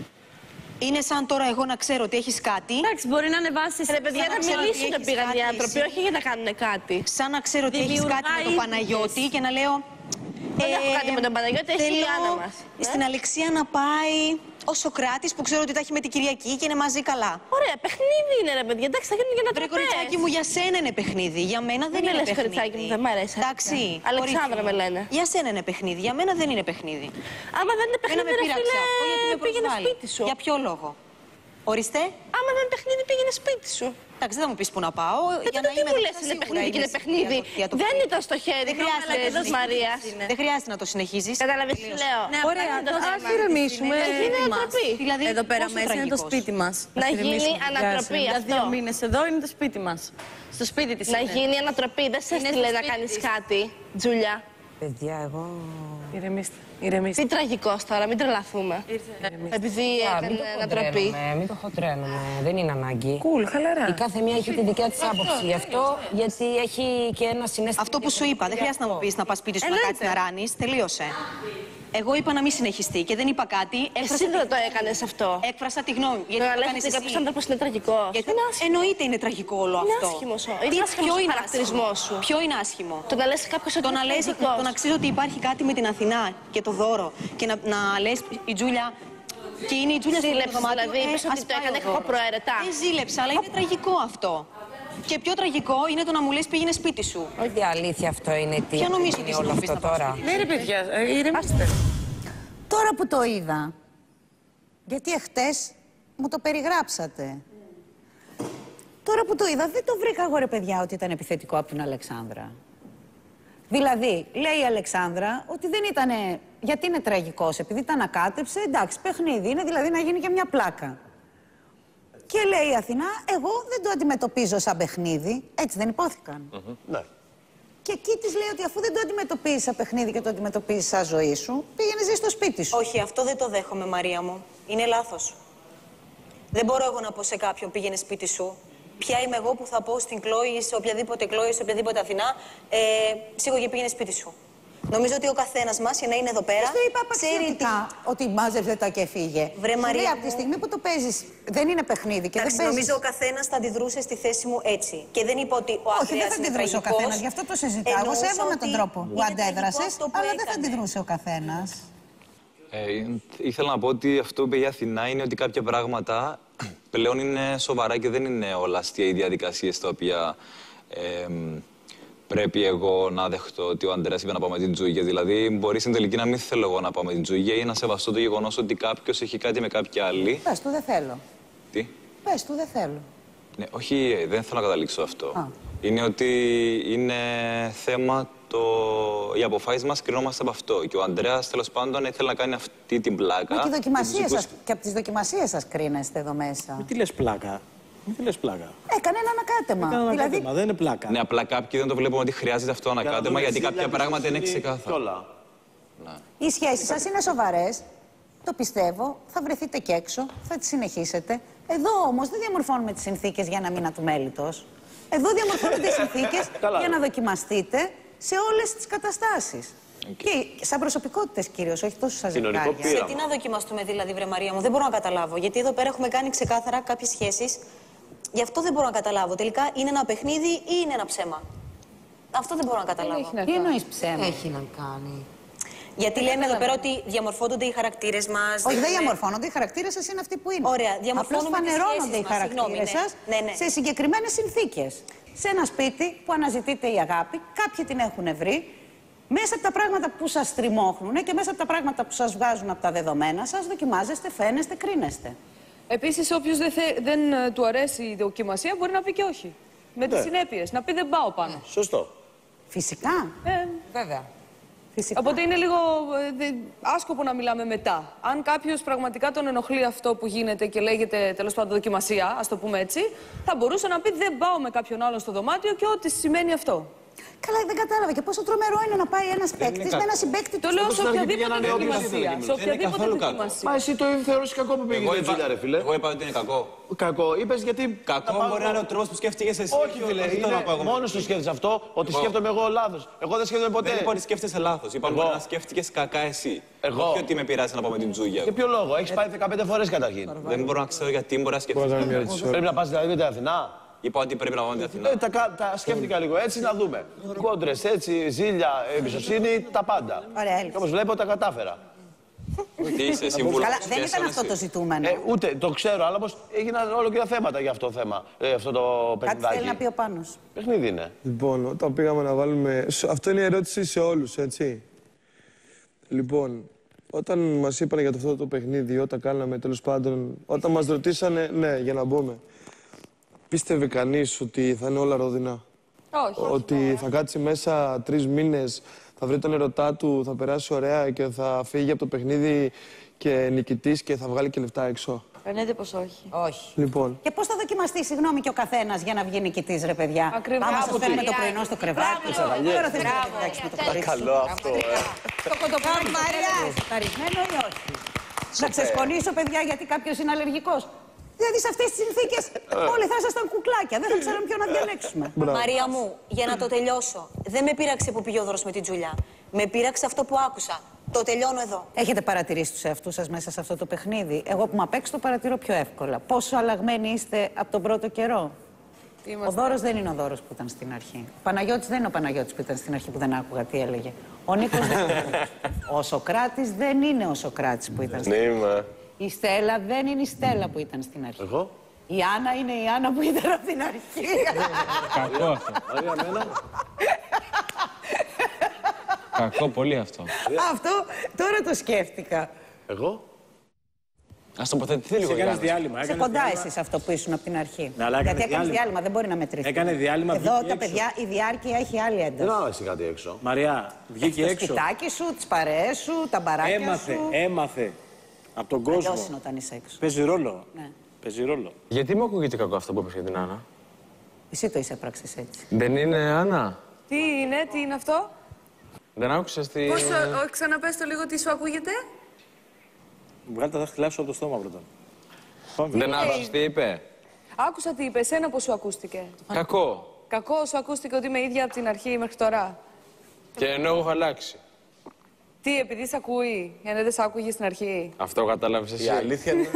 Speaker 15: Είναι σαν τώρα εγώ να ξέρω ότι έχεις κάτι.
Speaker 20: Εντάξει, μπορεί να ανεβάσει.
Speaker 18: Ρε παιδιά,
Speaker 15: Σαν να
Speaker 18: να
Speaker 15: ξέρω ότι
Speaker 18: μιλήσουν
Speaker 15: έχεις
Speaker 18: πήγαν οι
Speaker 15: κάτι
Speaker 18: άνθρωποι,
Speaker 15: εσύ.
Speaker 18: όχι για να κάνουν κάτι.
Speaker 15: Σαν να ξέρω ότι έχεις κάτι με τον
Speaker 20: Δημιουργάει
Speaker 15: Παναγιώτη και να λέω.
Speaker 18: Δεν έχω κάτι με τον Παναγιώτη, έχει η Άννα μας.
Speaker 15: Στην Αλεξία να πάει ο Σοκράτης που ξέρω ότι τα έχει με την Κυριακή και είναι μαζί καλά.
Speaker 18: Ωραία, παιχνίδι είναι ρε παιδιά, εντάξει, θα γίνουν για να
Speaker 15: Βρε κοριτσάκι μου, για σένα είναι παιχνίδι. Για μένα δεν
Speaker 18: Δεν με
Speaker 15: είναι
Speaker 18: λες,
Speaker 15: παιχνίδι.
Speaker 18: κοριτσάκι μου, δεν μ' αρέσει.
Speaker 15: Εντάξει.
Speaker 18: Αλεξάνδρα
Speaker 15: κορίτσι
Speaker 18: με
Speaker 15: μου.
Speaker 18: λένε.
Speaker 15: Για σένα είναι παιχνίδι. Για μένα δεν είναι παιχνίδι.
Speaker 18: Άμα δεν είναι
Speaker 15: Εμένα
Speaker 18: παιχνίδι,
Speaker 15: με
Speaker 18: ρε
Speaker 15: πείραξε
Speaker 18: φίλε,
Speaker 15: αυτό γιατί με
Speaker 18: πήγαινε
Speaker 15: προσβάλλει.
Speaker 18: σπίτι σου.
Speaker 15: Για ποιο λόγο. Ορίστε.
Speaker 18: Άμα δεν είναι παιχνίδι, πήγαινε σπίτι σου.
Speaker 15: Εντάξει, δεν θα μου πει που να πάω.
Speaker 18: Ε,
Speaker 15: για
Speaker 18: τότε
Speaker 15: να
Speaker 18: τι
Speaker 15: είμαι
Speaker 18: μου
Speaker 15: εδώ
Speaker 18: λες
Speaker 15: πέρα,
Speaker 18: είναι
Speaker 15: σίγουρα
Speaker 18: παιχνίδι και είναι
Speaker 15: είμαι
Speaker 18: παιχνίδι.
Speaker 15: για το- για το
Speaker 18: Δεν
Speaker 15: παιχνίδι.
Speaker 18: ήταν στο χέρι
Speaker 15: Δεν χρειάζεται να το
Speaker 18: της
Speaker 15: συνεχίσεις.
Speaker 18: Μαρίας.
Speaker 15: Δεν χρειάζεται να το συνεχίζει.
Speaker 18: Κατάλαβες τι σου λέω.
Speaker 20: Ναι,
Speaker 18: Ωραία,
Speaker 20: αυτό είναι το
Speaker 18: τώρα
Speaker 20: θέμα.
Speaker 18: ας ηρεμήσουμε.
Speaker 20: Είναι
Speaker 18: Να γίνει
Speaker 20: σπίτι
Speaker 18: ανατροπή.
Speaker 20: μας.
Speaker 15: Δηλαδή,
Speaker 20: Εδώ πέρα
Speaker 15: πόσο
Speaker 20: μέσα είναι το
Speaker 15: τραγικός.
Speaker 20: σπίτι μας.
Speaker 18: Να
Speaker 20: Ας
Speaker 18: γίνει
Speaker 20: ηρεμήσουμε,
Speaker 18: ανατροπή
Speaker 20: Για
Speaker 18: αυτό.
Speaker 20: δύο μήνες εδώ είναι το σπίτι μας. Στο σπίτι της
Speaker 18: Να
Speaker 20: είναι.
Speaker 18: γίνει ανατροπή. Δεν σε
Speaker 20: Είναι
Speaker 18: έστειλε
Speaker 20: στο
Speaker 18: να
Speaker 20: σπίτι
Speaker 18: κάνεις
Speaker 20: της.
Speaker 18: κάτι, Τζούλια.
Speaker 16: Παιδιά, εγώ.
Speaker 2: Ηρεμήστε. Ηρεμήστε.
Speaker 18: Τι τραγικός τώρα, μην τρελαθούμε. Επειδή
Speaker 16: Α, μην
Speaker 18: έκανε
Speaker 16: το
Speaker 18: ανατροπή.
Speaker 16: χοντρένουμε, μην το χοντρένουμε. Δεν είναι ανάγκη.
Speaker 2: Κουλ, χαλαρά.
Speaker 16: Η κάθε μία έχει τη δικιά της άποψη. Γι' αυτό, γιατί έχει και ένα συνέστημα.
Speaker 15: Αυτό που σου είπα, δεν χρειάζεται να μου πει να πα σπίτι σου να
Speaker 18: Εννοείται.
Speaker 15: κάτσει να ράνει. Τελείωσε. Εγώ είπα να μην συνεχιστεί και δεν είπα κάτι.
Speaker 18: Εσύ δεν το έκανες αυτό.
Speaker 15: Έκφρασα τη γνώμη μου. Γιατί
Speaker 18: Να
Speaker 15: το
Speaker 18: λες
Speaker 15: κάνεις
Speaker 18: ότι
Speaker 15: εσύ.
Speaker 18: κάποιος άνθρωπος είναι τραγικός.
Speaker 15: Γιατί
Speaker 18: Είναι άσχημο.
Speaker 15: εννοείται είναι τραγικό όλο
Speaker 18: Είναι
Speaker 15: αυτό.
Speaker 18: άσχημος ο-
Speaker 15: Τι-
Speaker 18: είναι άσχημος
Speaker 15: ποιο
Speaker 18: ο
Speaker 15: είναι
Speaker 18: χαρακτηρισμός
Speaker 15: άσχημο?
Speaker 18: σου.
Speaker 15: Ποιο είναι άσχημο?
Speaker 18: Το να λες σε κάποιον ότι
Speaker 15: Το να,
Speaker 18: είναι
Speaker 15: λες,
Speaker 18: τραγικός.
Speaker 15: το να ξέρει ότι υπάρχει κάτι με την Αθηνά και το δώρο και να, να λες η Τζούλια. Και είναι η Τζούλια στο
Speaker 18: Ζήλεψες,
Speaker 15: δωμάτιο.
Speaker 18: δηλαδή, είπες
Speaker 15: ε,
Speaker 18: ότι
Speaker 15: ας
Speaker 18: το
Speaker 15: πάει
Speaker 18: έκανε
Speaker 15: ο δώρος.
Speaker 18: κακοπροαίρετα.
Speaker 15: Δεν ζήλεψα, αλλά είναι τραγικό αυτό. Και πιο τραγικό είναι το να μου λες πήγαινε σπίτι σου.
Speaker 16: Όχι αλήθεια αυτό είναι. Τι
Speaker 15: Ποια νομίζω
Speaker 16: είναι
Speaker 15: ότι
Speaker 16: όλο
Speaker 15: να πεις
Speaker 16: αυτό
Speaker 15: να πάω
Speaker 16: τώρα.
Speaker 2: Ναι, ρε παιδιά, ε, ηρεμήστε.
Speaker 8: Τώρα που το είδα, γιατί εχθές μου το περιγράψατε. Τώρα που το είδα, δεν το βρήκα εγώ ρε παιδιά ότι ήταν επιθετικό από την Αλεξάνδρα. Δηλαδή, λέει η Αλεξάνδρα ότι δεν ήταν. Γιατί είναι τραγικός, επειδή τα ανακάτεψε, εντάξει, παιχνίδι είναι, δηλαδή να γίνει και μια πλάκα. Και λέει η Αθηνά, εγώ δεν το αντιμετωπίζω σαν παιχνίδι. Έτσι δεν υπόθηκαν.
Speaker 6: Ναι.
Speaker 8: Και εκεί τη λέει ότι αφού δεν το αντιμετωπίζει σαν παιχνίδι και το αντιμετωπίζει σαν ζωή σου, πήγαινε ζει στο σπίτι σου.
Speaker 15: Όχι, αυτό δεν το δέχομαι, Μαρία μου. Είναι λάθος. Δεν μπορώ εγώ να πω σε κάποιον πήγαινε σπίτι σου. Ποια είμαι εγώ που θα πω στην Κλόη, σε οποιαδήποτε Κλόη, σε οποιαδήποτε Αθηνά, ε, σίγουρα πήγαινε σπίτι σου. Νομίζω ότι ο καθένας μας για να είναι εδώ πέρα.
Speaker 8: Το είπα απαξιωτικά ότι μάζεψε τα και φύγε.
Speaker 15: Βρε,
Speaker 8: Σου
Speaker 15: Μαρία
Speaker 8: λέει,
Speaker 15: μου.
Speaker 8: από τη στιγμή που το παίζεις, δεν είναι παιχνίδι και
Speaker 15: Εντάξει,
Speaker 8: δεν παίζεις.
Speaker 15: νομίζω ο καθένας θα αντιδρούσε στη θέση μου έτσι. Και δεν είπα ότι ο
Speaker 8: Όχι,
Speaker 15: Ανδρέας
Speaker 8: δεν θα
Speaker 15: είναι
Speaker 8: αντιδρούσε ο
Speaker 15: τραγικός.
Speaker 8: καθένας, γι' αυτό το συζητάω. Εγώ
Speaker 15: Εννοούσα
Speaker 8: σέβομαι τον
Speaker 15: ότι
Speaker 8: τρόπο που
Speaker 15: είναι
Speaker 8: αντέδρασες,
Speaker 15: τραγικό αυτό που
Speaker 8: αλλά δεν θα
Speaker 15: έκανε.
Speaker 8: αντιδρούσε ο καθένας.
Speaker 6: Ε, ήθελα να πω ότι αυτό που είπε η Αθηνά είναι ότι κάποια πράγματα πλέον είναι σοβαρά και δεν είναι όλα αστεία οι διαδικασίες τα οποία ε, πρέπει εγώ να δεχτώ ότι ο Ανδρέας είπε να πάω με την Τζούγια. Δηλαδή, μπορεί στην τελική να μην θέλω εγώ να πάω με την Τζούγια ή να σεβαστώ το γεγονός ότι κάποιος έχει κάτι με κάποια άλλη.
Speaker 8: Πες του, δεν θέλω.
Speaker 6: Τι?
Speaker 8: Πες του, δεν θέλω.
Speaker 6: Ναι, όχι, δεν θέλω να καταλήξω αυτό. Α. Είναι ότι είναι θέμα το... οι αποφάσεις μας κρινόμαστε από αυτό. Και ο Ανδρέας, τέλος πάντων, ήθελε να κάνει αυτή την πλάκα.
Speaker 8: Μα και, δοκιμασίες σας, και από τις δοκιμασίες σας κρίνεστε εδώ μέσα.
Speaker 3: Μην τι λες πλάκα. Μην τι λες πλάκα.
Speaker 8: Έκανε ένα ανακάτεμα.
Speaker 3: Έκανε ένα
Speaker 8: δηλαδή...
Speaker 3: ανακάτεμα, δεν είναι πλάκα.
Speaker 6: Ναι, απλά κάποιοι δεν το βλέπουν ότι χρειάζεται αυτό ανακάτεμα, γιατί κάποια πράγματα είναι ξεκάθαρα.
Speaker 8: Ναι. Οι σχέσεις σας είναι σοβαρές. Το πιστεύω. Θα βρεθείτε και έξω. Θα τις συνεχίσετε. Εδώ όμως δεν διαμορφώνουμε τις συνθήκες για να μείνει ατουμέλιτος. Εδώ διαμορφώνονται οι συνθήκες για να δοκιμαστείτε σε όλες τις καταστάσεις. Okay. Και σαν προσωπικότητες κυρίως, όχι τόσο σαν ζευγάρια.
Speaker 15: Σε τι να δοκιμαστούμε δηλαδή, βρε Μαρία μου, δεν μπορώ να καταλάβω. Γιατί εδώ πέρα έχουμε κάνει ξεκάθαρα κάποιες σχέσεις. Γι' αυτό δεν μπορώ να καταλάβω. Τελικά είναι ένα παιχνίδι ή είναι ένα ψέμα. Αυτό δεν μπορώ να καταλάβω.
Speaker 8: Τι εννοείς ψέμα?
Speaker 15: Έχει να κάνει. Γιατί λέμε εδώ πέρα ότι διαμορφώνονται οι χαρακτήρες μας.
Speaker 8: Όχι, δεν διαμορφώνονται. Οι χαρακτήρες σας είναι αυτοί που είναι.
Speaker 15: Ωραία, διαμορφώνονται.
Speaker 8: Απλώς φανερώνονται οι χαρακτήρες σας
Speaker 15: ναι, ναι.
Speaker 8: σε συγκεκριμένες συνθήκες. Σε ένα σπίτι που αναζητείτε η αγάπη, κάποιοι την έχουν βρει. Μέσα από τα πράγματα που σας τριμώχνουν και μέσα από τα πράγματα που σας βγάζουν από τα δεδομένα σας, δοκιμάζεστε, φαίνεστε, κρίνεστε.
Speaker 12: Επίσης, όποιος δεν, θε, δεν uh, του αρέσει η δοκιμασία μπορεί να πει και όχι. Με τις συνέπειες. Να πει δεν πάω πάνω.
Speaker 14: Σωστό.
Speaker 8: Φυσικά.
Speaker 12: Ε,
Speaker 8: Βέβαια. Φυσικά.
Speaker 12: Οπότε είναι λίγο ε, άσκοπο να μιλάμε μετά. Αν κάποιος πραγματικά τον ενοχλεί αυτό που γίνεται και λέγεται τέλος πάντων δοκιμασία, ας το πούμε έτσι, θα μπορούσε να πει δεν πάω με κάποιον άλλον στο δωμάτιο και ό,τι σημαίνει αυτό.
Speaker 8: Καλά, δεν κατάλαβα και πόσο τρομερό είναι να πάει ένας παίκτης με ένα συμπαίκτη του.
Speaker 12: Το λέω σε οποιαδήποτε δοκιμασία. Σε οποιαδήποτε δοκιμασία.
Speaker 14: Μα εσύ το θεωρείς κακό που πήγες στην Τζούλια, ρε φίλε.
Speaker 6: Εγώ είπα ότι είναι κακό.
Speaker 14: Κακό. Είπες γιατί.
Speaker 6: Κακό μπορεί να είναι ο τρόπος που σκέφτηκες εσύ.
Speaker 14: Όχι, φίλε. Μόνος του σκέφτεσαι αυτό, ότι σκέφτομαι εγώ λάθος. Εγώ δεν σκέφτομαι ποτέ.
Speaker 6: Δεν είπα ότι σκέφτεσαι λάθος. Είπα μπορεί να σκέφτηκες κακά εσύ. Εγώ. Όχι ότι με πειράζει να πάω με την Τζούγια.
Speaker 14: Για ποιο λόγο, έχεις πάει δεκαπέντε φορές καταρχήν.
Speaker 6: Δεν μπορώ να ξέρω γιατί μπορεί να σκεφτείς.
Speaker 14: Πρέπει να πας δηλαδή με την Αθηνά.
Speaker 6: Είπα ότι πρέπει να πάω με την Αθηνά.
Speaker 14: Ε, τα, τα σκέφτηκα λίγο έτσι να δούμε. Κόντρες έτσι, ζήλια, εμπιστοσύνη, τα πάντα.
Speaker 8: Ωραία,
Speaker 14: και όπως βλέπω τα κατάφερα.
Speaker 6: Τι είσαι, σύμβουλος.
Speaker 8: Καλά, δεν ήταν αυτό το ζητούμενο.
Speaker 14: Ε, ούτε το ξέρω, αλλά όμως έγιναν όλο και τα θέματα για αυτό το θέμα. Ε, αυτό το παιχνιδάκι.
Speaker 8: Κάτι θέλει να πει ο Πάνος.
Speaker 14: Παιχνίδι είναι.
Speaker 4: Λοιπόν, όταν πήγαμε να βάλουμε. Αυτό είναι η ερώτηση σε όλους, έτσι. Λοιπόν, όταν μας είπαν για αυτό το παιχνίδι, όταν κάναμε τέλος πάντων. Όταν μας ρωτήσανε, ναι, για να μπούμε. Πίστευε κανείς ότι θα είναι όλα ρόδινα?
Speaker 12: Όχι.
Speaker 4: Ότι θα κάτσει μέσα τρεις μήνες, θα βρει τον ερωτά του, θα περάσει ωραία και θα φύγει από το παιχνίδι και νικητής και θα βγάλει και λεφτά έξω?
Speaker 20: Φαίνεται πως όχι.
Speaker 8: Όχι.
Speaker 4: Λοιπόν.
Speaker 8: Και πώς θα δοκιμαστεί, συγγνώμη, και ο καθένας για να βγει νικητής, ρε παιδιά?
Speaker 12: Ακριβώς.
Speaker 8: Άμα σας φέρνουμε το πρωινό στο κρεβάτι. Τώρα θέλει να κοιτάξει με το κορίτσι.
Speaker 14: Καλό αυτό, ε.
Speaker 8: Το κοντοπάρι Μαριά. Ευχαριστημένο ή όχι? Να ξεσκονίσω, παιδιά, γιατί κάποιος είναι αλλεργικός. Δηλαδή σε αυτές τις συνθήκες όλοι θα ήσασταν κουκλάκια. Δεν θα ξέραμε ποιο να διαλέξουμε.
Speaker 15: Μαρία μου, για να το τελειώσω. Δεν με πείραξε που πήγε ο δρόμος με την Τζούλια. Με πείραξε αυτό που άκουσα. Το τελειώνω εδώ.
Speaker 8: Έχετε παρατηρήσει τους εαυτούς σας μέσα σε αυτό το παιχνίδι? Εγώ που μ' απ' έξω το παρατηρώ πιο εύκολα. Πόσο αλλαγμένοι είστε από τον πρώτο καιρό? Ο Δώρος δεν είναι ο Δώρος που ήταν στην αρχή. Ο Παναγιώτης δεν είναι ο Παναγιώτης που ήταν στην αρχή που δεν άκουγα τι έλεγε. Ο Νίκος δεν είναι. Ο Σοκράτης δεν είναι ο Σοκράτης που ήταν στην αρχή. Η Στέλλα δεν είναι η Στέλλα που ήταν στην αρχή.
Speaker 14: Εγώ.
Speaker 8: Η Άννα είναι η Άννα που ήταν από την αρχή.
Speaker 10: Κακό αυτό. Κακό πολύ αυτό.
Speaker 8: Αυτό τώρα το σκέφτηκα.
Speaker 14: Εγώ.
Speaker 5: Ας τοποθετηθεί λίγο.
Speaker 3: Έκανες διάλειμμα.
Speaker 8: Σε κοντά εσείς αυτό που ήσουν από την αρχή.
Speaker 3: Ναι, αλλά
Speaker 8: γιατί έκανες
Speaker 3: διάλειμμα.
Speaker 8: διάλειμμα, δεν μπορεί να μετρηθεί.
Speaker 3: Έκανε διάλειμμα.
Speaker 8: Εδώ τα παιδιά, η διάρκεια έχει άλλη ένταση.
Speaker 14: Δεν άλλαξε κάτι έξω.
Speaker 3: Μαριά, βγήκε
Speaker 8: Το
Speaker 3: έξω.
Speaker 8: σπιτάκι σου, τις παρέες σου, τα μπαράκια
Speaker 3: Έμαθε,
Speaker 8: σου.
Speaker 3: έμαθε. Από τον κόσμο.
Speaker 8: Αλλιώς είναι όταν είσαι έξω.
Speaker 3: Παίζει ρόλο.
Speaker 8: Ναι.
Speaker 3: Παίζει ρόλο.
Speaker 5: Γιατί μου ακούγεται κακό αυτό που είπες για την Άννα?
Speaker 8: Εσύ το εισέπραξες έτσι.
Speaker 5: Δεν είναι Άννα.
Speaker 12: Τι είναι, τι είναι αυτό?
Speaker 5: Δεν άκουσες τι...
Speaker 12: Πώς, ο, ξαναπες το λίγο τι σου ακούγεται.
Speaker 3: Βγάλε τα δάχτυλά σου από το στόμα πρώτα.
Speaker 5: Δεν άκουσες τι είπε?
Speaker 12: Άκουσα τι είπε, εσένα πώς σου ακούστηκε.
Speaker 5: Κακό.
Speaker 12: Κακό σου ακούστηκε ότι είμαι ίδια από την αρχή μέχρι τώρα.
Speaker 5: Και ενώ εγώ έχω αλλάξει.
Speaker 12: Τι, επειδή σ' ακούει, για να δεν σ' άκουγε στην αρχή.
Speaker 5: Αυτό κατάλαβες εσύ.
Speaker 14: Η αλήθεια είναι.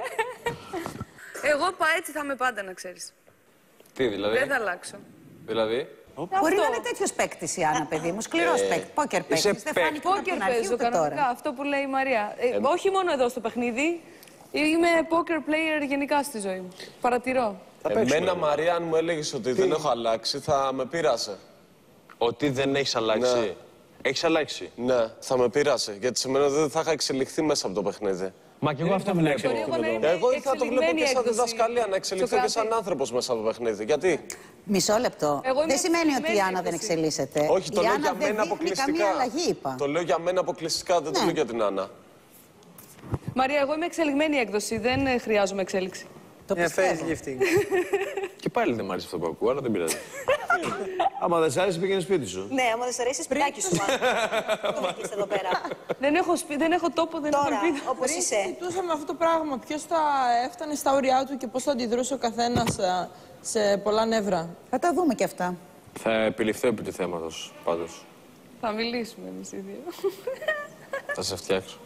Speaker 12: Εγώ πα έτσι θα είμαι πάντα, να ξέρεις.
Speaker 5: Τι δηλαδή?
Speaker 12: Δεν θα αλλάξω.
Speaker 5: Δηλαδή?
Speaker 8: Μπορεί να είναι τέτοιο παίκτη η Άννα, παιδί μου. Σκληρό παίκτη. Πόκερ παίκτη. Δεν φάνηκε από την αρχή ούτε τώρα.
Speaker 12: Αυτό που λέει η Μαρία. Ε, όχι μόνο εδώ στο παιχνίδι. Είμαι poker player γενικά στη ζωή μου. Παρατηρώ.
Speaker 17: Εμένα, Μαρία, αν μου έλεγες ότι δεν έχω αλλάξει, θα με πείρασε. Ότι δεν έχεις αλλάξει.
Speaker 10: Ναι.
Speaker 17: Έχεις αλλάξει.
Speaker 10: Ναι, θα με πείρασε. Γιατί σε μένα δεν θα είχα εξελιχθεί μέσα από το παιχνίδι.
Speaker 5: Μα και εγώ αυτό βλέπω.
Speaker 10: Εγώ ήθελα να το βλέπω και σαν διδασκαλία, να εξελιχθώ και σαν άνθρωπος μέσα από το παιχνίδι. Γιατί?
Speaker 8: Μισό λεπτό. Δεν σημαίνει ότι η Άννα δεν εξελίσσεται.
Speaker 10: Όχι, το
Speaker 8: η
Speaker 10: λέω
Speaker 8: Άννα
Speaker 10: για
Speaker 8: δεν
Speaker 10: μένα
Speaker 8: δείχνει
Speaker 10: αποκλειστικά.
Speaker 8: καμία αλλαγή, είπα.
Speaker 10: Το λέω για μένα αποκλειστικά, δεν το
Speaker 8: Ναι.
Speaker 10: λέω για την Άννα.
Speaker 12: Μαρία, εγώ είμαι εξελιγμένη έκδοση. Δεν ε, χρειάζομαι εξέλιξη.
Speaker 8: Το πιστεύω.
Speaker 5: Και πάλι δεν μ' άρεσε αυτό που ακούω, αλλά δεν πειράζει.
Speaker 14: Άμα δεν σ' άρεσε, πήγαινε σπίτι σου.
Speaker 15: Ναι, άμα δεν σ' αρέσει, σπιτάκι σου. Το βρήκες εδώ πέρα.
Speaker 12: Δεν έχω, σπί... δεν έχω τόπο, δεν
Speaker 15: Τώρα,
Speaker 12: έχω ελπίδα.
Speaker 15: όπως
Speaker 9: Πριν
Speaker 15: είσαι.
Speaker 9: συζητούσαμε αυτό το πράγμα. Ποιος θα έφτανε στα όρια του και πώς θα αντιδρούσε ο καθένας α, σε πολλά νεύρα.
Speaker 8: Θα τα δούμε και αυτά.
Speaker 5: Θα επιληφθώ επί του θέματος, πάντως.
Speaker 12: Θα μιλήσουμε εμείς οι δύο.
Speaker 5: Θα σε φτιάξω.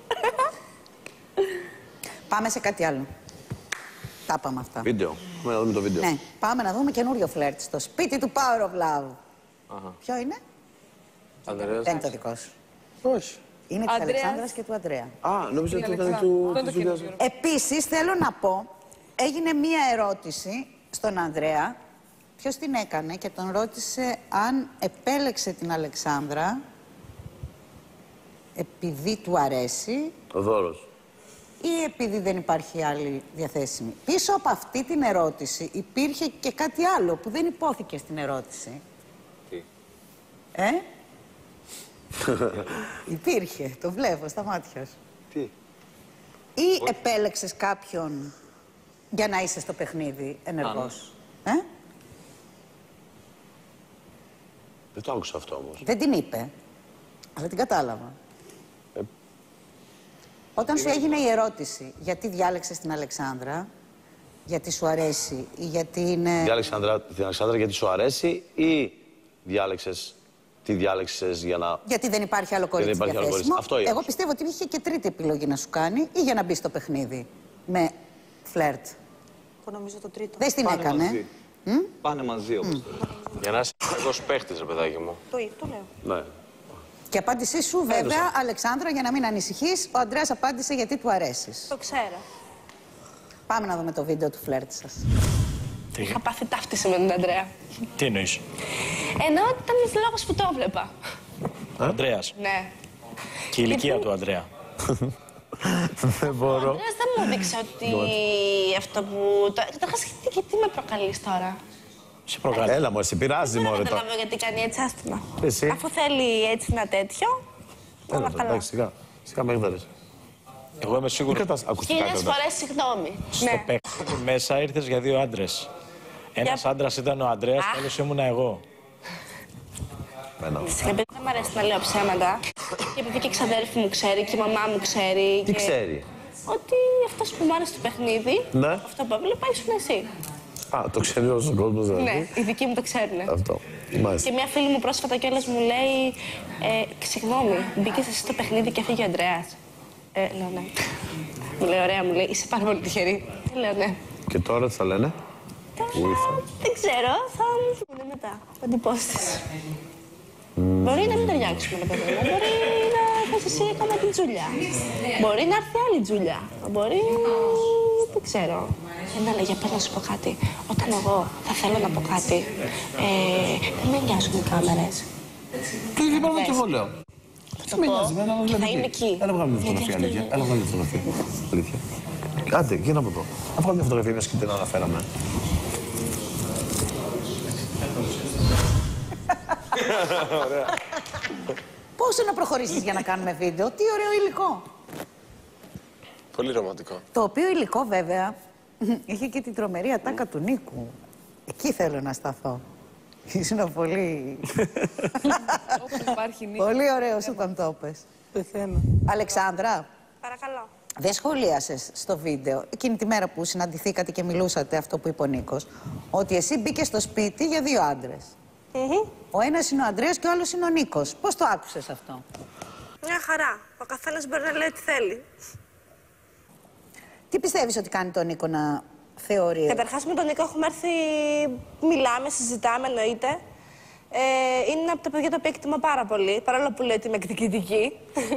Speaker 8: Πάμε σε κάτι άλλο. Τα πάμε αυτά.
Speaker 14: Βίντεο. Πάμε να δούμε το βίντεο.
Speaker 8: Ναι, πάμε να δούμε καινούριο φλερτ στο σπίτι του Power of Love.
Speaker 5: Αχα.
Speaker 8: Ποιο είναι?
Speaker 5: Ανδρέας.
Speaker 8: Δεν είναι το δικό σου.
Speaker 14: Όχι.
Speaker 8: Είναι της
Speaker 12: Αντρέας.
Speaker 8: Αλεξάνδρας και του Αντρέα.
Speaker 14: Α, νόμιζα
Speaker 12: Η
Speaker 14: ότι ήταν
Speaker 12: Αλεξάνδρα.
Speaker 14: του
Speaker 12: Αυτό είναι το
Speaker 14: Τζουλιάς.
Speaker 12: καινούριο.
Speaker 8: Επίσης, θέλω να πω, έγινε μία ερώτηση στον Ανδρέα. Ποιος την έκανε και τον ρώτησε αν επέλεξε την Αλεξάνδρα επειδή του αρέσει
Speaker 14: Ο Δώρος.
Speaker 8: ή επειδή δεν υπάρχει άλλη διαθέσιμη. Πίσω από αυτή την ερώτηση υπήρχε και κάτι άλλο που δεν υπόθηκε στην ερώτηση.
Speaker 5: Τι?
Speaker 8: Ε? Υπήρχε, το βλέπω στα μάτια σου.
Speaker 14: Τι?
Speaker 8: Ή επέλεξες κάποιον για να είσαι στο παιχνίδι ενεργός. Ε?
Speaker 14: Δεν το άκουσα αυτό όμως.
Speaker 8: Δεν την είπε, αλλά την κατάλαβα.
Speaker 14: Ε,
Speaker 8: Όταν σου έγινε η ερώτηση γιατί διάλεξες την Αλεξάνδρα, γιατί σου αρέσει ή γιατί είναι...
Speaker 14: Διάλεξες Ανδρέα- την Αλεξάνδρα γιατί σου αρέσει ή διάλεξες, τι διάλεξες για να...
Speaker 8: Γιατί δεν υπάρχει άλλο κορίτσι
Speaker 14: υπάρχει άλλο
Speaker 8: διαθέσιμο.
Speaker 14: κορίτσι. Αυτό
Speaker 8: Εγώ
Speaker 14: είπα.
Speaker 8: πιστεύω ότι είχε και τρίτη επιλογή να σου κάνει ή για να μπει στο παιχνίδι με φλερτ.
Speaker 15: Εγώ νομίζω το τρίτο.
Speaker 8: Δεν την
Speaker 6: Πάνε
Speaker 8: έκανε.
Speaker 6: μαζί. Πάνε μαζί όπως το λέω.
Speaker 5: Για να είσαι ενεργός παίχτης, ρε παιδάκι μου.
Speaker 15: Το, το λέω.
Speaker 14: Ναι.
Speaker 8: Και απάντησή σου, βέβαια, Αλεξάνδρα, για να μην ανησυχείς, ο Αντρέας απάντησε γιατί του αρέσεις.
Speaker 15: Το ξέρω.
Speaker 8: Πάμε να δούμε το βίντεο του φλερτ σας.
Speaker 18: Είχα πάθει ταύτιση με τον Αντρέα.
Speaker 3: Τι εννοείς?
Speaker 18: Ενώ ήταν ο λόγος που το έβλεπα.
Speaker 3: Ο Ανδρέας.
Speaker 18: Ναι.
Speaker 3: Και η ηλικία του Ανδρέα.
Speaker 14: Δεν
Speaker 18: Ο
Speaker 14: μπορώ.
Speaker 18: Αντρέας δεν μου έδειξε ότι αυτό που... το- Καταρχάς, γιατί, γιατί με προκαλείς τώρα.
Speaker 3: Σε προκαλεί.
Speaker 14: Έλα μου, σε πειράζει
Speaker 18: Δεν
Speaker 14: μωρέ.
Speaker 18: καταλαβαίνω γιατί κάνει έτσι άστημα.
Speaker 14: Εσύ.
Speaker 18: Αφού θέλει έτσι ένα τέτοιο, όλα
Speaker 14: Έλα,
Speaker 18: καλά.
Speaker 14: εντάξει, σιγά. Σιγά με έγδαρες.
Speaker 3: Εγώ είμαι σίγουρος.
Speaker 14: Ακουστικά
Speaker 18: Χίλιες
Speaker 14: κρατά.
Speaker 18: φορές συγγνώμη.
Speaker 3: Στο
Speaker 18: Ναι.
Speaker 3: παιχνίδι μέσα ήρθες για δύο άντρες. Ένας άντρας ήταν ο Ανδρέας και άλλος ήμουνα εγώ.
Speaker 18: Φυσικά, επειδή δεν μου αρέσει να λέω ψέματα. Και επειδή και η ξαδέρφη μου ξέρει και η μαμά μου ξέρει.
Speaker 14: Τι
Speaker 18: και-
Speaker 14: ξέρει.
Speaker 18: Ότι αυτός που μου άρεσε στο παιχνίδι,
Speaker 14: Ναι.
Speaker 18: αυτό που έβλεπα ήσουν εσύ.
Speaker 14: Α, το ξέρει όλος ο κόσμος δηλαδή.
Speaker 18: Ναι, οι δικοί μου το ξέρουν.
Speaker 14: Αυτό. Μάλιστα.
Speaker 18: Και μια φίλη μου πρόσφατα κιόλας μου λέει, ε, συγγνώμη, μπήκες εσύ στο παιχνίδι και έφυγε ο Ανδρέας. Ε, λέω ναι. Μου λέει, ωραία, μου λέει, είσαι πάρα πολύ τυχερή. Ε, λέω ναι.
Speaker 14: Και τώρα τι θα λένε.
Speaker 18: Τώρα, δεν ξέρω, θα μου πούνε μετά. Εντυπώσεις. Μπορεί να μην ταιριάξουμε, ρε παιδί μου. Μπορεί να θες εσύ ακόμα την Τζούλια. Μπορεί να έρθει άλλη Τζούλια. Μπορεί. Δεν ξέρω. Ένα λέγε, πες να σου πω κάτι. Όταν εγώ θα θέλω να πω κάτι, ε, δεν με νοιάζουν οι κάμερες.
Speaker 14: Τι ίδιο πράγμα και εγώ λέω.
Speaker 18: Θα το πω και θα είμαι εκεί.
Speaker 14: Έλα βγάλουμε μια
Speaker 18: Γιατί
Speaker 14: φωτογραφία,
Speaker 18: αυτό
Speaker 14: αλήθεια.
Speaker 18: είναι-
Speaker 14: Έλα βγάλουμε μια φωτογραφία. Αλήθεια. Άντε, γίνα από εδώ. Να βγάλουμε μια φωτογραφία μιας και την αναφέραμε.
Speaker 8: Πόσο να προχωρήσεις για να κάνουμε βίντεο, τι ωραίο υλικό.
Speaker 10: Πολύ ρομαντικό.
Speaker 8: Το οποίο υλικό, βέβαια, είχε και την τρομερή ατάκα του Νίκου. Εκεί θέλω να σταθώ. Ήσουν πολύ...
Speaker 12: Όπου υπάρχει νίκη.
Speaker 8: πολύ ωραίος όταν το είπες.
Speaker 12: Πεθαίνω.
Speaker 8: Αλεξάνδρα,
Speaker 15: Παρακαλώ.
Speaker 8: δεν σχολίασες στο βίντεο, εκείνη τη μέρα που συναντηθήκατε και μιλούσατε αυτό που είπε ο Νίκος, ότι εσύ μπήκες στο σπίτι για δύο άντρες. Ο ένας είναι ο Ανδρέας και ο άλλος είναι ο Νίκος. Πώς το άκουσες αυτό?
Speaker 15: Μια χαρά. Ο καθένας μπορεί να λέει τι θέλει.
Speaker 8: Τι πιστεύεις ότι κάνει τον Νίκο να θεωρεί?
Speaker 15: Καταρχάς με τον Νίκο έχουμε έρθει, μιλάμε, συζητάμε, εννοείται. Ε, είναι από τα παιδιά τα οποία εκτιμώ πάρα πολύ, παρόλο που λέω ότι είμαι εκδικητική.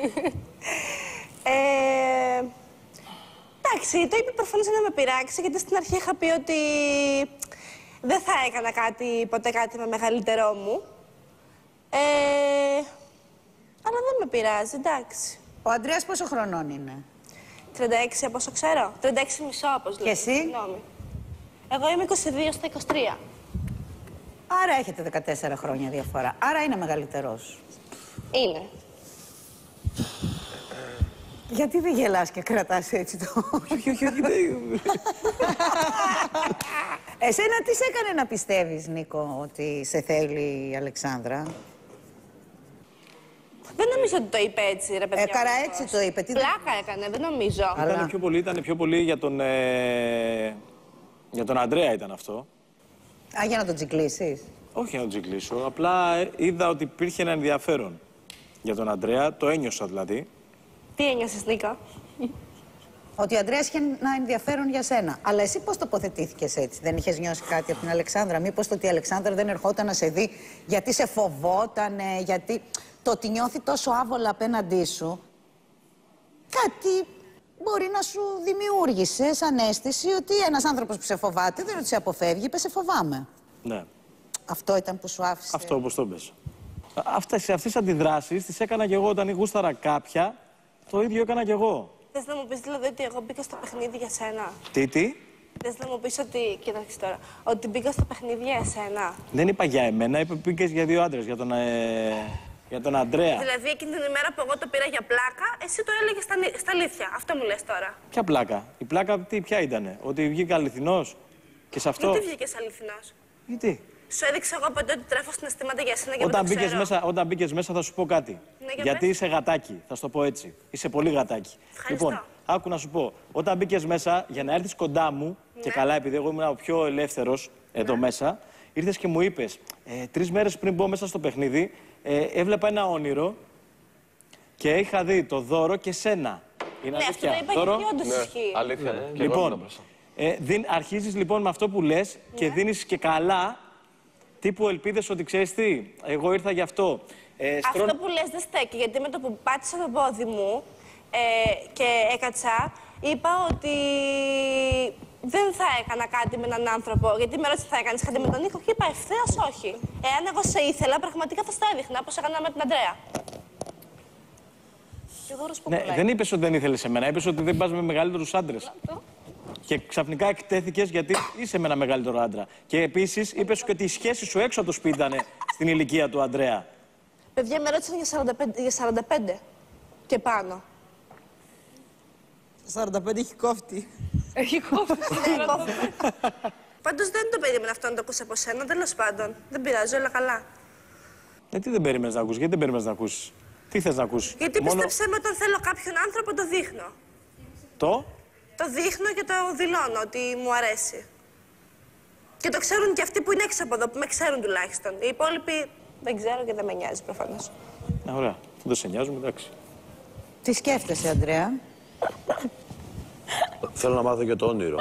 Speaker 15: ε, εντάξει, το είπε προφανώς για να με πειράξει, γιατί στην αρχή είχα πει ότι δεν θα έκανα κάτι, ποτέ κάτι με μεγαλύτερό μου.
Speaker 18: Ε, αλλά δεν με πειράζει, εντάξει.
Speaker 8: Ο Ανδρέας πόσο χρονών είναι?
Speaker 18: τριάντα έξι από όσο ξέρω. τριάντα έξι μισό όπως λέω.
Speaker 8: Και εσύ?
Speaker 18: Συγγνώμη. Εγώ είμαι είκοσι δύο στα είκοσι τρία.
Speaker 8: Άρα έχετε δεκατέσσερα χρόνια διαφορά. Άρα είναι μεγαλύτερός.
Speaker 18: Είναι.
Speaker 8: Γιατί δεν γελάς και κρατάς έτσι το... Εσένα τι σε έκανε να πιστεύεις, Νίκο, ότι σε θέλει η Αλεξάνδρα?
Speaker 18: Δεν νομίζω ότι το είπε έτσι, ρε παιδιά.
Speaker 8: Έκαρα έτσι το είπε. Τι
Speaker 18: Πλάκα έκανε, δεν νομίζω.
Speaker 3: Ήταν πιο πολύ, ήταν πιο πολύ για τον, ε, για τον Ανδρέα ήταν αυτό.
Speaker 8: Α, για να τον τσικλίσεις?
Speaker 3: Όχι για να τον τσικλίσω, απλά ε, είδα ότι υπήρχε ένα ενδιαφέρον για τον Ανδρέα, το ένιωσα δηλαδή.
Speaker 18: Τι ένιωσες, Νίκο?
Speaker 8: Ότι ο Ανδρέας είχε ένα ενδιαφέρον για σένα. Αλλά εσύ πώς τοποθετήθηκες έτσι? Δεν είχες νιώσει κάτι από την Αλεξάνδρα? Μήπως το ότι η Αλεξάνδρα δεν ερχόταν να σε δει γιατί σε φοβότανε, γιατί το ότι νιώθει τόσο άβολα απέναντί σου, κάτι μπορεί να σου δημιούργησε σαν αίσθηση ότι ένας άνθρωπος που σε φοβάται δεν ότι σε αποφεύγει, είπε σε φοβάμαι.
Speaker 3: Ναι.
Speaker 8: Αυτό ήταν που σου άφησε.
Speaker 3: Αυτό όπως το πες. Αυτές, αυτές τις αντιδράσεις τις έκανα και εγώ όταν γούσταρα κάποια, το ίδιο έκανα και εγώ.
Speaker 18: Θες να μου πεις δηλαδή ότι εγώ μπήκα στο παιχνίδι για σένα?
Speaker 3: Τι, τι?
Speaker 18: Θες να μου πεις ότι, κοίταξε τώρα, ότι μπήκα στο παιχνίδι για εσένα?
Speaker 3: Δεν είπα για εμένα, είπα πήγες για δύο άντρες, για τον, ε, για τον Ανδρέα.
Speaker 18: Δηλαδή εκείνη την ημέρα που εγώ το πήρα για πλάκα, εσύ το έλεγες στα, στα αλήθεια. Αυτό μου λες τώρα.
Speaker 3: Ποια πλάκα? Η πλάκα τι, ποια ήτανε? Ότι βγήκα αληθινός και σε αυτό.
Speaker 18: Γιατί βγήκες αληθινός?
Speaker 3: Γιατί?
Speaker 18: Σου έδειξα εγώ ποτέ ότι τρέφω συναισθήματα για σένα και
Speaker 3: Όταν
Speaker 18: δεν το
Speaker 3: μπήκες,
Speaker 18: ξέρω.
Speaker 3: μέσα, όταν μπήκες μέσα θα σου πω κάτι.
Speaker 18: Ναι, για
Speaker 3: Γιατί
Speaker 18: πες.
Speaker 3: είσαι γατάκι, θα σου το πω έτσι. Είσαι πολύ γατάκι.
Speaker 18: Ευχαριστώ.
Speaker 3: Λοιπόν, άκου να σου πω. Όταν μπήκες μέσα για να έρθεις κοντά μου,
Speaker 18: Ναι.
Speaker 3: και καλά επειδή εγώ ήμουν ο πιο ελεύθερος εδώ μέσα, ήρθες και μου είπες, ε, τρεις μέρες πριν μπω μέσα στο παιχνίδι, ε, έβλεπα ένα όνειρο και είχα δει το δώρο και σένα. Είναι
Speaker 18: Ναι, αυτό το είπα γιατί όντως ισχύει.
Speaker 6: Αλήθεια, ναι. Και εγώ
Speaker 3: Λοιπόν,
Speaker 6: ήμουν μπροστά.
Speaker 3: ε, δίν, αρχίζεις λοιπόν με αυτό που λες και δίνεις και καλά τύπου ελπίδες ότι ξέρεις τι, εγώ ήρθα γι' αυτό. Ε, στρών...
Speaker 18: Αυτό που λες δεν στέκει, γιατί με το που πάτησα το πόδι μου ε, και έκατσα, είπα ότι δεν θα έκανα κάτι με έναν άνθρωπο. Γιατί με ρώτησε, θα έκανες κάτι με τον Νίκο και είπα ευθέως όχι. Εάν εγώ σε ήθελα, πραγματικά θα στα έδειχνα, όπως έκανα με την Ανδρέα.
Speaker 3: Ναι, δεν είπες ότι δεν ήθελες εμένα, είπες ότι δεν πας με μεγαλύτερους άντρες. Και ξαφνικά εκτέθηκες γιατί είσαι με ένα μεγαλύτερο άντρα. Και επίσης είπες και ότι η σχέση σου έξω από το σπίτι ήταν στην ηλικία του Ανδρέα.
Speaker 18: Παιδιά, με ρώτησαν για σαράντα πέντε, για σαράντα πέντε και πάνω.
Speaker 9: σαράντα πέντε έχει κόφτη.
Speaker 18: Έχει κόφτη. Πάντως δεν το περίμενα αυτό να το ακούσει από σένα, τέλος πάντων. Δεν πειράζει, όλα καλά.
Speaker 3: Ε, τι δεν περίμενες να ακούσεις, γιατί δεν περίμενες να ακούσεις. Τι θες να ακούσεις?
Speaker 18: Γιατί
Speaker 3: Μόνο...
Speaker 18: πίστεψέ με, όταν θέλω κάποιον άνθρωπο το δείχνω.
Speaker 3: Το?
Speaker 18: Το δείχνω και το δηλώνω ότι μου αρέσει. Και το ξέρουν και αυτοί που είναι έξω από εδώ, που με ξέρουν τουλάχιστον. Οι υπόλοιποι δεν ξέρω και δεν με νοιάζει προφανώς.
Speaker 3: Α, ωραία. Δεν το σε νοιάζουμε, εντάξει.
Speaker 8: Τι σκέφτεσαι, Ανδρέα?
Speaker 14: Θέλω να μάθω και το όνειρο.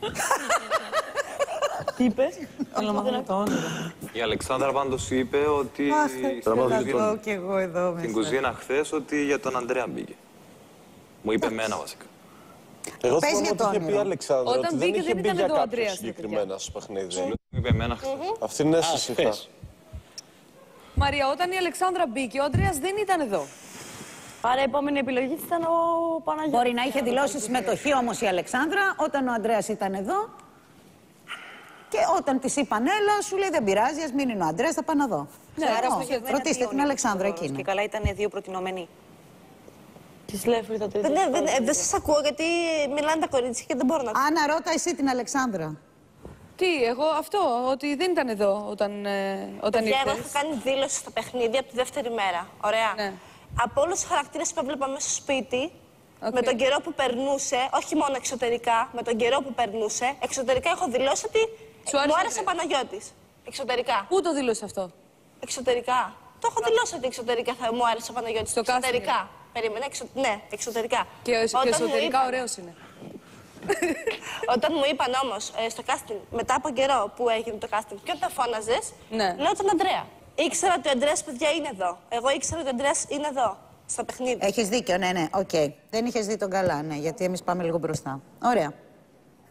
Speaker 9: Τι είπες? Θέλω να μάθω το όνειρο.
Speaker 6: Η Αλεξάνδρα πάντως είπε ότι.
Speaker 8: Αχ,
Speaker 6: Θέλω να
Speaker 8: θέλω να κι εγώ εδώ μέσα.
Speaker 6: Την κουζίνα χθες ότι για τον Ανδρέα μπήκε. Μου είπε εμένα βασικά.
Speaker 17: Εγώ
Speaker 8: Πες
Speaker 17: θυμάμαι
Speaker 8: για
Speaker 17: ότι
Speaker 8: το
Speaker 17: είχε πει η
Speaker 8: όνειρο.
Speaker 17: Αλεξάνδρα
Speaker 12: Όταν
Speaker 17: ότι δεν
Speaker 12: μπήκε,
Speaker 17: είχε
Speaker 12: δεν
Speaker 17: μπει
Speaker 12: ήταν
Speaker 17: για
Speaker 12: εδώ ο
Speaker 17: κάποιον
Speaker 12: Ανδρέας,
Speaker 17: συγκεκριμένα στο παιχνίδι.
Speaker 6: Μου είπε εμένα χθες.
Speaker 17: Αυτή είναι
Speaker 3: Α,
Speaker 17: αίσθηση.
Speaker 3: χθες.
Speaker 12: Μαρία, όταν η Αλεξάνδρα μπήκε, ο Ανδρέας δεν ήταν εδώ.
Speaker 20: Άρα η επόμενη επιλογή της ήταν ο Παναγιώτης.
Speaker 8: Μπορεί να είχε δηλώσει συμμετοχή όμως η Αλεξάνδρα όταν ο Ανδρέας ήταν εδώ. Και όταν της είπαν έλα, σου λέει δεν πειράζει, ας μην είναι ο Ανδρέας, θα πάω να δω.
Speaker 15: Ναι, άρα στοχευμένα
Speaker 8: Ρωτήστε
Speaker 15: δύο
Speaker 8: την
Speaker 15: είναι
Speaker 8: Αλεξάνδρα
Speaker 15: ο δώρος.
Speaker 8: εκείνη.
Speaker 15: Και καλά ήταν δύο προτινόμενοι.
Speaker 20: Της Λέφρη τα τρεις.
Speaker 18: Δεν, δεν, δεν, δεν σας ακούω γιατί μιλάνε τα κορίτσια και δεν μπορώ να ακούω.
Speaker 8: Άννα, ρώτα εσύ την Αλεξάνδρα.
Speaker 12: Τι, εγώ αυτό, ότι δεν ήταν εδώ όταν, ε, όταν
Speaker 18: Παιδιά, εγώ
Speaker 12: ήρθες.
Speaker 18: είχα κάνει δήλωση στο παιχνίδι από τη δεύτερη μέρα. Ωραία.
Speaker 12: Ναι.
Speaker 18: Από όλους τους χαρακτήρες που έβλεπα μέσα στο σπίτι,
Speaker 12: Οκ.
Speaker 18: με τον καιρό που περνούσε, όχι μόνο εξωτερικά, με τον καιρό που περνούσε, εξωτερικά έχω δηλώσει ότι
Speaker 12: Σου άρεσε
Speaker 18: μου
Speaker 12: ο
Speaker 18: άρεσε ο Παναγιώτης. Εξωτερικά.
Speaker 12: Πού το δήλωσε αυτό?
Speaker 18: Εξωτερικά. Το έχω δηλώσει ότι εξωτερικά θα μου άρεσε ο Παναγιώτης.
Speaker 12: Στο
Speaker 18: εξωτερικά. Περίμενε, εξω... ναι, εξωτερικά.
Speaker 12: Και, και
Speaker 18: Όταν μου
Speaker 12: εσωτερικά
Speaker 18: είπαν-
Speaker 12: ωραίος είναι.
Speaker 18: Όταν μου είπαν όμως ε, στο casting, μετά από καιρό που έγινε το casting, ποιον θα φώναζες,
Speaker 12: Ναι.
Speaker 18: λέω τον Ανδρέα. Ήξερα ότι ο Ανδρέας, παιδιά, είναι εδώ. Εγώ ήξερα ότι ο Ανδρέας είναι εδώ, στο παιχνίδι.
Speaker 8: Έχεις δίκιο, ναι, ναι, οκ. Δεν είχες δει τον καλά, ναι, γιατί εμείς πάμε λίγο μπροστά. Ωραία.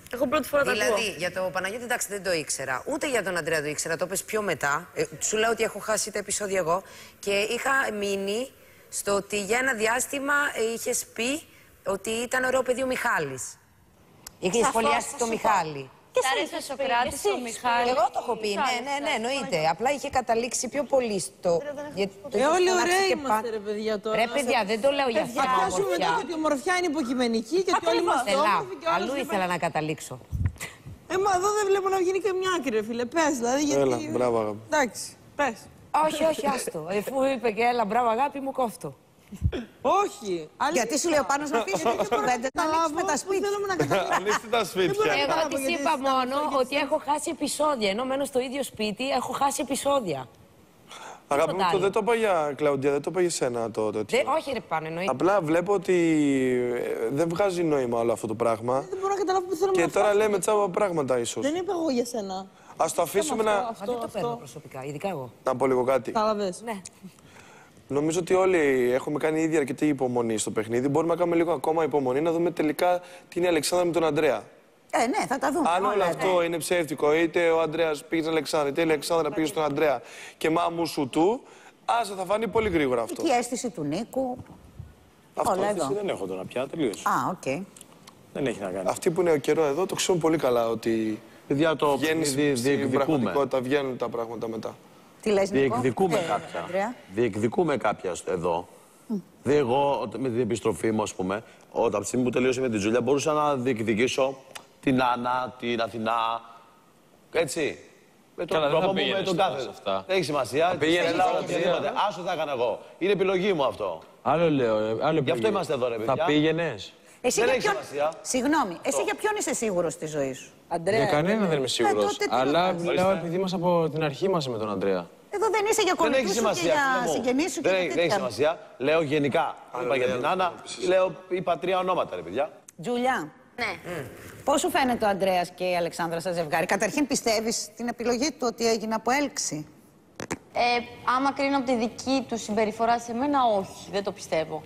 Speaker 20: Εγώ πρώτη φορά τα ακούω.
Speaker 16: Δηλαδή, για το Παναγιώτη, εντάξει, δεν το ήξερα. Ούτε για τον Αντρέα το ήξερα, το πες πιο μετά. Ε, σου λέω ότι έχω χάσει τα επεισόδια εγώ. Και είχα μείνει στο ότι για ένα διάστημα ε, είχες πει ότι ήταν ωραίο παιδί ο Μιχάλης. Είχες σχολιάσει το Μιχάλη.
Speaker 20: Και σ' αρέσει ο Σοκράτης, ο Μιχάλης.
Speaker 16: Εγώ το έχω πει, ναι, ναι, ναι, εννοείται. Απλά είχε καταλήξει πιο πολύ στο.
Speaker 9: Ε, όλοι ωραίοι είμαστε, ρε παιδιά τώρα.
Speaker 16: Ρε παιδιά, δεν το λέω για αυτό.
Speaker 9: Θα πιάσουμε μετά ότι η ομορφιά είναι υποκειμενική και ότι όλοι είμαστε όμορφοι.
Speaker 16: Αλλού ήθελα να καταλήξω.
Speaker 9: Ε, μα εδώ δεν βλέπω να βγαίνει και μια άκρη, ρε φίλε. Πες, δηλαδή. Γιατί...
Speaker 4: Έλα, μπράβο, αγάπη.
Speaker 9: Εντάξει, πες.
Speaker 16: Όχι, όχι, άστο. Εφού είπε και έλα, μπράβο, αγάπη μου, κόφτω.
Speaker 9: Όχι.
Speaker 16: Γιατί σου λέω πάνω να αφήσει και κουβέντα να ανοίξουμε τα σπίτια.
Speaker 9: Θέλουμε να καταλάβουμε.
Speaker 4: Ανοίξτε τα σπίτια.
Speaker 16: Εγώ της είπα μόνο ότι έχω χάσει επεισόδια. Ενώ μένω στο ίδιο σπίτι, έχω χάσει επεισόδια.
Speaker 4: Αγάπη μου, το δεν το είπα για Κλαουντία, δεν το είπα για σένα το τέτοιο.
Speaker 16: Όχι, ρε πάνω, εννοείται.
Speaker 4: Απλά βλέπω ότι ε, δεν βγάζει νόημα όλο αυτό το πράγμα.
Speaker 9: Δεν μπορώ να καταλάβω που θέλουμε
Speaker 4: Και
Speaker 9: να
Speaker 4: τώρα
Speaker 9: φτάσουμε.
Speaker 4: λέμε τσάμπα πράγματα, ίσως.
Speaker 9: Δεν είπα εγώ για σένα.
Speaker 4: Ας το αφήσουμε να.
Speaker 16: Αυτό, δεν το παίρνω προσωπικά, ειδικά εγώ.
Speaker 4: Να πω λίγο κάτι.
Speaker 9: Κατάλαβες.
Speaker 16: Ναι.
Speaker 4: Νομίζω ότι όλοι έχουμε κάνει ήδη αρκετή υπομονή στο παιχνίδι. Μπορούμε να κάνουμε λίγο ακόμα υπομονή, να δούμε τελικά τι είναι η Αλεξάνδρα με τον Αντρέα.
Speaker 8: Ε, ναι, θα τα δούμε.
Speaker 4: Αν όλο
Speaker 8: όλα,
Speaker 4: αυτό
Speaker 8: ναι.
Speaker 4: είναι ψεύτικο, είτε ο Αντρέας πήγε στην Αλεξάνδρα, είτε η Αλεξάνδρα πήγε στον Αντρέα και μάμου σου του, άσε, θα φανεί πολύ γρήγορα αυτό.
Speaker 8: Και η αίσθηση του Νίκου.
Speaker 4: Αυτό
Speaker 8: όλα εδώ.
Speaker 3: Δεν έχω τώρα πια, τελείωσε.
Speaker 8: Α, οκ. Okay.
Speaker 3: Δεν έχει να κάνει.
Speaker 4: Αυτοί που είναι ο καιρό εδώ το ξέρουν πολύ καλά ότι.
Speaker 6: Παιδιά, το
Speaker 4: βγαίνει
Speaker 6: παιχνίδι
Speaker 4: στην
Speaker 6: διεκδικούμε.
Speaker 4: πραγματικότητα, βγαίνουν τα πράγματα μετά.
Speaker 8: Τι λες, Νίκο?
Speaker 14: Διεκδικούμε
Speaker 8: Ε,
Speaker 14: κάποια.
Speaker 8: Ανδρέα.
Speaker 14: Διεκδικούμε κάποια εδώ. Mm. Εγώ με την επιστροφή μου, ας πούμε, όταν από τη στιγμή που τελείωσε με την Τζούλια, μπορούσα να διεκδικήσω την Άννα, την Αθηνά. Έτσι. Με τον
Speaker 5: Καλά, δεν θα
Speaker 14: τρόπο μου, με
Speaker 5: πήγαινες
Speaker 14: τον
Speaker 5: τώρα
Speaker 14: κάθε.
Speaker 5: σε αυτά.
Speaker 14: Δεν έχει σημασία.
Speaker 5: πήγαινες
Speaker 14: Στην Ελλάδα,
Speaker 5: τώρα,
Speaker 14: οτιδήποτε.
Speaker 5: πήγαινες.
Speaker 14: Άσο θα έκανα εγώ. Είναι επιλογή μου αυτό.
Speaker 5: Άλλο λέω, άλλο
Speaker 14: Γι' αυτό είμαστε εδώ, ρε παιδιά.
Speaker 5: Θα πήγαινες.
Speaker 8: Εσύ
Speaker 14: Δεν
Speaker 8: για
Speaker 14: έχει
Speaker 8: ποιον...
Speaker 14: σημασία.
Speaker 8: Συγγνώμη, εσύ για ποιον είσαι σίγουρος στη ζωή σου?
Speaker 9: Αντρέα.
Speaker 5: Για κανένα δεν είμαι σίγουρος.
Speaker 8: τότε τι
Speaker 5: Αλλά
Speaker 8: ρωτάς?
Speaker 5: μιλάω επειδή είμαστε από την αρχή μας με τον Αντρέα.
Speaker 8: Εδώ δεν είσαι για
Speaker 14: Δεν έχει
Speaker 8: κολλητούς σου και
Speaker 14: σημασία.
Speaker 8: για
Speaker 14: φίλε μου.
Speaker 8: συγγενείς σου και
Speaker 14: Δεν
Speaker 8: για
Speaker 14: έχει- δεν έχει
Speaker 8: τέτοια.
Speaker 14: σημασία. Λέω γενικά. Είπα για την Άννα, λέω είπα τρία ονόματα, ρε παιδιά.
Speaker 8: Τζούλια,
Speaker 20: Ναι.
Speaker 8: πώς σου φαίνεται ο Ανδρέας και η Αλεξάνδρα σαν ζευγάρι? Καταρχήν πιστεύεις την επιλογή του ότι έγινε από έλξη?
Speaker 20: Ε, άμα κρίνω από τη δική του συμπεριφορά σε μένα, όχι, δεν το πιστεύω.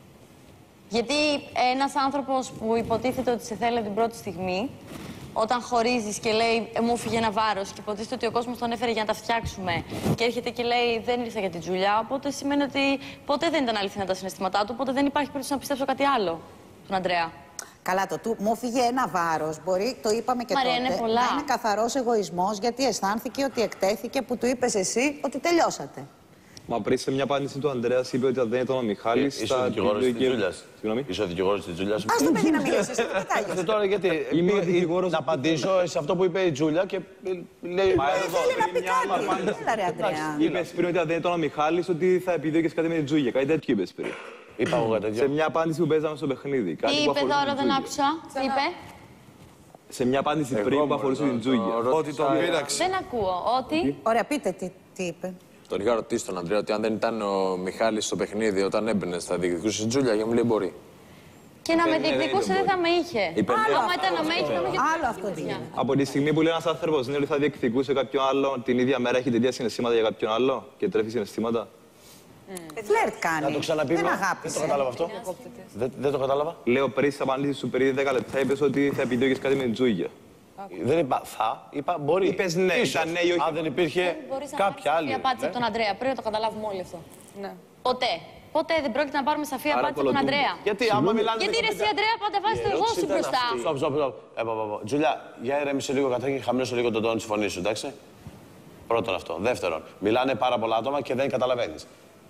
Speaker 20: Γιατί ένας άνθρωπος που υποτίθεται ότι σε θέλει την πρώτη στιγμή, όταν χωρίζεις και λέει ε, μου έφυγε ένα βάρος και υποτίθεται ότι ο κόσμος τον έφερε για να τα φτιάξουμε και έρχεται και λέει δεν ήρθα για την Τζούλια, οπότε σημαίνει ότι ποτέ δεν ήταν αληθινά τα συναισθήματά του, οπότε δεν υπάρχει περίπτωση να πιστέψω κάτι άλλο τον Αντρέα.
Speaker 8: Καλά, το του μου έφυγε ένα βάρος. Μπορεί, το είπαμε και
Speaker 20: Μαρία,
Speaker 8: τότε,
Speaker 20: είναι πολλά.
Speaker 8: να είναι καθαρός εγωισμός, γιατί αισθάνθηκε ότι εκτέθηκε που του είπες εσύ ότι τελειώσατε.
Speaker 6: Μα πριν σε μια απάντηση του Ανδρέα είπε ότι δεν ήταν ο Μιχάλης.
Speaker 14: Είσαι ο δικηγόρος της Τζούλιας. Είσαι ο δικηγόρος της Τζούλιας.
Speaker 8: Ας το παιδί να μιλήσει, εσύ τι πετάγεσαι.
Speaker 14: Τώρα γιατί.
Speaker 6: Είμαι ο δικηγόρος.
Speaker 14: Να απαντήσω σε αυτό που είπε η Τζούλια και λέει.
Speaker 6: Μα
Speaker 8: Ε, θέλει να πει κάτι. Έλα ρε Αντρέα.
Speaker 6: Είπες πριν ότι αν δεν ήταν ο Μιχάλης ότι θα επιδίωκες κάτι με την Τζούλια. Κάτι τέτοιο είπες πριν.
Speaker 14: Είπα εγώ κάτι τέτοιο.
Speaker 6: Σε μια απάντηση που παίζαμε στο παιχνίδι. Κάτι
Speaker 20: Τι
Speaker 6: που
Speaker 20: είπε
Speaker 6: αφορούσε
Speaker 20: τώρα,
Speaker 6: την
Speaker 20: δεν
Speaker 6: Τζούλια.
Speaker 20: άκουσα. Τι είπε.
Speaker 6: Σε μια απάντηση πριν που αφορούσε την Τζούλια.
Speaker 4: Ότι τον πείραξε.
Speaker 20: Δεν ακούω. Ότι.
Speaker 8: Ωραία, πείτε τι, τι είπε.
Speaker 5: Τον είχα ρωτήσει τον Αντρέα ότι αν δεν ήταν ο Μιχάλης στο παιχνίδι όταν έμπαινε θα διεκδικούσε την Τζούλια και μου λέει μπορεί.
Speaker 20: Και να με
Speaker 5: Είπε, ναι,
Speaker 20: διεκδικούσε
Speaker 5: δεν
Speaker 20: δεν θα με είχε.
Speaker 5: Είπε, ναι.
Speaker 20: Άμα ήταν να με είχε, θα με είχε.
Speaker 8: Άλλο αυτό τι είναι.
Speaker 6: Από τη στιγμή που λέει ένας άνθρωπος είναι ότι θα διεκδικούσε κάποιον άλλο, την ίδια μέρα έχει τέτοια συναισθήματα για κάποιον άλλο και τρέφει συναισθήματα.
Speaker 8: Φλερτ κάνει.
Speaker 14: Να το ξαναπεί.
Speaker 8: Δεν
Speaker 14: μα.
Speaker 8: αγάπησε.
Speaker 14: Δεν το κατάλαβα αυτό. Δεν, δεν το κατάλαβα.
Speaker 6: Λέω πριν στην απάντηση σου περί δέκα λεπτά είπες ότι θα επιδίωκες κάτι με την Τζούλια.
Speaker 14: Δεν είπα θα, είπα μπορεί.
Speaker 6: Είπες ναι,
Speaker 14: Ίσως.
Speaker 6: ήταν ναι ή όχι.
Speaker 14: Αν δεν υπήρχε
Speaker 20: Μπορείς να
Speaker 14: κάποια
Speaker 20: πάρεις
Speaker 14: άλλη.
Speaker 20: σαφή απάντηση
Speaker 14: ναι.
Speaker 20: από τον Αντρέα. Πρέπει να το καταλάβουμε όλοι αυτό.
Speaker 9: Ναι.
Speaker 20: Ποτέ. Ποτέ δεν πρόκειται να πάρουμε σαφή
Speaker 6: Άρα
Speaker 20: απάντηση από τον
Speaker 6: κολοτούμπι.
Speaker 20: Αντρέα.
Speaker 14: Γιατί άμα μιλάνε.
Speaker 20: Γιατί ρε εσύ, Αντρέα, πάντα βάζει το εγώ σου μπροστά.
Speaker 14: Στοπ, στοπ, στοπ. Ε, πα, πα, πα. Τζουλιά, για ηρέμησε λίγο καταρχήν και χαμηλώσω λίγο τον τόνο τη φωνή σου, εντάξει. Πρώτον αυτό. Δεύτερον, μιλάνε πάρα πολλά άτομα και δεν καταλαβαίνει.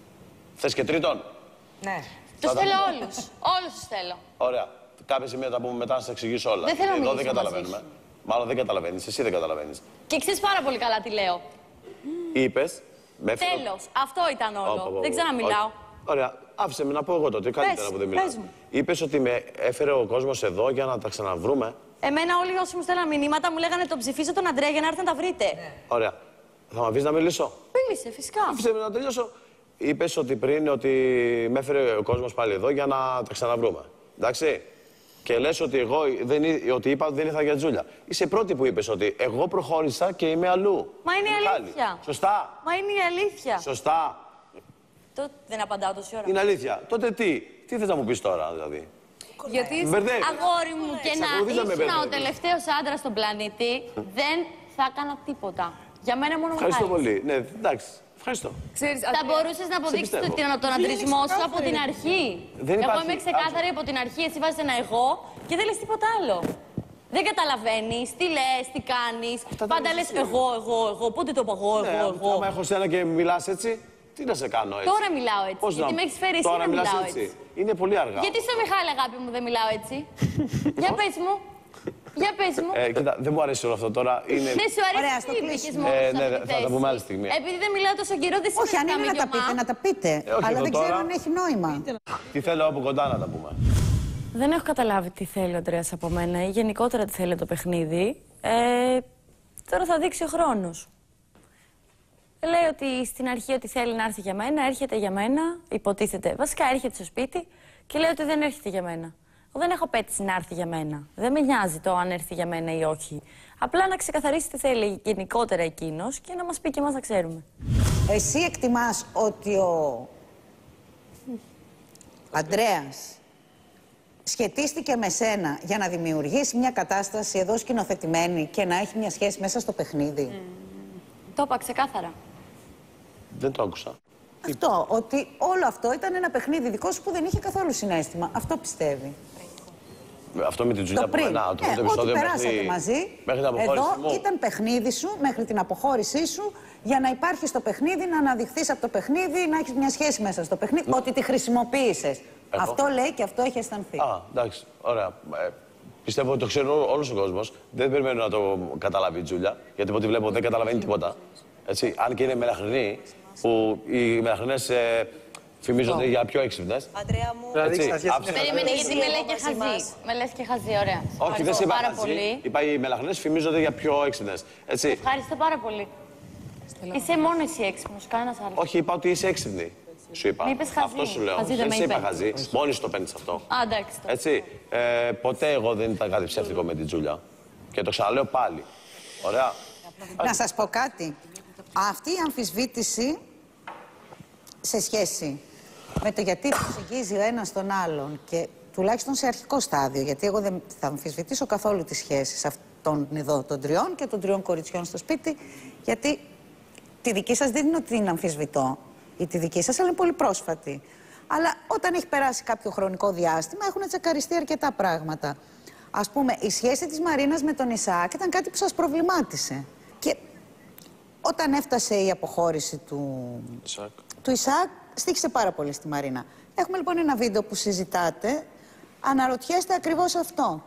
Speaker 14: Θε και τρίτον.
Speaker 20: Ναι. Του θέλω όλου. Όλου του θέλω.
Speaker 14: Ωραία. Κάποια σημεία τα πούμε μετά να σα εξηγήσω όλα.
Speaker 20: Δεν θέλω να
Speaker 14: Εδώ
Speaker 20: μιλήσω
Speaker 14: δεν
Speaker 20: μαζί
Speaker 14: καταλαβαίνουμε.
Speaker 20: σου.
Speaker 14: Μάλλον δεν καταλαβαίνει. Εσύ δεν καταλαβαίνει.
Speaker 20: Και ξέρει πάρα πολύ καλά τι λέω.
Speaker 14: Είπε.
Speaker 20: Τέλο. Αυτό ήταν όλο. Δεν ξαναμιλάω.
Speaker 14: Ωραία. Άφησε με να πω εγώ τότε. Καλύτερα
Speaker 20: Πες,
Speaker 14: που δεν μιλάω.
Speaker 20: πες μου.
Speaker 14: Είπε ότι με έφερε ο κόσμο εδώ για να τα ξαναβρούμε.
Speaker 20: Εμένα όλοι όσοι μου στέλναν μηνύματα μου λέγανε τον ψηφίσω τον Αντρέα για να έρθει να τα βρείτε.
Speaker 14: Ωραία. Θα με αφήσει να μιλήσω.
Speaker 20: Μίλησε, φυσικά.
Speaker 14: Άφησε με να τελειώσω. Είπε ότι πριν ότι με έφερε ο κόσμο πάλι εδώ για να τα ξαναβρούμε. Εντάξει. Και λες ότι εγώ δεν, εί- ότι είπα ότι δεν ήρθα για Τζούλια. Είσαι η πρώτη που είπε ότι εγώ προχώρησα και είμαι αλλού.
Speaker 20: Μα είναι η
Speaker 14: Μιχάλη.
Speaker 20: αλήθεια.
Speaker 14: Σωστά.
Speaker 20: Μα είναι η αλήθεια.
Speaker 14: Σωστά.
Speaker 20: Το... Δεν απαντάω τόση ώρα.
Speaker 14: Είναι αλήθεια. Τότε τι. Τι θες να μου πεις τώρα, δηλαδή.
Speaker 12: Γιατί
Speaker 20: αγόρι μου, και να
Speaker 17: Ξεκολουθήσαμε,
Speaker 20: ήσουν
Speaker 17: μπερδεύει.
Speaker 20: ο τελευταίος άντρας στον πλανήτη, δεν θα έκανα τίποτα. Για μένα μόνο μου
Speaker 17: Ευχαριστώ
Speaker 20: χάρης.
Speaker 17: πολύ. Ναι, εντάξει. Ευχαριστώ.
Speaker 12: Ξέρεις,
Speaker 20: Θα μπορούσες να αποδείξεις
Speaker 17: πιστεύω.
Speaker 20: τον, τον αντρισμό σου από την αρχή.
Speaker 17: Δεν
Speaker 20: Εγώ
Speaker 17: υπάρχει-
Speaker 20: είμαι ξεκάθαρη από την αρχή, εσύ βάζεις ένα εγώ και δεν λες τίποτα άλλο. Δεν καταλαβαίνεις, τι λες, τι κάνεις. Πάντα λες εγώ, εγώ, εγώ. Πότε το είπα εγώ,
Speaker 17: Ναι,
Speaker 20: εγώ, εγώ.
Speaker 17: άμα έχω σένα και μιλάς έτσι, τι να σε κάνω έτσι.
Speaker 20: Τώρα μιλάω έτσι.
Speaker 17: Πώς
Speaker 20: γιατί
Speaker 17: να-
Speaker 20: με έχεις φέρει εσύ
Speaker 17: τώρα
Speaker 20: να
Speaker 17: μιλάς
Speaker 20: μιλάω
Speaker 17: έτσι.
Speaker 20: έτσι.
Speaker 17: Είναι πολύ αργά.
Speaker 20: Γιατί στο Μιχάλη, αγάπη μου, δεν μιλάω έτσι. Για πες μου. Για πες μου.
Speaker 17: Ε, κοίτα, δεν μου αρέσει όλο αυτό τώρα. Είναι...
Speaker 20: Δεν σου αρέσει
Speaker 8: Ωραία,
Speaker 20: που
Speaker 8: στο
Speaker 20: είπες
Speaker 8: κλείσιμο.
Speaker 20: μόνο
Speaker 17: Ε,
Speaker 20: σε
Speaker 17: ναι,
Speaker 20: αυτή τη
Speaker 17: θα τα
Speaker 20: θέση.
Speaker 17: πούμε άλλη στιγμή.
Speaker 20: Επειδή δεν μιλάω τόσο καιρό, δεν
Speaker 8: Όχι, αν είναι να τα πείτε, να τα πείτε.
Speaker 17: Ε, όχι,
Speaker 8: Αλλά
Speaker 17: εδώ
Speaker 8: δεν ξέρω
Speaker 17: τώρα.
Speaker 8: αν έχει νόημα.
Speaker 17: Τι θέλω από κοντά να τα πούμε.
Speaker 20: Δεν έχω καταλάβει τι θέλει ο Ανδρέας από μένα ή γενικότερα τι θέλει το παιχνίδι. Ε, τώρα θα δείξει ο χρόνος. Λέει ότι στην αρχή ότι θέλει να έρθει για μένα, έρχεται για μένα, υποτίθεται. Βασικά έρχεται στο σπίτι και λέει ότι δεν έρχεται για μένα. Εγώ δεν έχω πέτηση να έρθει για μένα. Δεν με νοιάζει το αν έρθει για μένα ή όχι. Απλά να ξεκαθαρίσει τι θέλει γενικότερα εκείνος και να μας πει και εμάς να ξέρουμε.
Speaker 8: Εσύ εκτιμάς ότι ο Ανδρέας σχετίστηκε με σένα για να δημιουργήσει μια κατάσταση εδώ σκηνοθετημένη και να έχει μια σχέση μέσα στο παιχνίδι.
Speaker 20: Mm. Το είπα ξεκάθαρα.
Speaker 17: Δεν το άκουσα.
Speaker 8: Αυτό, ότι όλο αυτό ήταν ένα παιχνίδι δικό σου που δεν είχε καθόλου συναίσθημα. Αυτό πιστεύει.
Speaker 17: Αυτό με την Τζουλιά
Speaker 8: Το
Speaker 17: που
Speaker 8: πριν.
Speaker 17: μένα, το
Speaker 8: Ναι,
Speaker 17: πρώτο
Speaker 8: ό,τι
Speaker 17: επεισόδιο
Speaker 8: περάσατε
Speaker 17: μέχρι,
Speaker 8: μαζί,
Speaker 17: μέχρι την αποχώρηση
Speaker 8: εδώ
Speaker 17: μου.
Speaker 8: ήταν παιχνίδι σου μέχρι την αποχώρησή σου για να υπάρχει στο παιχνίδι, να αναδειχθείς από το παιχνίδι, να έχεις μια σχέση μέσα στο παιχνίδι, ότι τη χρησιμοποίησες.
Speaker 17: Εγώ.
Speaker 8: Αυτό λέει και αυτό έχει αισθανθεί.
Speaker 17: Α, εντάξει, ωραία. Ε, πιστεύω ότι το ξέρει όλο ο κόσμο. Δεν περιμένω να το καταλάβει η Τζούλια, γιατί από ό,τι βλέπω δεν καταλαβαίνει τίποτα. Έτσι, αν και είναι μελαχρινή, που οι μελαχρινές ε, φημίζονται για πιο έξυπνες.
Speaker 15: Αντρέα μου,
Speaker 20: Περίμενε, γιατί με λέει και χαζή. Με λες και χαζή, ωραία.
Speaker 17: Όχι, δεν σε είπα
Speaker 20: πάρα
Speaker 17: χαζή.
Speaker 20: πολύ.
Speaker 17: Είπα οι μελαχρινές φημίζονται για πιο έξυπνες. Έτσι.
Speaker 20: Ευχαριστώ πάρα πολύ. Είσαι μόνο εσύ έξυπνος, κανένας άλλος.
Speaker 17: Όχι, είπα ότι είσαι έξυπνη. Σου είπα.
Speaker 20: Μη είπες χαζή.
Speaker 17: Αυτό σου λέω.
Speaker 20: Χαζή δεν
Speaker 17: δεν
Speaker 20: με
Speaker 17: σε είπα
Speaker 20: είπε.
Speaker 17: χαζή. Μόνη σου το παίρνει αυτό.
Speaker 20: Α, εντάξει. το.
Speaker 17: Έτσι. Ε, ποτέ εγώ δεν ήταν κάτι ψεύτικο με την Τζούλια. Και το ξαναλέω πάλι. Ωραία.
Speaker 8: Να σας πω κάτι. Αυτή η αμφισβήτηση σε σχέση με το γιατί προσεγγίζει ο ένας τον άλλον και τουλάχιστον σε αρχικό στάδιο, γιατί εγώ δεν θα αμφισβητήσω καθόλου τις σχέσεις αυτών εδώ των τριών και των τριών κοριτσιών στο σπίτι, γιατί τη δική σας δεν είναι ότι την αμφισβητώ ή τη δική σας, αλλά είναι πολύ πρόσφατη. Αλλά όταν έχει περάσει κάποιο χρονικό διάστημα έχουν τσεκαριστεί αρκετά πράγματα. Ας πούμε, η σχέση της Μαρίνας με τον Ισαάκ ήταν κάτι που σας προβλημάτισε. Και όταν έφτασε η αποχώρηση του,
Speaker 5: Ισακ.
Speaker 8: του Ισαάκ, στοίχησε πάρα πολύ στη Μαρίνα. Έχουμε λοιπόν ένα βίντεο που συζητάτε. Αναρωτιέστε ακριβώς αυτό.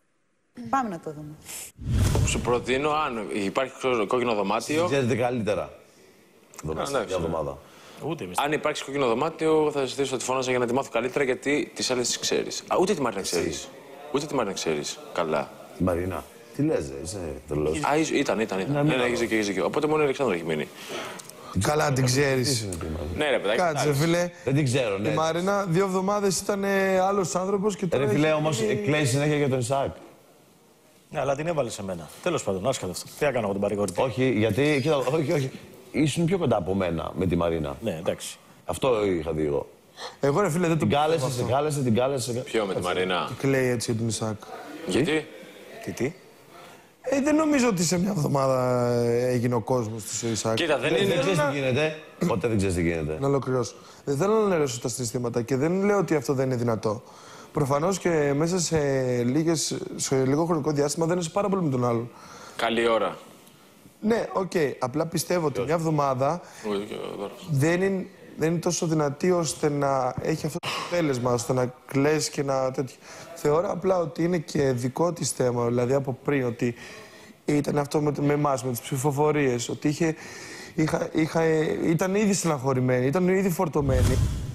Speaker 8: Πάμε να το δούμε.
Speaker 5: Σου προτείνω, αν υπάρχει κόκκινο δωμάτιο.
Speaker 17: Ξέρετε καλύτερα.
Speaker 5: εντάξει.
Speaker 17: Μια εβδομάδα.
Speaker 3: Ούτε εμείς.
Speaker 5: Αν υπάρξει κόκκινο δωμάτιο, θα ζητήσω τη φώναζα για να τη μάθω καλύτερα, γιατί τις άλλες τις ξέρεις. Α, ούτε τη Μαρίνα ξέρεις. Ούτε τη Μαρίνα ξέρεις. Καλά.
Speaker 17: Μαρίνα, τι λες, ρε, είσαι τρελός.
Speaker 5: Α, ίσο- ήταν, ήταν. ήταν. Ναι, ναι, έχεις δίκιο, έχεις δίκιο. Οπότε μόνο η Αλεξάνδρα έχει μείνει.
Speaker 4: Καλά την ξέρεις.
Speaker 5: Ναι, ρε παιδάκι.
Speaker 4: Κάτσε,
Speaker 5: εντάξει.
Speaker 4: φίλε.
Speaker 17: Δεν την ξέρω, ναι.
Speaker 4: Η Μαρίνα δύο εβδομάδες ήταν ε, άλλος άνθρωπος και τώρα.
Speaker 17: Ρε φίλε,
Speaker 4: έχει
Speaker 17: όμως
Speaker 4: γίνει-
Speaker 17: κλαίει συνέχεια για τον Ισαάκ.
Speaker 3: Ναι, αλλά την έβαλε σε μένα. Τέλος πάντων, άσχετο αυτό. Τι έκανα εγώ την παρηγορητή.
Speaker 17: Όχι, γιατί. Κοίτα, όχι, όχι. Ήσουν πιο κοντά από μένα με τη Μαρίνα.
Speaker 3: Ναι, εντάξει.
Speaker 17: Αυτό είχα δει εγώ.
Speaker 4: Εγώ ρε φίλε δεν το
Speaker 17: Την κάλεσε,
Speaker 4: πιστεύω
Speaker 17: σε
Speaker 4: αυτό.
Speaker 17: κάλεσε, την κάλεσε.
Speaker 5: Ποιο με τη Μαρίνα.
Speaker 4: Κλαίει έτσι για τον Ισαάκ.
Speaker 5: Γιατί.
Speaker 3: Τι, τι.
Speaker 4: Ε, δεν νομίζω ότι σε μια εβδομάδα ε, έγινε ο κόσμος του Ισαάκ.
Speaker 5: Κοίτα, δεν
Speaker 17: Δεν
Speaker 5: είναι.
Speaker 17: ξέρει τι γίνεται. Ποτέ δεν ξέρει τι γίνεται.
Speaker 4: Να ολοκληρώσω. Δεν θέλω να αναιρέσω τα συναισθήματα και δεν λέω ότι αυτό δεν είναι δυνατό. Προφανώς και μέσα σε, λίγες, σε λίγο χρονικό διάστημα δεν είσαι πάρα πολύ με τον άλλον.
Speaker 5: Καλή ώρα.
Speaker 4: Ναι, οκ. Απλά πιστεύω ότι μια εβδομάδα
Speaker 5: Όχι, και ο Δώρος.
Speaker 4: δεν είναι, δεν είναι τόσο δυνατή ώστε να έχει αυτό το αποτέλεσμα, ώστε να κλαις και να τέτοιο. Θεωρώ απλά ότι είναι και δικό της θέμα, δηλαδή από πριν, ότι ήταν αυτό με, με εμάς, με τις ψηφοφορίες, ότι είχε, είχα, είχα, ήταν ήδη στεναχωρημένη, ήταν ήδη φορτωμένη.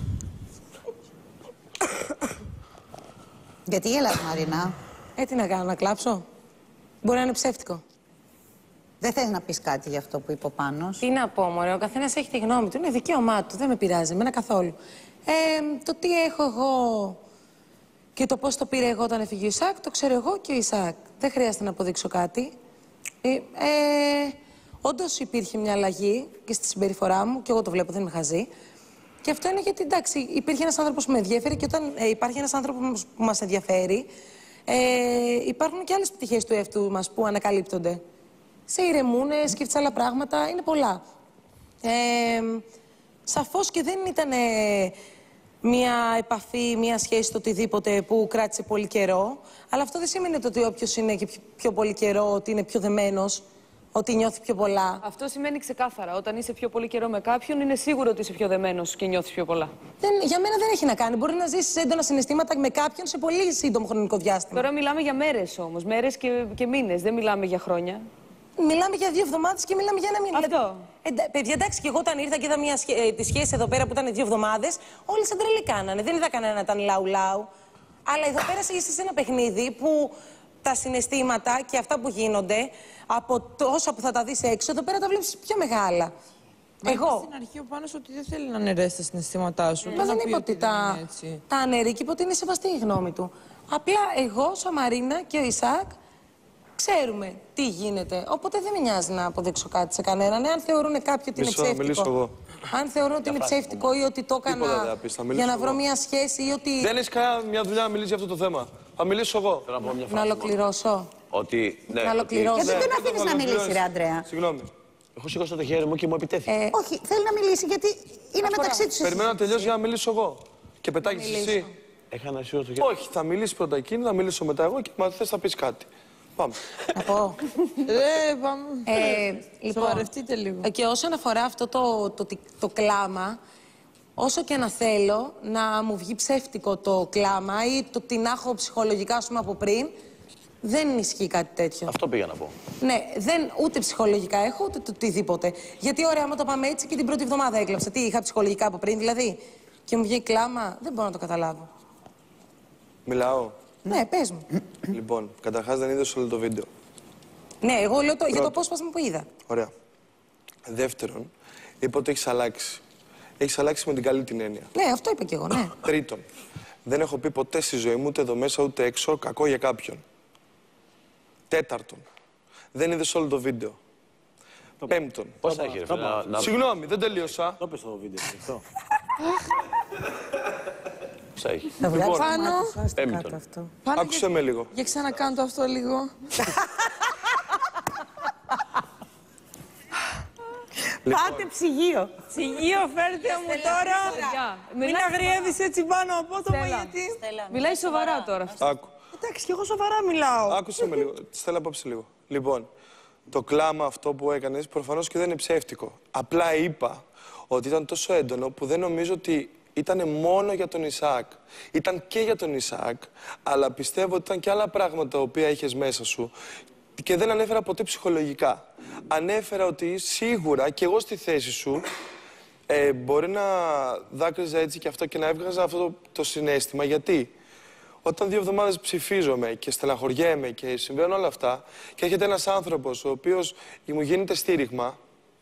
Speaker 8: Γιατί γελάς, Μαρίνα?
Speaker 2: Ε, τι να κάνω, να κλάψω. Μπορεί να είναι ψεύτικο.
Speaker 8: Δεν θες να πεις κάτι για αυτό που είπε ο Πάνος?
Speaker 2: Τι να πω, μωρέ, ο καθένας έχει τη γνώμη του. Είναι δικαίωμά του, δεν με πειράζει, εμένα καθόλου. Ε, το τι έχω εγώ και το πώς το πήρε εγώ όταν έφυγε ο Ισαάκ, το ξέρω εγώ και ο Ισαάκ. Δεν χρειάζεται να αποδείξω κάτι. Ε, ε, όντως υπήρχε μια αλλαγή και στη συμπεριφορά μου, και εγώ το βλέπω, δεν είμαι χαζή. Και αυτό είναι γιατί, εντάξει, υπήρχε ένας άνθρωπος που με ενδιαφέρει και όταν ε, υπάρχει ένας άνθρωπος που μας ενδιαφέρει, ε, υπάρχουν και άλλες πτυχές του εαυτού μας που ανακαλύπτονται. Σε ηρεμούνε, σκέφτεσαι άλλα πράγματα, είναι πολλά. Ε, σαφώς και δεν ήταν μία επαφή, μία σχέση, το οτιδήποτε που κράτησε πολύ καιρό. Αλλά αυτό δεν σημαίνει ότι όποιος είναι και πιο, πιο πολύ καιρό, ότι είναι πιο δεμένος, ότι νιώθει πιο πολλά.
Speaker 12: Αυτό σημαίνει ξεκάθαρα. Όταν είσαι πιο πολύ καιρό με κάποιον, είναι σίγουρο ότι είσαι πιο δεμένος και νιώθεις πιο πολλά.
Speaker 2: Δεν, για μένα δεν έχει να κάνει. Μπορεί να ζήσεις έντονα συναισθήματα με κάποιον σε πολύ σύντομο χρονικό διάστημα.
Speaker 12: Τώρα μιλάμε για μέρες όμως. Μέρες και, και μήνες. Δεν μιλάμε για χρόνια.
Speaker 2: Μιλάμε για δύο εβδομάδες και μιλάμε για ένα μήνα.
Speaker 12: Αυτό.
Speaker 2: Ε, παιδιά, εντάξει, και εγώ όταν ήρθα και είδα μια σχέ... ε, τη σχέση εδώ πέρα που ήταν δύο εβδομάδες, όλοι σαν τρελή κάνανε. Δεν είδα κανένα να ήταν λαου-λαου. Αλλά εδώ πέρα είσαι σε ένα παιχνίδι που τα συναισθήματα και αυτά που γίνονται, από τόσα που θα τα δεις έξω, εδώ πέρα τα βλέπεις πιο μεγάλα.
Speaker 9: Μα
Speaker 2: εγώ.
Speaker 9: είπες στην αρχή ο Πάνος ότι δεν θέλει να αναιρέσει τα συναισθήματά σου.
Speaker 2: Μα δεν είπα ότι τα, τα αναιρεί και είπα ότι είναι σεβαστή η γνώμη του. Απλά εγώ, σαν Μαρίνα και ο Ισακ, ξέρουμε τι γίνεται. Οπότε δεν με νοιάζει να αποδείξω κάτι σε κανέναν. Αν θεωρούν κάποιοι ότι είναι ψεύτικο.
Speaker 4: Μιλήσω εγώ.
Speaker 2: Αν θεωρούν ότι είναι ψεύτικο ή ότι το έκανα για να βρω μια σχέση ή ότι.
Speaker 4: Δεν έχει κανένα μια δουλειά να μιλήσει για αυτό το θέμα. Θα μιλήσω εγώ.
Speaker 2: Να ολοκληρώσω.
Speaker 17: Ότι. Ναι,
Speaker 2: Να ολοκληρώσω.
Speaker 8: Γιατί δεν αφήνεις να μιλήσει, ρε Αντρέα.
Speaker 4: Συγγνώμη.
Speaker 17: Έχω σηκώσει το χέρι μου και μου επιτέθηκε.
Speaker 8: Ε, όχι, θέλει να μιλήσει γιατί είναι μεταξύ τους.
Speaker 4: Περιμένω να τελειώσει για να μιλήσω εγώ. Και πετάγεις εσύ.
Speaker 17: Έχανα σηκώσει το χέρι.
Speaker 4: Όχι, θα μιλήσει πρώτα εκείνη, θα μιλήσω μετά εγώ και αν θες θα πεις κάτι. Πάμε.
Speaker 2: Να πω.
Speaker 9: Ρε, πάμε.
Speaker 2: Ε, λοιπόν,
Speaker 9: Σοβαρευτείτε λίγο.
Speaker 2: Και όσον αφορά αυτό το, το, το, το κλάμα, όσο και να θέλω να μου βγει ψεύτικο το κλάμα ή το τι να έχω ψυχολογικά, ας πούμε, από πριν, δεν ισχύει κάτι τέτοιο.
Speaker 17: Αυτό πήγα να πω.
Speaker 2: Ναι, δεν, ούτε ψυχολογικά έχω, ούτε το οτιδήποτε. Γιατί ωραία, άμα το πάμε έτσι και την πρώτη εβδομάδα έκλαψα. Τι είχα ψυχολογικά από πριν, δηλαδή. Και μου βγει κλάμα, δεν μπορώ να το καταλάβω.
Speaker 4: Μιλάω.
Speaker 2: Ναι, πες μου.
Speaker 4: Λοιπόν, καταρχάς δεν είδες όλο το βίντεο.
Speaker 2: Ναι, εγώ λέω το, για το
Speaker 4: Πρώτο.
Speaker 2: απόσπασμα που είδα.
Speaker 4: Ωραία. Δεύτερον, είπα ότι έχεις αλλάξει. Έχεις αλλάξει με την καλή την έννοια.
Speaker 2: Ναι, αυτό είπα κι εγώ, ναι.
Speaker 4: Τρίτον, δεν έχω πει ποτέ στη ζωή μου, ούτε εδώ μέσα ούτε έξω, κακό για κάποιον. Τέταρτον, δεν είδες όλο το βίντεο. Πέμπτον.
Speaker 17: Πώς θα έχει, ρε φίλε, να- να-
Speaker 4: Συγγνώμη, δεν τελείωσα.
Speaker 3: Το πες το βίντεο αυτό.
Speaker 17: Πώς έχει.
Speaker 2: Θα βγάλεις
Speaker 9: Πάνω.
Speaker 2: το μάτι σου, άστε
Speaker 17: Πέμπτον.
Speaker 2: κάτω αυτό.
Speaker 9: Πάνω
Speaker 4: Άκουσε με λίγο.
Speaker 9: Για ξανακάνω το αυτό λίγο.
Speaker 8: Πάτε ψυγείο.
Speaker 9: Ψυγείο, φέρτε μου τώρα. Μην αγριεύεις έτσι πάνω απότομα γιατί.
Speaker 12: Μιλάει σοβαρά τώρα.
Speaker 4: Άκου.
Speaker 9: Εντάξει, και εγώ σοβαρά μιλάω.
Speaker 4: Άκουσε με λίγο. Τη θέλω απόψε λίγο. Λοιπόν, το κλάμα αυτό που έκανες προφανώς και δεν είναι ψεύτικο. Απλά είπα ότι ήταν τόσο έντονο που δεν νομίζω ότι ήταν μόνο για τον Ισαάκ. Ήταν και για τον Ισαάκ, αλλά πιστεύω ότι ήταν και άλλα πράγματα τα οποία είχες μέσα σου και δεν ανέφερα ποτέ ψυχολογικά. Ανέφερα ότι σίγουρα και εγώ στη θέση σου ε, μπορεί να δάκρυζα έτσι και αυτό και να έβγαζα αυτό το, το συναίσθημα. Γιατί όταν δύο εβδομάδες ψηφίζομαι και στεναχωριέμαι και συμβαίνουν όλα αυτά και έρχεται ένας άνθρωπος ο οποίος μου γίνεται στήριγμα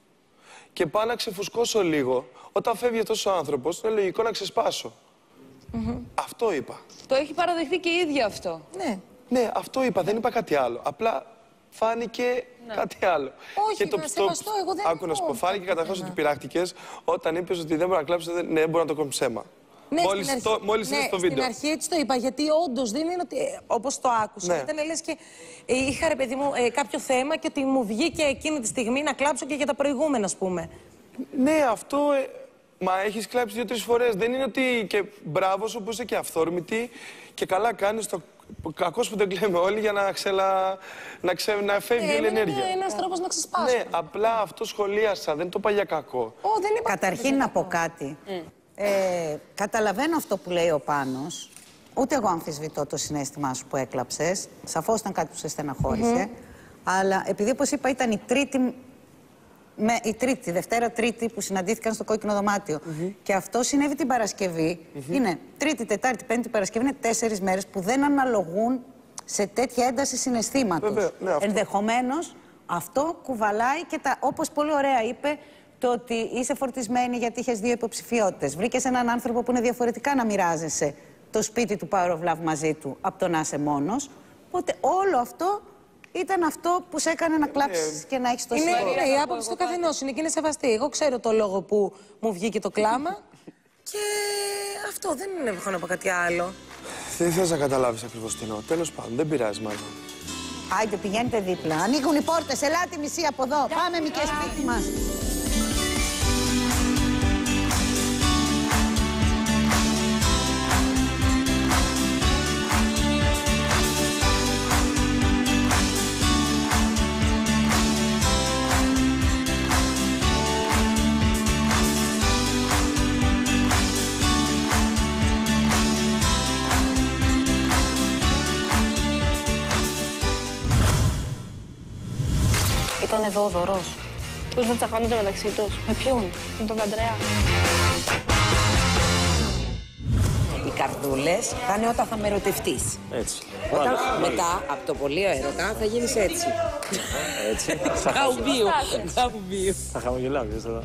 Speaker 4: και πάω να ξεφουσκώσω λίγο, όταν φεύγει αυτός ο άνθρωπος είναι λογικό να ξεσπάσω.
Speaker 12: Mm-hmm.
Speaker 4: Αυτό είπα.
Speaker 12: Το έχει παραδεχθεί και η ίδια αυτό.
Speaker 2: Ναι.
Speaker 4: Ναι, αυτό είπα, δεν είπα κάτι άλλο. Απλά φάνηκε
Speaker 12: Ναι.
Speaker 4: κάτι άλλο.
Speaker 2: Όχι, να σεβαστώ, εγώ δεν
Speaker 4: Άκου να σου πω, φάνηκε καταρχάς ότι πειράχτηκες όταν είπες ότι δεν μπορεί να κλάψεις, δεν... ναι, μπορεί να το κάνεις ψέμα.
Speaker 2: Ναι,
Speaker 4: μόλις
Speaker 2: στην
Speaker 4: το,
Speaker 2: αρχή,
Speaker 4: μόλις
Speaker 2: ναι,
Speaker 4: είδες το
Speaker 2: στην
Speaker 4: βίντεο.
Speaker 2: αρχή έτσι το είπα, γιατί όντως δεν είναι ότι, ε, όπως το άκουσα,
Speaker 4: Ναι.
Speaker 2: ήταν λες και ε, είχα ρε παιδί μου ε, κάποιο θέμα και ότι μου βγήκε εκείνη τη στιγμή να κλάψω και για τα προηγούμενα, ας πούμε.
Speaker 4: Ναι, αυτό. Ε, μα έχεις κλάψει δύο-τρεις φορές. Δεν είναι ότι. Και μπράβο σου που είσαι και αυθόρμητη και καλά κάνεις το. Κακός που δεν κλαίμε όλοι για να, ξελα... να, ξε... να φεύγει
Speaker 2: Ε,
Speaker 4: όλη η
Speaker 2: είναι
Speaker 4: ενέργεια.
Speaker 2: ένας τρόπος να ξεσπάσω.
Speaker 4: Ναι, απλά αυτό σχολίασα. Δεν το είπα για κακό.
Speaker 2: Ω, δεν είπα
Speaker 8: Καταρχήν να πω κάτι. Ε, καταλαβαίνω αυτό που λέει ο Πάνος. Ούτε εγώ αμφισβητώ το συναίσθημά σου που έκλαψες. Σαφώς ήταν κάτι που σε στεναχώρησε. Αλλά επειδή, όπως είπα, ήταν η τρίτη, με, η τρίτη, Δευτέρα Τρίτη που συναντήθηκαν στο κόκκινο δωμάτιο. Και αυτό συνέβη την Παρασκευή. Είναι Τρίτη, Τετάρτη, Πέμπτη, Παρασκευή. Είναι τέσσερις μέρες που δεν αναλογούν σε τέτοια ένταση συναισθήματος.
Speaker 4: Βέβαια, ναι, αυτό.
Speaker 8: Ενδεχομένως αυτό κουβαλάει και τα, όπως πολύ ωραία είπε, το ότι είσαι φορτισμένη γιατί είχες δύο υποψηφιότητες. Βρήκες έναν άνθρωπο που είναι διαφορετικά να μοιράζεσαι το σπίτι του Power of Love μαζί του από το να είσαι μόνος. Οπότε όλο αυτό ήταν αυτό που σε έκανε να κλάψεις και να έχεις το
Speaker 2: Είναι,
Speaker 8: σίγουρο.
Speaker 2: ναι, η άποψη του καθενός είναι και είναι σεβαστή. Εγώ ξέρω το λόγο που μου βγήκε το κλάμα Και αυτό, δεν έχω να πω κάτι άλλο.
Speaker 4: Δεν θες να καταλάβεις ακριβώς τι εννοώ. Τέλος πάντων, δεν πειράζει μάλλον.
Speaker 8: Άιντε, πηγαίνετε δίπλα. Ανοίγουν οι πόρτες. Ελάτε μισή από εδώ. Πάμε, Μη, και σπίτι μας.
Speaker 18: Ήταν εδώ ο Δωρός. Πώς δεν τσακώνονται μεταξύ τους. Με ποιον? Με τον Ανδρέα.
Speaker 16: Οι καρδούλες θα είναι όταν θα με ερωτευτείς.
Speaker 3: Έτσι.
Speaker 16: Όταν μετά, από το πολύ έρωτα, θα γίνεις έτσι.
Speaker 3: Έτσι.
Speaker 16: Γαουμπίου. Γαουμπίου.
Speaker 3: Θα χαμογελάω, τώρα.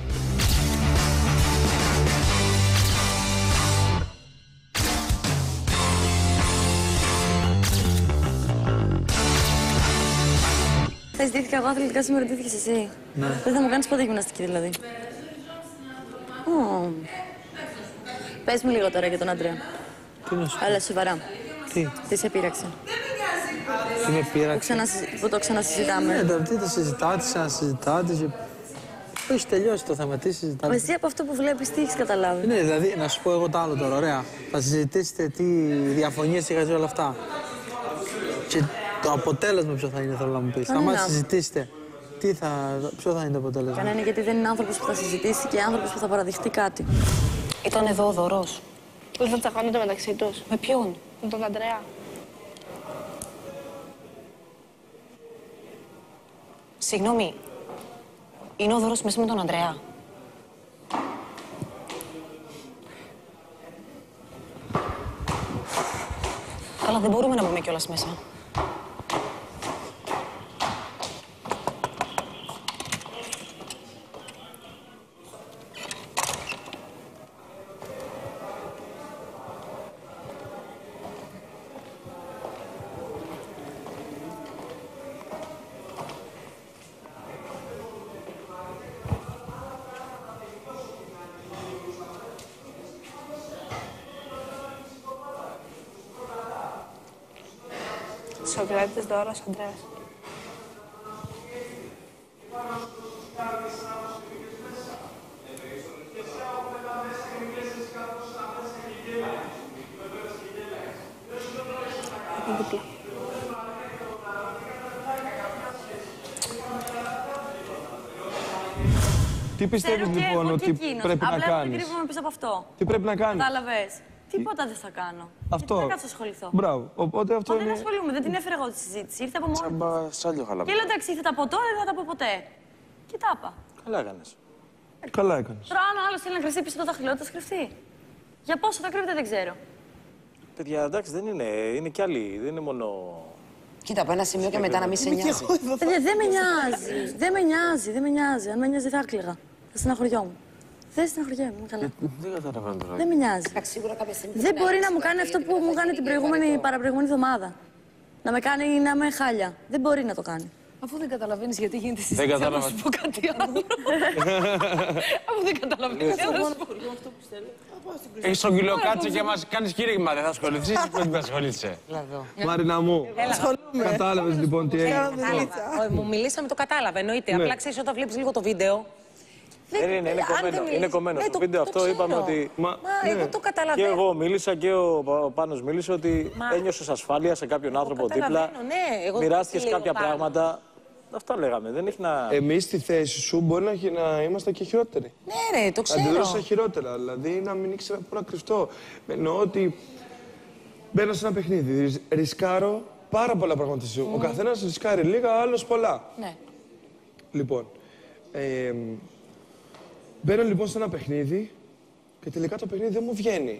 Speaker 20: Θα ζητήθηκα εγώ αθλητικά, σήμερα ρωτήθηκες εσύ.
Speaker 19: Ναι.
Speaker 20: Δεν θα μου κάνεις ποτέ γυμναστική δηλαδή. Oh. Πες μου λίγο τώρα για τον Αντρέα.
Speaker 19: Τι να σου πω.
Speaker 20: Αλλά σοβαρά.
Speaker 19: Τι.
Speaker 20: Τι σε πείραξε.
Speaker 19: Τι με πείραξε.
Speaker 20: Που, ξανασυ... που το ξανασυζητάμε.
Speaker 19: Ναι, το τι το συζητάτε, ξανασυζητάτε. Και... Έχει τελειώσει το θέμα, τι συζητάτε.
Speaker 20: Εσύ από αυτό που βλέπεις τι έχεις καταλάβει.
Speaker 19: Ναι, δηλαδή να σου πω εγώ το άλλο τώρα, ωραία. Θα συζητήσετε τι διαφωνίες είχατε όλα αυτά. Και το αποτέλεσμα ποιο θα είναι, θέλω να μου πεις. Αν συζητήσετε, τι θα, ποιο θα είναι το αποτέλεσμα.
Speaker 20: Κανένα, γιατί δεν είναι άνθρωπος που θα συζητήσει και άνθρωπος που θα παραδειχτεί κάτι.
Speaker 18: Ήταν εδώ ο Δωρός. Πώς δεν τσακώνονται μεταξύ τους. Με ποιον? Με τον Ανδρέα.
Speaker 15: Συγγνώμη, είναι ο Δωρός μέσα με τον Ανδρέα. Καλά, δεν μπορούμε να μπούμε κιόλας μέσα.
Speaker 18: Σοκράτης, Δώρος, Ανδρέας. Είναι δίπλα.
Speaker 4: Τι πιστεύεις λοιπόν ότι πρέπει να
Speaker 20: Απλά
Speaker 4: κάνεις?
Speaker 20: δεν κρύβομαι πίσω από αυτό.
Speaker 4: Τι πρέπει να κάνεις?
Speaker 20: Κατάλαβες. Τίποτα δεν θα κάνω.
Speaker 4: Αυτό.
Speaker 20: Γιατί θα κάτσω ασχοληθώ.
Speaker 4: Μπράβο. Οπότε αυτό
Speaker 20: Μα
Speaker 4: είναι...
Speaker 20: δεν ασχολούμαι, δεν την έφερα εγώ τη συζήτηση. Ήρθε από μόνη.
Speaker 10: Τσάμπα, σάλιο χαλάμε.
Speaker 20: Και λέω εντάξει, θα τα πω τώρα, δεν θα τα πω ποτέ. Και τα είπα.
Speaker 3: Καλά έκανες.
Speaker 4: Καλά έκανες.
Speaker 20: Τώρα, αν ο άλλο θέλει να κρυφτεί πίσω το δάχτυλό του, θα κρυφτεί. Για πόσο θα κρύβεται, δεν ξέρω.
Speaker 3: Παιδιά, εντάξει, δεν είναι. Είναι κι άλλοι. Δεν είναι μόνο.
Speaker 16: Κοίτα, από ένα σημείο και μετά να μην σε νοιάζει.
Speaker 20: Παιδιά, δεν με νοιάζει. Δεν με νοιάζει, δεν με νοιάζει. Αν με νοιάζει, θα έκλαιγα. Θα στεναχωριόμουν. Δεν στεναχωριέμαι, είμαι καλά.
Speaker 10: Δεν καταλαβαίνω τώρα.
Speaker 20: Δεν με νοιάζει. Δεν μπορεί να μου κάνει αυτό που μου κάνει την προηγούμενη, παραπροηγούμενη εβδομάδα. Να με κάνει να με χάλια. Δεν μπορεί να το κάνει.
Speaker 12: Αφού δεν καταλαβαίνεις γιατί γίνεται συζήτηση,
Speaker 10: Δεν
Speaker 12: να
Speaker 10: κατάλαβα.
Speaker 12: σου πω κάτι άλλο. Αφού δεν καταλαβαίνεις, να σου πω.
Speaker 5: Έχεις τον κυλοκάτσο και μας κάνεις κήρυγμα, δεν θα ασχοληθείς ή δεν θα ασχολείσαι.
Speaker 4: Μαρίνα μου, κατάλαβες λοιπόν τι έγινε.
Speaker 2: Μου μιλήσαμε, το κατάλαβα. Εννοείται.
Speaker 4: Ναι.
Speaker 2: Απλά ξέρεις, όταν βλέπεις λίγο το βίντεο.
Speaker 3: Δεν είναι, είναι κομμένο. Είναι κομμένο. Στο βίντεο αυτό είπαμε ότι.
Speaker 2: Μα
Speaker 3: Ναι.
Speaker 2: εγώ το
Speaker 3: Και
Speaker 2: καταλαβαίνω.
Speaker 3: εγώ μίλησα και ο Πα- Πάνος μίλησε ότι
Speaker 2: Μα-
Speaker 3: ένιωσες ασφάλεια σε κάποιον άνθρωπο δίπλα.
Speaker 2: καταλαβαίνω, ναι. Εγώ
Speaker 3: Μοιράστηκες
Speaker 2: λίγο
Speaker 3: κάποια
Speaker 2: πάνω.
Speaker 3: πράγματα. Αυτά λέγαμε. Δεν έχει να.
Speaker 4: Εμείς στη θέση σου μπορεί να, χει- να είμαστε και χειρότεροι.
Speaker 2: Ναι, ρε, το ξέρω.
Speaker 4: Αντιδράσα χειρότερα. Δηλαδή να μην ήξερα πού να κρυφτώ. Εννοώ ότι μπαίνω σε ένα παιχνίδι. ρισ- Ρισκάρω πάρα πολλά πράγματα στη ζωή. Ο καθένας ρισκάρει λίγα, ο άλλος πολλά.
Speaker 2: Ναι.
Speaker 4: Λοιπόν, ε, μπαίνω λοιπόν σε ένα παιχνίδι και τελικά το παιχνίδι δεν μου βγαίνει.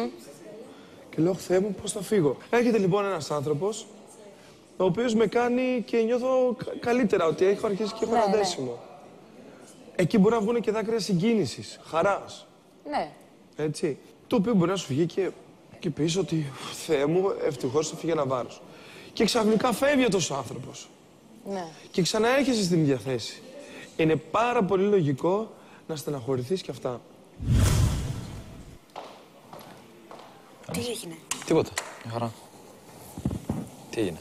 Speaker 4: Και λέω, Θεέ μου, πώς θα φύγω. Έρχεται λοιπόν ένας άνθρωπος, ο οποίος με κάνει και νιώθω κα- καλύτερα, ότι έχω αρχίσει και έχω
Speaker 2: Ναι,
Speaker 4: ένα
Speaker 2: ναι.
Speaker 4: δέσιμο. Εκεί μπορεί να βγουν και δάκρυα συγκίνησης, χαράς,
Speaker 2: Ναι.
Speaker 4: έτσι. Το οποίο μπορεί να σου βγει και, και πεις ότι, Θεέ μου, ευτυχώς έφυγε ένα βάρος. Και ξαφνικά φεύγει αυτός ο άνθρωπος.
Speaker 2: Ναι.
Speaker 4: Και ξαναέρχεσαι στην ίδια θέση. Είναι πάρα πολύ λογικό να στεναχωρηθείς και αυτά.
Speaker 15: Τι έγινε?
Speaker 6: Τίποτα. Μια χαρά. Τι έγινε?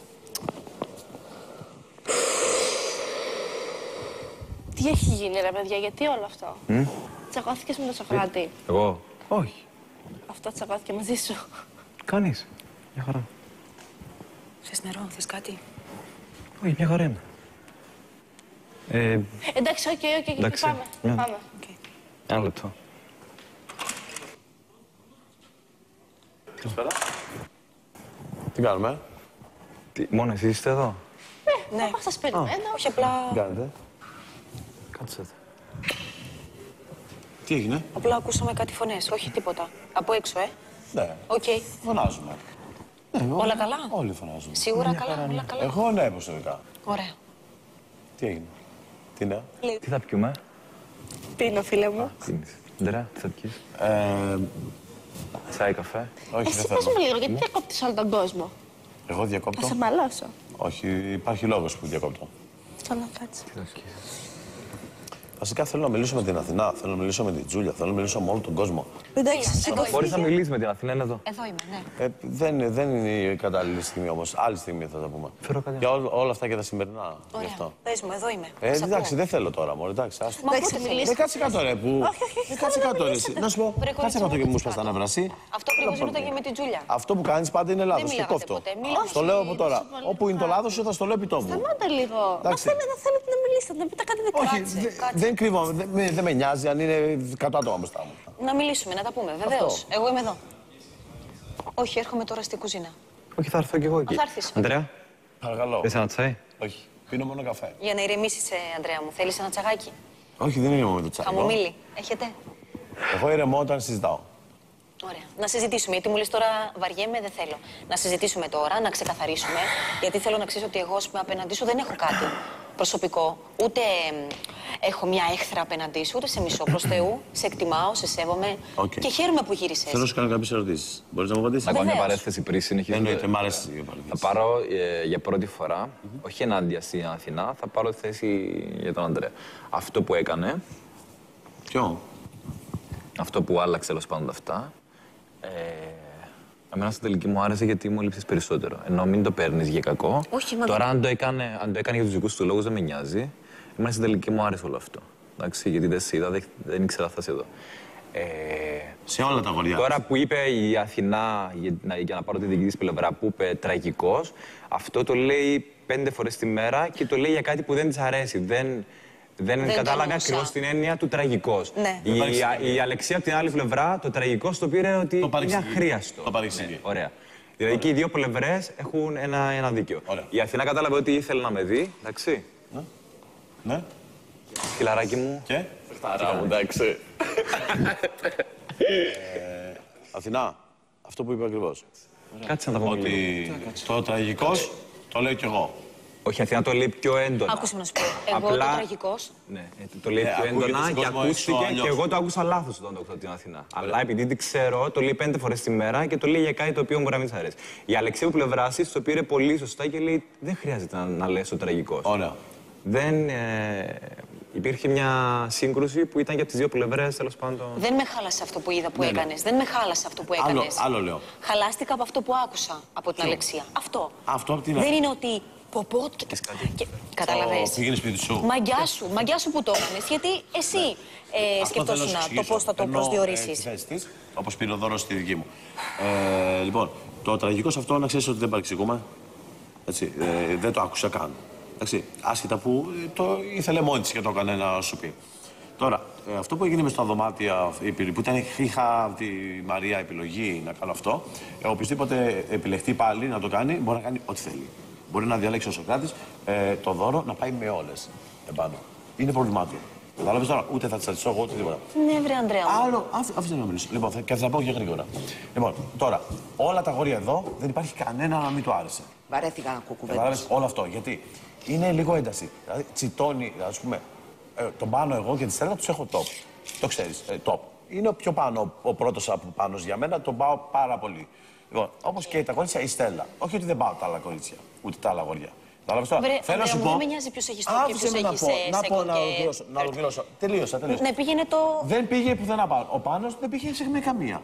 Speaker 18: Τι έχει γίνει, ρε παιδιά, γιατί όλο αυτό.
Speaker 6: Mm?
Speaker 18: Τσακώθηκες με τον Σοκράτη.
Speaker 6: Εγώ. Όχι.
Speaker 18: Αυτό τσακώθηκε μαζί σου.
Speaker 6: Κανείς. Μια χαρά.
Speaker 15: Θες νερό, θες κάτι?
Speaker 6: Όχι, μια χαρά είμαι. Ε,
Speaker 18: Εντάξει, οκ, οκ, οκ,
Speaker 6: εντάξει.
Speaker 18: πάμε.
Speaker 6: Ναι.
Speaker 18: Πάμε.
Speaker 6: Ένα λεπτό.
Speaker 17: Καλησπέρα. Τι κάνουμε?
Speaker 6: Τι, μόνο εσείς είστε εδώ?
Speaker 18: Ναι, ναι. Σας περιμένω.
Speaker 15: Όχι, απλά...
Speaker 17: Τι κάνετε?
Speaker 6: Κάτσετε.
Speaker 17: Τι έγινε?
Speaker 15: Απλά ακούσαμε κάτι φωνές, όχι τίποτα. Από έξω, ε.
Speaker 17: Ναι.
Speaker 15: Οκ.
Speaker 17: Φωνάζουμε. Ναι,
Speaker 15: Όλα καλά?
Speaker 17: Όλοι φωνάζουμε.
Speaker 15: Σίγουρα καλά, όλα καλά.
Speaker 17: Εγώ ναι, προσωπικά.
Speaker 15: Ωραία.
Speaker 17: Τι έγινε? Τι νέα?
Speaker 6: Τι θα πιούμε?
Speaker 18: Πίνω, φίλε μου.
Speaker 6: Πίνεις. Αντρέα, τι θα πιείς?
Speaker 17: Ε,
Speaker 6: Τσάι, καφέ.
Speaker 17: όχι,
Speaker 18: Εσύ
Speaker 17: δεν
Speaker 18: πες
Speaker 17: θέλω.
Speaker 18: μου λίγο, γιατί διακόπτεις όλο τον κόσμο.
Speaker 17: Εγώ διακόπτω.
Speaker 18: Θα σε μαλώσω.
Speaker 17: Όχι, υπάρχει λόγος που διακόπτω.
Speaker 18: Καλά, κάτσε.
Speaker 17: Βασικά θέλω να μιλήσω με την Αθηνά, θέλω να μιλήσω με την Τζούλια, θέλω να μιλήσω με όλο τον κόσμο.
Speaker 15: Εντάξει, σηκωθείτε.
Speaker 6: Μπορείς να μιλήσεις με την Αθηνά, είναι εδώ.
Speaker 15: Εδώ είμαι, ναι.
Speaker 17: Ε, δεν, δεν είναι η κατάλληλη στιγμή όμως. Άλλη στιγμή θα τα πούμε.
Speaker 6: Φέρω κάτι.
Speaker 17: Για ό, όλα αυτά και τα σημερινά. Γι'
Speaker 15: Ωραία.
Speaker 17: αυτό.
Speaker 15: Πες μου, εδώ είμαι.
Speaker 17: Ε,
Speaker 15: Σ' ακούω.
Speaker 17: εντάξει, δεν θέλω τώρα, μωρέ, εντάξει. Άστο.
Speaker 15: Μα
Speaker 18: Εντάξει,
Speaker 15: πότε
Speaker 18: μιλήσεις.
Speaker 15: θέλεις.
Speaker 17: Ε, κάτσε κάτω, ρε, που.
Speaker 15: Όχι, όχι, όχι,
Speaker 17: Ε, κάτσε
Speaker 15: θέλω να
Speaker 17: κάτω, ρε.
Speaker 15: μιλήσετε.
Speaker 17: Να σου πω,
Speaker 15: Βρε,
Speaker 17: κάτσε
Speaker 15: κορίτσι
Speaker 17: κάτω
Speaker 15: μου,
Speaker 17: και μου
Speaker 15: κάτσε
Speaker 17: σπάς τα
Speaker 15: κάτω.
Speaker 17: νευρά, εσύ.
Speaker 15: Αυτό ακριβώς γίνονταν και με την Τζούλια.
Speaker 17: Αυτό που κάνεις πάντα είναι λάθος. Το
Speaker 15: μιλάγατε
Speaker 17: κόφτω.
Speaker 15: ποτέ, μίλαμε.
Speaker 17: Στο λέω από τώρα.
Speaker 18: πολύ
Speaker 17: Όπου είναι το λάθος σου θα στο λέω επί τόπου.
Speaker 18: Σταμάτα λίγο. Μα
Speaker 17: Εντάξει.
Speaker 18: θέλω να θέλετε να μιλήσετε, να πείτε κάτι
Speaker 17: Όχι,
Speaker 18: δεκάτσε.
Speaker 17: δε- δεν κρύβω, δεν με- δεν με νοιάζει αν είναι εκατό άτομα μπροστά μου.
Speaker 15: Να μιλήσουμε, να τα πούμε, βεβαίως. Εγώ είμαι εδώ. Όχι, έρχομαι τώρα στην κουζίνα.
Speaker 6: Όχι, θα έρθω κι εγώ εκεί.
Speaker 15: Θα έρθεις.
Speaker 6: Αντρέα,
Speaker 17: Παρακαλώ.
Speaker 6: θες ένα τσάι?
Speaker 17: Όχι, πίνω μόνο καφέ.
Speaker 15: Για να ηρεμήσεις, ε, Ανδρέα μου. Θέλεις ένα τσαγάκι?
Speaker 17: Όχι, δεν είναι μόνο με το τσάι.
Speaker 15: Χαμομήλι. Έχετε?
Speaker 17: Εγώ ηρεμώ όταν συζητάω.
Speaker 15: Ωραία. Να συζητήσουμε, γιατί μου λες τώρα βαριέμαι, δεν θέλω. Να συζητήσουμε τώρα, να ξεκαθαρίσουμε, γιατί θέλω να ξέρεις ότι εγώ, ας πούμε, απέναντί σου δεν έχω κάτι προσωπικό. Ούτε μ, έχω μια έχθρα απέναντί σου, ούτε σε μισώ. Προς Θεού, σε εκτιμάω, σε σέβομαι
Speaker 17: Οκ.
Speaker 15: και χαίρομαι που γύρισες.
Speaker 17: Θέλω να σου κάνω κάποιες ερωτήσεις. Μπορείς να μου απαντήσεις?
Speaker 6: Να κάνω μια
Speaker 15: Βεβαίως.
Speaker 6: παρέθεση πριν συνεχίσουμε.
Speaker 17: Εννοείται, μ' αρέσει η παρέθεση.
Speaker 6: Θα πάρω ε, για πρώτη φορά, όχι ενάντια στην Αθηνά, θα πάρω τη θέση για τον Αντρέα. Αυτό που έκανε,
Speaker 17: Ποιο?
Speaker 6: αυτό που άλλαξε τέλος πάντων τα αυτά, ε, εμένα στην τελική μου άρεσε γιατί μου έλειψες περισσότερο. Ενώ μην το παίρνεις για κακό.
Speaker 15: Όχι, μα
Speaker 6: Τώρα,
Speaker 15: δεν-
Speaker 6: αν το, έκανε, αν το έκανε για τους δικούς του λόγους, δεν με νοιάζει. Εμένα στην τελική μου άρεσε όλο αυτό. Εντάξει, γιατί δεν σε είδα, δεν, δεν ήξερα θα σε εδώ. Ε,
Speaker 17: Σε όλα τα γοριά.
Speaker 6: Τώρα που είπε η Αθηνά, για να, για να πάρω τη δική της πλευρά, που είπε τραγικός, αυτό το λέει πέντε φορές τη μέρα και το λέει για κάτι που δεν της αρέσει. Δεν, δεν,
Speaker 15: Δεν το
Speaker 6: κατάλαβε
Speaker 15: εννοούσα.
Speaker 6: ακριβώς την έννοια του τραγικός.
Speaker 15: Ναι.
Speaker 6: Η, η, η Αλεξία από την άλλη πλευρά, το τραγικός το πήρε ότι είναι
Speaker 17: παρεξηγεί.
Speaker 6: αχρίαστο.
Speaker 17: Το παρεξηγεί.
Speaker 6: Ναι, ωραία. Δηλαδή και οι δύο πλευρές έχουν ένα, ένα δίκιο.
Speaker 17: Ωραία.
Speaker 6: Η Αθηνά κατάλαβε ότι ήθελε να με δει, εντάξει.
Speaker 17: Ναι.
Speaker 6: Φιλαράκι μου.
Speaker 17: Και?
Speaker 6: Χαρά μου, εντάξει.
Speaker 17: Ε, Αθηνά, αυτό που είπε ακριβώς.
Speaker 6: Κάτσε να τα πω
Speaker 17: Ότι
Speaker 6: λίγο.
Speaker 17: το τραγικός το λέω κι εγώ.
Speaker 6: Όχι, η Αθηνά το λέει πιο έντονα.
Speaker 15: Άκουσε να σου πω. Εγώ
Speaker 6: Απλά-
Speaker 15: το τραγικός.
Speaker 6: Ναι, ε, το λέει
Speaker 17: Ε,
Speaker 6: πιο
Speaker 17: ακούγεται
Speaker 6: έντονα
Speaker 17: στον
Speaker 6: και
Speaker 17: κόσμο
Speaker 6: ακούστηκε
Speaker 17: έξω αλλιώς.
Speaker 6: και εγώ το άκουσα λάθος όταν το άκουσα την Αθηνά. Αλλά επειδή την ξέρω, το λέει πέντε φορές τη μέρα και το λέει για κάτι το οποίο μπορεί να μην της αρέσει. Η Αλεξίου πλευρά της το πήρε πολύ σωστά και λέει δεν χρειάζεται να, να λες το τραγικό.
Speaker 17: Ωραία.
Speaker 6: Δεν, ε, υπήρχε μια σύγκρουση που ήταν για τις δύο πλευρές, τέλος πάντων.
Speaker 15: Δεν με χάλασε αυτό που είδα που
Speaker 17: Ναι, ναι.
Speaker 15: έκανες. Δεν με χάλασε αυτό που
Speaker 17: Άλλο,
Speaker 15: έκανες.
Speaker 17: άλλο λέω.
Speaker 15: Χαλάστηκα από αυτό που άκουσα από την
Speaker 17: Ποιο?
Speaker 15: Αλεξία. Αυτό.
Speaker 17: Αυτό από την
Speaker 15: Δεν
Speaker 17: άλλη.
Speaker 15: είναι ότι πω πω και... και... Καταλαβες.
Speaker 17: Πήγαινε σπίτι σου.
Speaker 15: Μαγκιά σου, μαγκιά σου που το έκανες. Γιατί εσύ ε,
Speaker 17: Αυτό θέλω να σου
Speaker 15: σκεφτόσουν το
Speaker 17: εξηγήσω.
Speaker 15: πώς θα το
Speaker 17: Παίρνω, ε,
Speaker 15: προσδιορίσεις.
Speaker 17: τη θέση της, όπως πήρε ο δώρος στη δική μου. Ε, λοιπόν, το τραγικό σε αυτό να ξέρεις ότι δεν παρεξηγούμε. Έτσι, ε, δεν το άκουσα καν. Εντάξει, άσχετα που ε, το ήθελε μόνη της και το έκανε να σου πει. Τώρα, ε, αυτό που έγινε μες στα δωμάτια, η πυρη- που ήταν, είχα από τη Μαρία επιλογή να κάνω αυτό, ε, οποιοδήποτε επιλεχτεί πάλι να το κάνει, μπορεί να κάνει ό,τι θέλει. Μπορεί να διαλέξει ο Σοκράτης ε, το δώρο να πάει με όλες επάνω. Είναι πρόβλημά του. Κατάλαβες τώρα, ούτε θα τις αριστώ εγώ, ούτε τίποτα.
Speaker 15: Ναι, βρε Ανδρέα μου.
Speaker 17: Άλλο, άφη- αφήστε να μιλήσω. Λοιπόν, θα, και θα πω και γρήγορα. Λοιπόν, τώρα, όλα τα αγόρια εδώ δεν υπάρχει κανένα να μην του άρεσε.
Speaker 16: Βαρέθηκα να ακούω κουβέντες.
Speaker 17: Κατάλαβες όλο αυτό. Γιατί είναι λίγο ένταση. Δηλαδή, τσιτώνει, ας πούμε, ε, τον πάνω εγώ και τη Στέλλα τους έχω top. Το ξέρεις, ε, top. Είναι ο πιο πάνω, ο πρώτος από πάνω για μένα, τον πάω πάρα πολύ. Λοιπόν, όπως και τα κορίτσια, η Στέλλα. Όχι ότι δεν πάω τα άλλα κορίτσια, ούτε τα άλλα αγόρια. Κατάλαβες τώρα.
Speaker 15: Βρε,
Speaker 17: Θέλω να
Speaker 15: Ανδρέα
Speaker 17: σου
Speaker 15: μου,
Speaker 17: πω.
Speaker 15: δεν με νοιάζει ποιος έχει στόχο και
Speaker 17: Άφησε
Speaker 15: ποιος
Speaker 17: με να
Speaker 15: έχει
Speaker 17: πω,
Speaker 15: σε-
Speaker 17: να πω
Speaker 15: σέκο
Speaker 17: να
Speaker 15: και-
Speaker 17: ολοκληρώσω. Να ολοκληρώσω. Τελείωσα, τελείωσα.
Speaker 15: Ναι, πήγαινε το...
Speaker 17: Δεν πήγε πουθενά πάνω. Ο Πάνος δεν πήγε σε με καμία.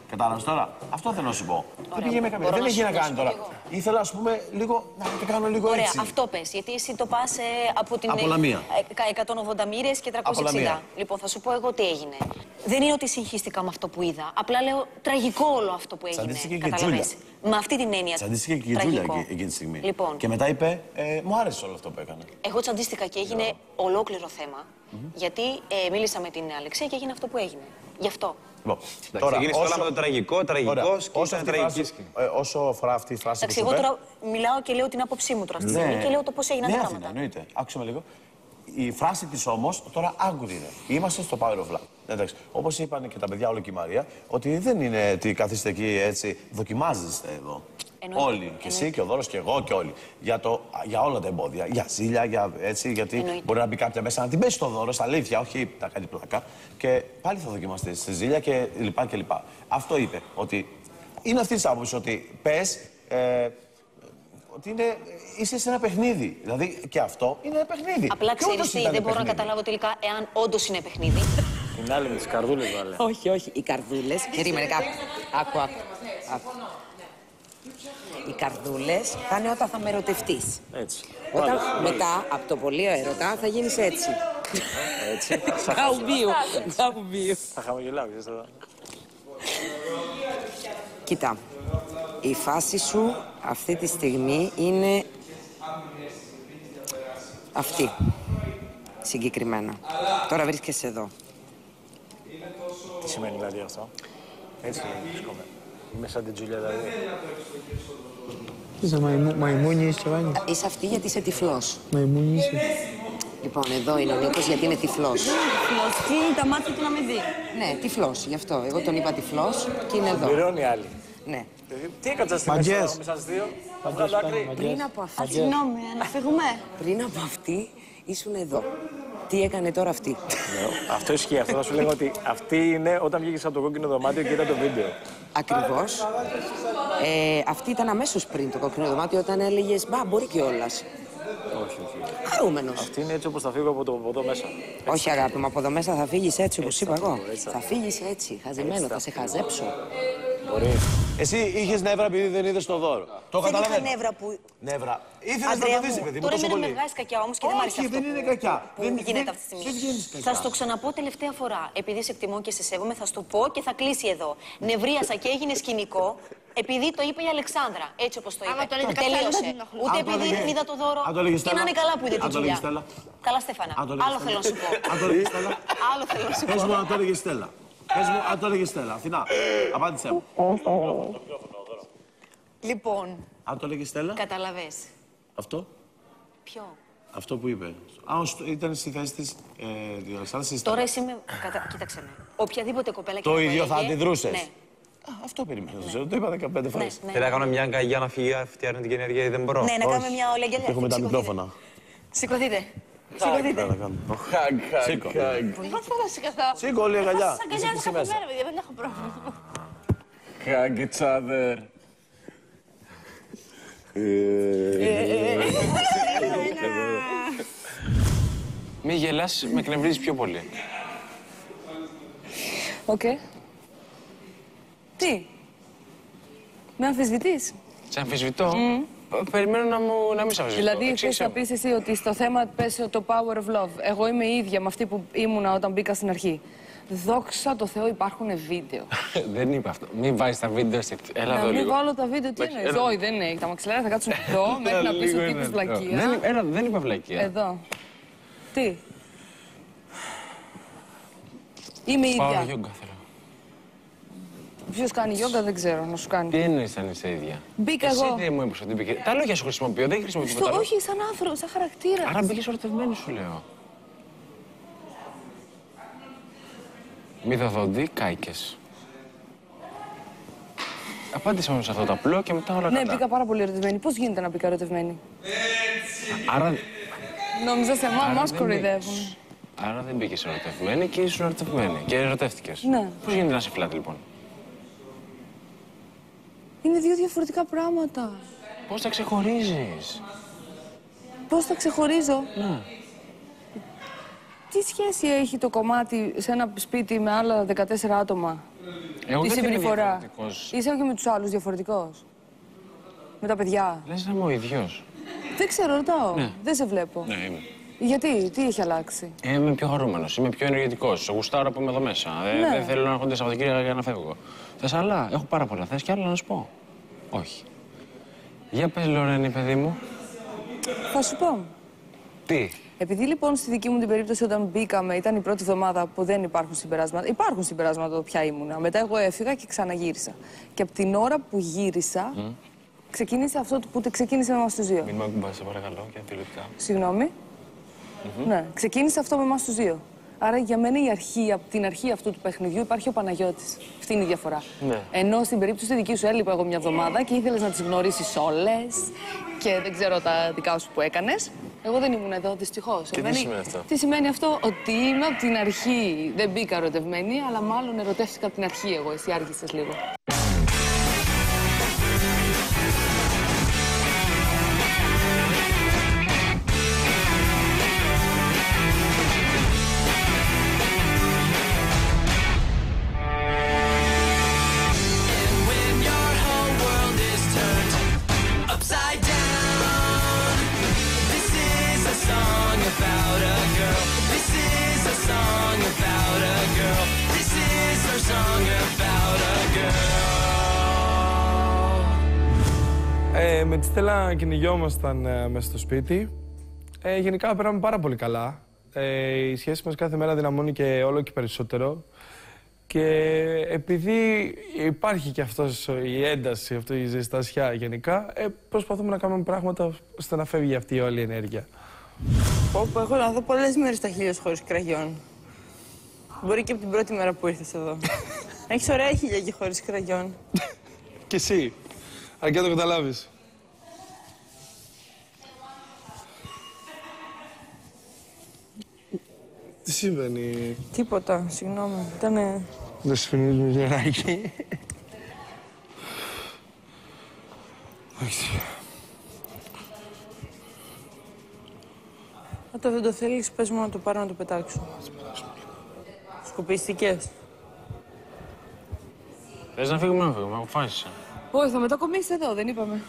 Speaker 17: Κατάλαβες τώρα. Αυτό θέλω να σου πω.
Speaker 15: Ωραία,
Speaker 17: δεν πήγε με καμία.
Speaker 15: μπορώ
Speaker 17: Δεν
Speaker 15: να
Speaker 17: έχει
Speaker 15: σου-
Speaker 17: να
Speaker 15: να
Speaker 17: κάνει
Speaker 15: σου
Speaker 17: τώρα.
Speaker 15: πω λίγο.
Speaker 17: Ήθελα, ας πούμε, λίγο να το κάνω λίγο
Speaker 15: Ωραία,
Speaker 17: έτσι.
Speaker 15: αυτό πες. Γιατί εσύ το πας ε, από την.
Speaker 17: Από Λαμία.
Speaker 15: ε, εκατόν ογδόντα μοίρες και τριακόσια
Speaker 17: Από
Speaker 15: εξήντα.
Speaker 17: Λαμία.
Speaker 15: Λοιπόν, θα σου πω εγώ τι έγινε. Δεν είναι ότι συγχύστηκα με αυτό που είδα. Απλά λέω τραγικό όλο αυτό που έγινε.
Speaker 17: Τσαντίστηκε και
Speaker 15: Καταλαβες. Με αυτή την έννοια.
Speaker 17: Τσαντίστηκε και η Τζούλια
Speaker 15: τραγικό.
Speaker 17: εκεί- εκείνη τη στιγμή.
Speaker 15: Λοιπόν.
Speaker 17: Και μετά είπε, ε, μου άρεσε όλο αυτό που έκανε.
Speaker 15: Εγώ τσαντίστηκα και έγινε ολόκληρο θέμα. Γιατί ε, μίλησα με την Αλεξία και έγινε αυτό που έγινε. Γι' αυτό.
Speaker 17: Λοιπόν,
Speaker 6: ξεκίνησε όλα με το τραγικό, τραγικός και
Speaker 17: όσο
Speaker 6: ήταν
Speaker 17: αυτή η
Speaker 6: τραγική
Speaker 17: φράση- ε, όσο αφορά αυτή η φράση που
Speaker 15: Εντάξει,
Speaker 17: σου
Speaker 15: εγώ
Speaker 17: είπε,
Speaker 15: τώρα μιλάω και λέω την άποψή μου τώρα στη στιγμή και λέω το πώς έγιναν
Speaker 17: ναι,
Speaker 15: τα
Speaker 17: Αθήνα,
Speaker 15: πράγματα.
Speaker 17: εννοείται. Άκουσε με λίγο. Η φράση της όμως, τώρα άκου τι είναι. Είμαστε στο Power of Love. Εντάξει, όπως είπαν και τα παιδιά όλο και η Μαρία, ότι δεν είναι ότι καθίστε εκεί έτσι, δοκιμάζεστε εδώ.
Speaker 15: Εννοείται.
Speaker 17: Όλοι. Και εσύ και ο Δώρος και εγώ και όλοι. Για, το, για όλα τα εμπόδια. Για ζήλια, για έτσι. Γιατί
Speaker 15: Εννοείται.
Speaker 17: μπορεί να μπει κάποια μέσα να την πέσει το Δώρο, στα αλήθεια, όχι να κάνει πλάκα. Και πάλι θα δοκιμαστεί στη ζήλια και λοιπά και λοιπά. Αυτό είπε. Ότι είναι αυτή τη άποψη ότι πες. Ε, ότι είναι, είσαι σε ένα παιχνίδι. Δηλαδή και αυτό είναι ένα παιχνίδι.
Speaker 15: Απλά
Speaker 17: Και όντως
Speaker 15: ξέρεις τι,
Speaker 17: ήταν
Speaker 15: δεν μπορώ να
Speaker 17: παιχνίδι.
Speaker 15: καταλάβω τελικά εάν όντως είναι παιχνίδι.
Speaker 3: Την άλλη με τις καρδούλες βάλε.
Speaker 16: Όχι, όχι. Οι καρδούλες. Περίμενε κάπου. Άκου, άκου. άκου. Οι καρδούλες θα είναι όταν θα με ερωτευτείς.
Speaker 3: Έτσι.
Speaker 16: Όταν
Speaker 3: Μάλιστα, μάλιστα.
Speaker 16: μετά, από το πολύ έρωτα, θα γίνεις έτσι.
Speaker 3: Έτσι.
Speaker 16: Γαουμπίου. Γαουμπίου.
Speaker 3: Θα χαμογελάω, ξέρεις τώρα.
Speaker 16: Κοίτα, η φάση σου αυτή τη στιγμή είναι αυτή. Συγκεκριμένα. Τώρα βρίσκεσαι εδώ.
Speaker 3: Τι σημαίνει δηλαδή αυτό. Έτσι βρίσκομαι. Είμαι σαν την Τζούλια δηλαδή.
Speaker 19: Είσαι μαϊμού, μαϊμούνι είσαι και Βάνη.
Speaker 16: Είσαι αυτή γιατί είσαι τυφλός.
Speaker 19: Μαϊμούνι είσαι.
Speaker 16: Λοιπόν, εδώ είναι ο Νίκος γιατί είναι τυφλός.
Speaker 9: Τυφλός. Κλείνει τα μάτια του να με δει.
Speaker 16: Ναι, τυφλός, γι' αυτό. Εγώ τον είπα τυφλός και είναι εδώ.
Speaker 3: Πληρώνει άλλη.
Speaker 16: Ναι.
Speaker 3: Τι έκατσα στη
Speaker 19: Μαγκές.
Speaker 3: μέση με σας δύο. Θα βγάλω άκρη.
Speaker 16: Πριν από αυτή.
Speaker 9: Α, συγγνώμη, να φύγουμε.
Speaker 16: Πριν από αυτή ήσουν εδώ. Τι έκανε τώρα αυτή.
Speaker 3: Ναι, αυτό ισχύει. Αυτό θα σου λέγω ότι αυτή είναι όταν βγήκες από το κόκκινο δωμάτιο και είδα το βίντεο.
Speaker 16: Ακριβώς. Ε, αυτή ήταν αμέσως πριν το κόκκινο δωμάτιο όταν έλεγες «Μπα, μπορεί κιόλας».
Speaker 3: Όχι, όχι.
Speaker 16: Χαρούμενος.
Speaker 3: Αυτή είναι έτσι όπως θα φύγω από το από εδώ μέσα.
Speaker 16: Όχι αγάπη μου, από εδώ μέσα θα φύγεις έτσι όπως είπα εγώ.
Speaker 3: έτσι θα
Speaker 16: Θα φύγεις έτσι, χαζεμένο, θα σε χαζέψω.
Speaker 3: Μπορεί.
Speaker 17: Εσύ είχες νεύρα επειδή δεν είδες το Δώρο. Το
Speaker 15: Δεν είχα
Speaker 17: καταλαβαίνω.
Speaker 15: νεύρα που.
Speaker 17: Νεύρα. Ήθελες να
Speaker 15: Αντρέα
Speaker 17: το δεις,
Speaker 15: μου,
Speaker 17: παιδί μου,
Speaker 15: τώρα
Speaker 17: τόσο
Speaker 15: εμένα με
Speaker 17: πολύ.
Speaker 15: βγάζει κακιά όμως και δεν μ' άρεσε
Speaker 17: Όχι,
Speaker 15: αυτό
Speaker 17: δεν
Speaker 15: που-
Speaker 17: είναι κακιά.
Speaker 15: που
Speaker 17: Δεν-
Speaker 15: γίνεται
Speaker 17: δεν-
Speaker 15: αυτή τη στιγμή.
Speaker 17: δεν βγαίνεις κακιά.
Speaker 15: Θα σου το ξαναπώ τελευταία φορά. Επειδή σε εκτιμώ και σε σέβομαι, θα σου το πω και θα κλείσει εδώ. Νευρίασα και έγινε σκηνικό επειδή το είπε η Αλεξάνδρα. Έτσι όπως το είπε.
Speaker 18: Άμα το έλεγε κάποια άλλη, δεν
Speaker 15: Τελείωσε.
Speaker 18: την ενοχλεί.
Speaker 15: Ούτε
Speaker 17: Αν το
Speaker 15: επειδή
Speaker 17: έλεγε-
Speaker 15: δεν είδα το δώρο.
Speaker 17: αν το έλεγε
Speaker 15: Και να
Speaker 17: Στέλλα.
Speaker 15: είναι καλά που είδε
Speaker 17: Αν
Speaker 15: την
Speaker 17: το έλεγε
Speaker 15: Τζουλιά.
Speaker 17: Στέλλα.
Speaker 15: Καλά, Στέφανα.
Speaker 17: Αν το έλεγε
Speaker 15: Άλλο
Speaker 17: Στέλλα.
Speaker 15: θέλω να σου πω.
Speaker 17: Αν το έλεγε Στέλλα.
Speaker 15: Άλλο θέλω να σου
Speaker 17: Πες μου
Speaker 15: πω.
Speaker 17: αν το έλεγε Στέλλα. Πες μου αν το έλεγε Στέλλα. Αθηνά, απάντησέ μου.
Speaker 15: Λοιπόν,
Speaker 17: Αν το έλεγε Στέλλα,
Speaker 15: καταλαβες.
Speaker 17: αυτό.
Speaker 15: Ποιο.
Speaker 17: Αυτό που είπε. Α, ως- ήταν στη θέση της ε, η Αλεξάνδρα συζητάμε.
Speaker 15: Τώρα εσύ με. Κατα... Κοίταξε με. Οποιαδήποτε κοπέλα και
Speaker 17: Το
Speaker 15: να
Speaker 17: ίδιο θα
Speaker 15: έλεγε,
Speaker 17: αντιδρούσες.
Speaker 15: Ναι.
Speaker 17: Α, αυτό περιμένω. Ναι. Το είπα δεκαπέντε φορές.
Speaker 15: ναι.
Speaker 6: Θέλω να κάνω μια αγκαλιά να φύγει αυτή η αρνητική ενέργεια ή δεν μπορώ.
Speaker 15: Ναι, να κάνουμε μια όλη αγκαλιά.
Speaker 17: Έχουμε τα
Speaker 15: Σηκωθείτε.
Speaker 17: μικρόφωνα.
Speaker 15: Σηκωθείτε. Σηκωθείτε.
Speaker 17: Να κάνουμε.
Speaker 6: Χαγ, χαγ,
Speaker 17: Σήκω.
Speaker 6: χαγ.
Speaker 18: Εγώ θέλω να σηκωθώ.
Speaker 17: Σήκω όλη η αγκαλιά.
Speaker 18: Σας αγκαλιάζω
Speaker 17: Είσαι
Speaker 18: κάθε
Speaker 17: μέσα.
Speaker 18: μέρα, παιδιά, δεν έχω πρόβλημα.
Speaker 6: Hug each other.
Speaker 5: Μη γελάς, με εκνευρίζεις πιο πολύ.
Speaker 12: Οκ. Τι. Με αμφισβητείς.
Speaker 5: Σε αμφισβητώ. Περιμένω να, μου, να μην σε αμφισβητώ.
Speaker 12: Δηλαδή, θες
Speaker 5: Εξήγησέ
Speaker 12: να
Speaker 5: μου.
Speaker 12: πεις εσύ ότι στο θέμα πέσει το power of love. Εγώ είμαι η ίδια με αυτή που ήμουνα όταν μπήκα στην αρχή. Δόξα τω Θεώ, υπάρχουν βίντεο.
Speaker 5: Δεν είπα αυτό. Μην βάζεις τα βίντεο στη... Έλα
Speaker 12: Να
Speaker 5: εδώ
Speaker 12: μην
Speaker 5: λίγο.
Speaker 12: βάλω τα βίντεο, τι
Speaker 5: Εντάξει,
Speaker 12: εννοείς.
Speaker 5: έλα.
Speaker 12: Όχι, δεν έχει. Τα μαξιλάρια θα κάτσουν εδώ μέχρι να πεις
Speaker 5: Λίγο
Speaker 12: ότι
Speaker 5: είναι
Speaker 12: είπες
Speaker 5: αυτό.
Speaker 12: βλακεία.
Speaker 5: Δεν, έλα, δεν είπα βλακεία.
Speaker 12: Εδώ. Τι. Είμαι η
Speaker 5: Πάω
Speaker 12: ίδια.
Speaker 5: γιόγκα θέλω.
Speaker 12: Ποιος κάνει γιόγκα δεν ξέρω, να σου κάνει.
Speaker 5: Τι εννοείς αν είσαι ίδια.
Speaker 12: Μπήκα
Speaker 5: Εσύ
Speaker 12: εγώ.
Speaker 5: δεν μου είπες ότι μπήκε. Τα λόγια σου χρησιμοποιώ, δεν χρησιμοποιώ
Speaker 12: Στο,
Speaker 5: τίποτα άλλο.
Speaker 12: όχι, σαν άνθρωπο, σαν χαρακτήρα.
Speaker 5: Άρα μπήκες ερωτευμένη σου λέω. Μη δοδόντι, κάηκες. Απάντησε μου σε αυτό το απλό και μετά όλα
Speaker 12: Ναι,
Speaker 5: καλά.
Speaker 12: μπήκα πάρα πολύ ερωτευμένη. Πώς γίνεται να μπήκα ερωτευμένη.
Speaker 5: Άρα,
Speaker 12: Νόμιζα σε εμά,
Speaker 5: Άρα
Speaker 12: μας
Speaker 5: δεν
Speaker 12: κοροϊδεύουν.
Speaker 5: άρα δεν μπήκες ερωτευμένη και ήσουν ερωτευμένη. Και ερωτεύτηκες.
Speaker 12: Ναι.
Speaker 5: Πώς γίνεται να είσαι φλάτη λοιπόν.
Speaker 12: Είναι δύο διαφορετικά πράγματα.
Speaker 5: Πώς τα ξεχωρίζεις.
Speaker 12: Πώς τα ξεχωρίζω.
Speaker 5: Ναι.
Speaker 12: Τι σχέση έχει το κομμάτι σε ένα σπίτι με άλλα δεκατέσσερα άτομα.
Speaker 5: Εγώ
Speaker 12: τη
Speaker 5: δεν είμαι
Speaker 12: συμπεριφορά.
Speaker 5: διαφορετικός.
Speaker 12: Είσαι και με τους άλλους διαφορετικός. Με τα παιδιά.
Speaker 5: Λες να είμαι ο ίδιος.
Speaker 12: Δεν ξέρω, ρωτάω.
Speaker 5: Ναι.
Speaker 12: Δεν σε βλέπω.
Speaker 5: Ναι, είμαι.
Speaker 12: Γιατί, τι έχει αλλάξει.
Speaker 5: Ε, είμαι πιο χαρούμενος, είμαι πιο ενεργητικός. Γουστάρω που είμαι εδώ μέσα. Ε,
Speaker 12: Ναι.
Speaker 5: Δεν θέλω να έρχονται Σαββατοκύριακα για να φεύγω. Θες άλλα, έχω πάρα πολλά. Θες κι άλλα να σου πω. Όχι. Για πες, Λορένη, παιδί μου.
Speaker 12: Θα σου πω.
Speaker 5: Τι.
Speaker 12: Επειδή λοιπόν στη δική μου την περίπτωση όταν μπήκαμε ήταν η πρώτη εβδομάδα που δεν υπάρχουν συμπεράσματα. Υπάρχουν συμπεράσματα εδώ ποια ήμουνα. Μετά εγώ έφυγα και ξαναγύρισα. Και από την ώρα που γύρισα, mm. ξεκίνησε αυτό που ξεκίνησε με εμάς τους δύο.
Speaker 5: Μην με ακουμπάς, σε παρακαλώ, για δύο λεπτά.
Speaker 12: Συγγνώμη. Mm-hmm. Ναι, ξεκίνησε αυτό με εμάς τους δύο. Άρα για μένα η αρχή, από την αρχή αυτού του παιχνιδιού υπάρχει ο Παναγιώτης. Αυτή είναι η διαφορά.
Speaker 5: Ναι.
Speaker 12: Ενώ στην περίπτωση δική σου έλειπα εγώ μια εβδομάδα και ήθελες να τις γνωρίσεις όλες και δεν ξέρω τα δικά σου που έκανες. Εγώ δεν ήμουν εδώ, δυστυχώς.
Speaker 5: Και τι σημαίνει αυτό?
Speaker 12: Τι σημαίνει αυτό? Ότι είμαι από την αρχή. Δεν μπήκα ερωτευμένη, αλλά μάλλον ερωτεύτηκα από την αρχή εγώ. Εσύ άργησες λίγο.
Speaker 4: Ε, με τη Στέλλα κυνηγιόμασταν ε, μέσα στο σπίτι. Ε, γενικά πέραμε πάρα πολύ καλά. Ε, η σχέση μας κάθε μέρα δυναμώνει και όλο και περισσότερο. Και επειδή υπάρχει και αυτός η ένταση, αυτή η ζεστασιά γενικά, ε, προσπαθούμε να κάνουμε πράγματα ώστε να φεύγει αυτή η όλη ενέργεια.
Speaker 9: Όπου έχω να δω πολλές μέρες τα χείλια χωρίς κραγιόν. Μπορεί και από την πρώτη μέρα που ήρθες εδώ. Έχεις ωραία χείλια και χωρίς κραγιόν.
Speaker 4: Και εσύ, αρκετά το καταλάβεις. Τι συμβαίνει?
Speaker 9: Τίποτα, συγγνώμη. Ήτανε...
Speaker 4: Δεν σου φαινίζει με γεράκι. Όχι.
Speaker 9: Όταν δεν το θέλεις, πες μου να το πάρω να το πετάξω. Σκουπιστικές.
Speaker 5: Θες να φύγουμε, να φύγουμε, αποφάσισα.
Speaker 12: Όχι, θα μετακομίσεις εδώ, δεν είπαμε.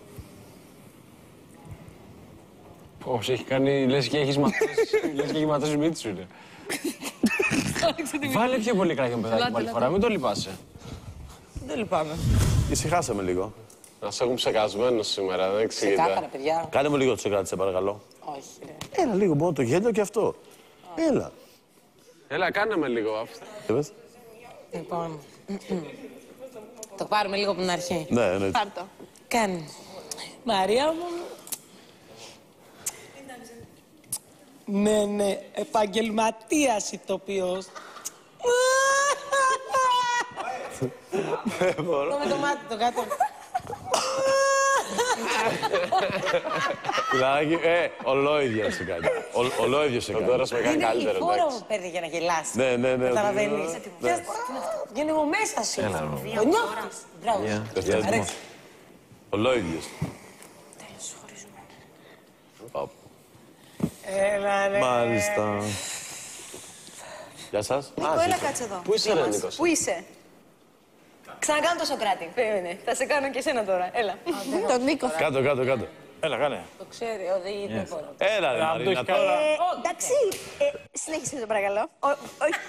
Speaker 5: Πώς έχει κάνει, λες και έχεις ματώσει, λες και έχει ματώσει μύτη σου, είναι. Βάλε πιο πολύ κράγιον παιδάκι πάλι φορά, μην το λυπάσαι.
Speaker 9: Δεν λυπάμαι.
Speaker 17: Ησυχάσαμε λίγο.
Speaker 10: Να σε έχουν ψεκασμένο σήμερα, δεν εξηγείται.
Speaker 2: Ξεκάθαρα, παιδιά.
Speaker 17: Κάνε μου λίγο το ξεκράτησε, παρακαλώ.
Speaker 2: Όχι, ρε.
Speaker 17: Έλα λίγο, μόνο το γέλιο και αυτό. Έλα.
Speaker 10: Έλα, κάνε με λίγο αυτό.
Speaker 17: Τι πες?
Speaker 2: Λοιπόν, το πάρουμε λίγο από την αρχή.
Speaker 17: Ναι, εννοείται.
Speaker 2: Πάρ' το. Κάνει. Μαρία μου.
Speaker 11: Ναι, ναι, επαγγελματίας ηθοποιός.
Speaker 17: Δεν μπορώ.
Speaker 2: Το με το μάτι, το κάτω.
Speaker 17: Φιλαράκι, ε, ολόιδια σε κάνει. Ο- Ολόιδιο σε κάνει.
Speaker 10: Τώρα σε με κάνει καλύτερο,
Speaker 2: Είναι η φόρα
Speaker 10: εντάξει.
Speaker 2: που παίρνει για να γελάσει.
Speaker 17: Ναι, ναι, ναι.
Speaker 2: Καταλαβαίνεις.
Speaker 17: ότι-
Speaker 2: Πιάσ' το, τι είναι αυτό. Βγαίνει εγώ μέσα σου.
Speaker 17: Έλα, ρε.
Speaker 2: Το νιώθεις. Μπράβο.
Speaker 17: Δευτέρα.
Speaker 2: Αρέσει.
Speaker 17: Ολόιδιος.
Speaker 2: Τέλος, χωρίζουμε.
Speaker 17: Πάπου.
Speaker 2: Έλα, ρε.
Speaker 17: Μάλιστα. Γεια σας.
Speaker 15: Νίκο, έλα κάτσε εδώ.
Speaker 10: Πού είσαι, ρε, Νίκος?
Speaker 15: Πού είσαι? Ξανακάνω το Σοκράτη.
Speaker 12: Περίμενε, θα σε κάνω και εσένα τώρα. Έλα.
Speaker 15: Τον Νίκο.
Speaker 17: Κάτω, κάτω, κάτω. Έλα, κάνε.
Speaker 2: Το ξέρει, ο δεν δεν μπορώ.
Speaker 17: Έλα, ρε, Μαρίνα, τώρα.
Speaker 15: Ε, εντάξει, ε, συνέχισε το παρακαλώ. Ο- όχι.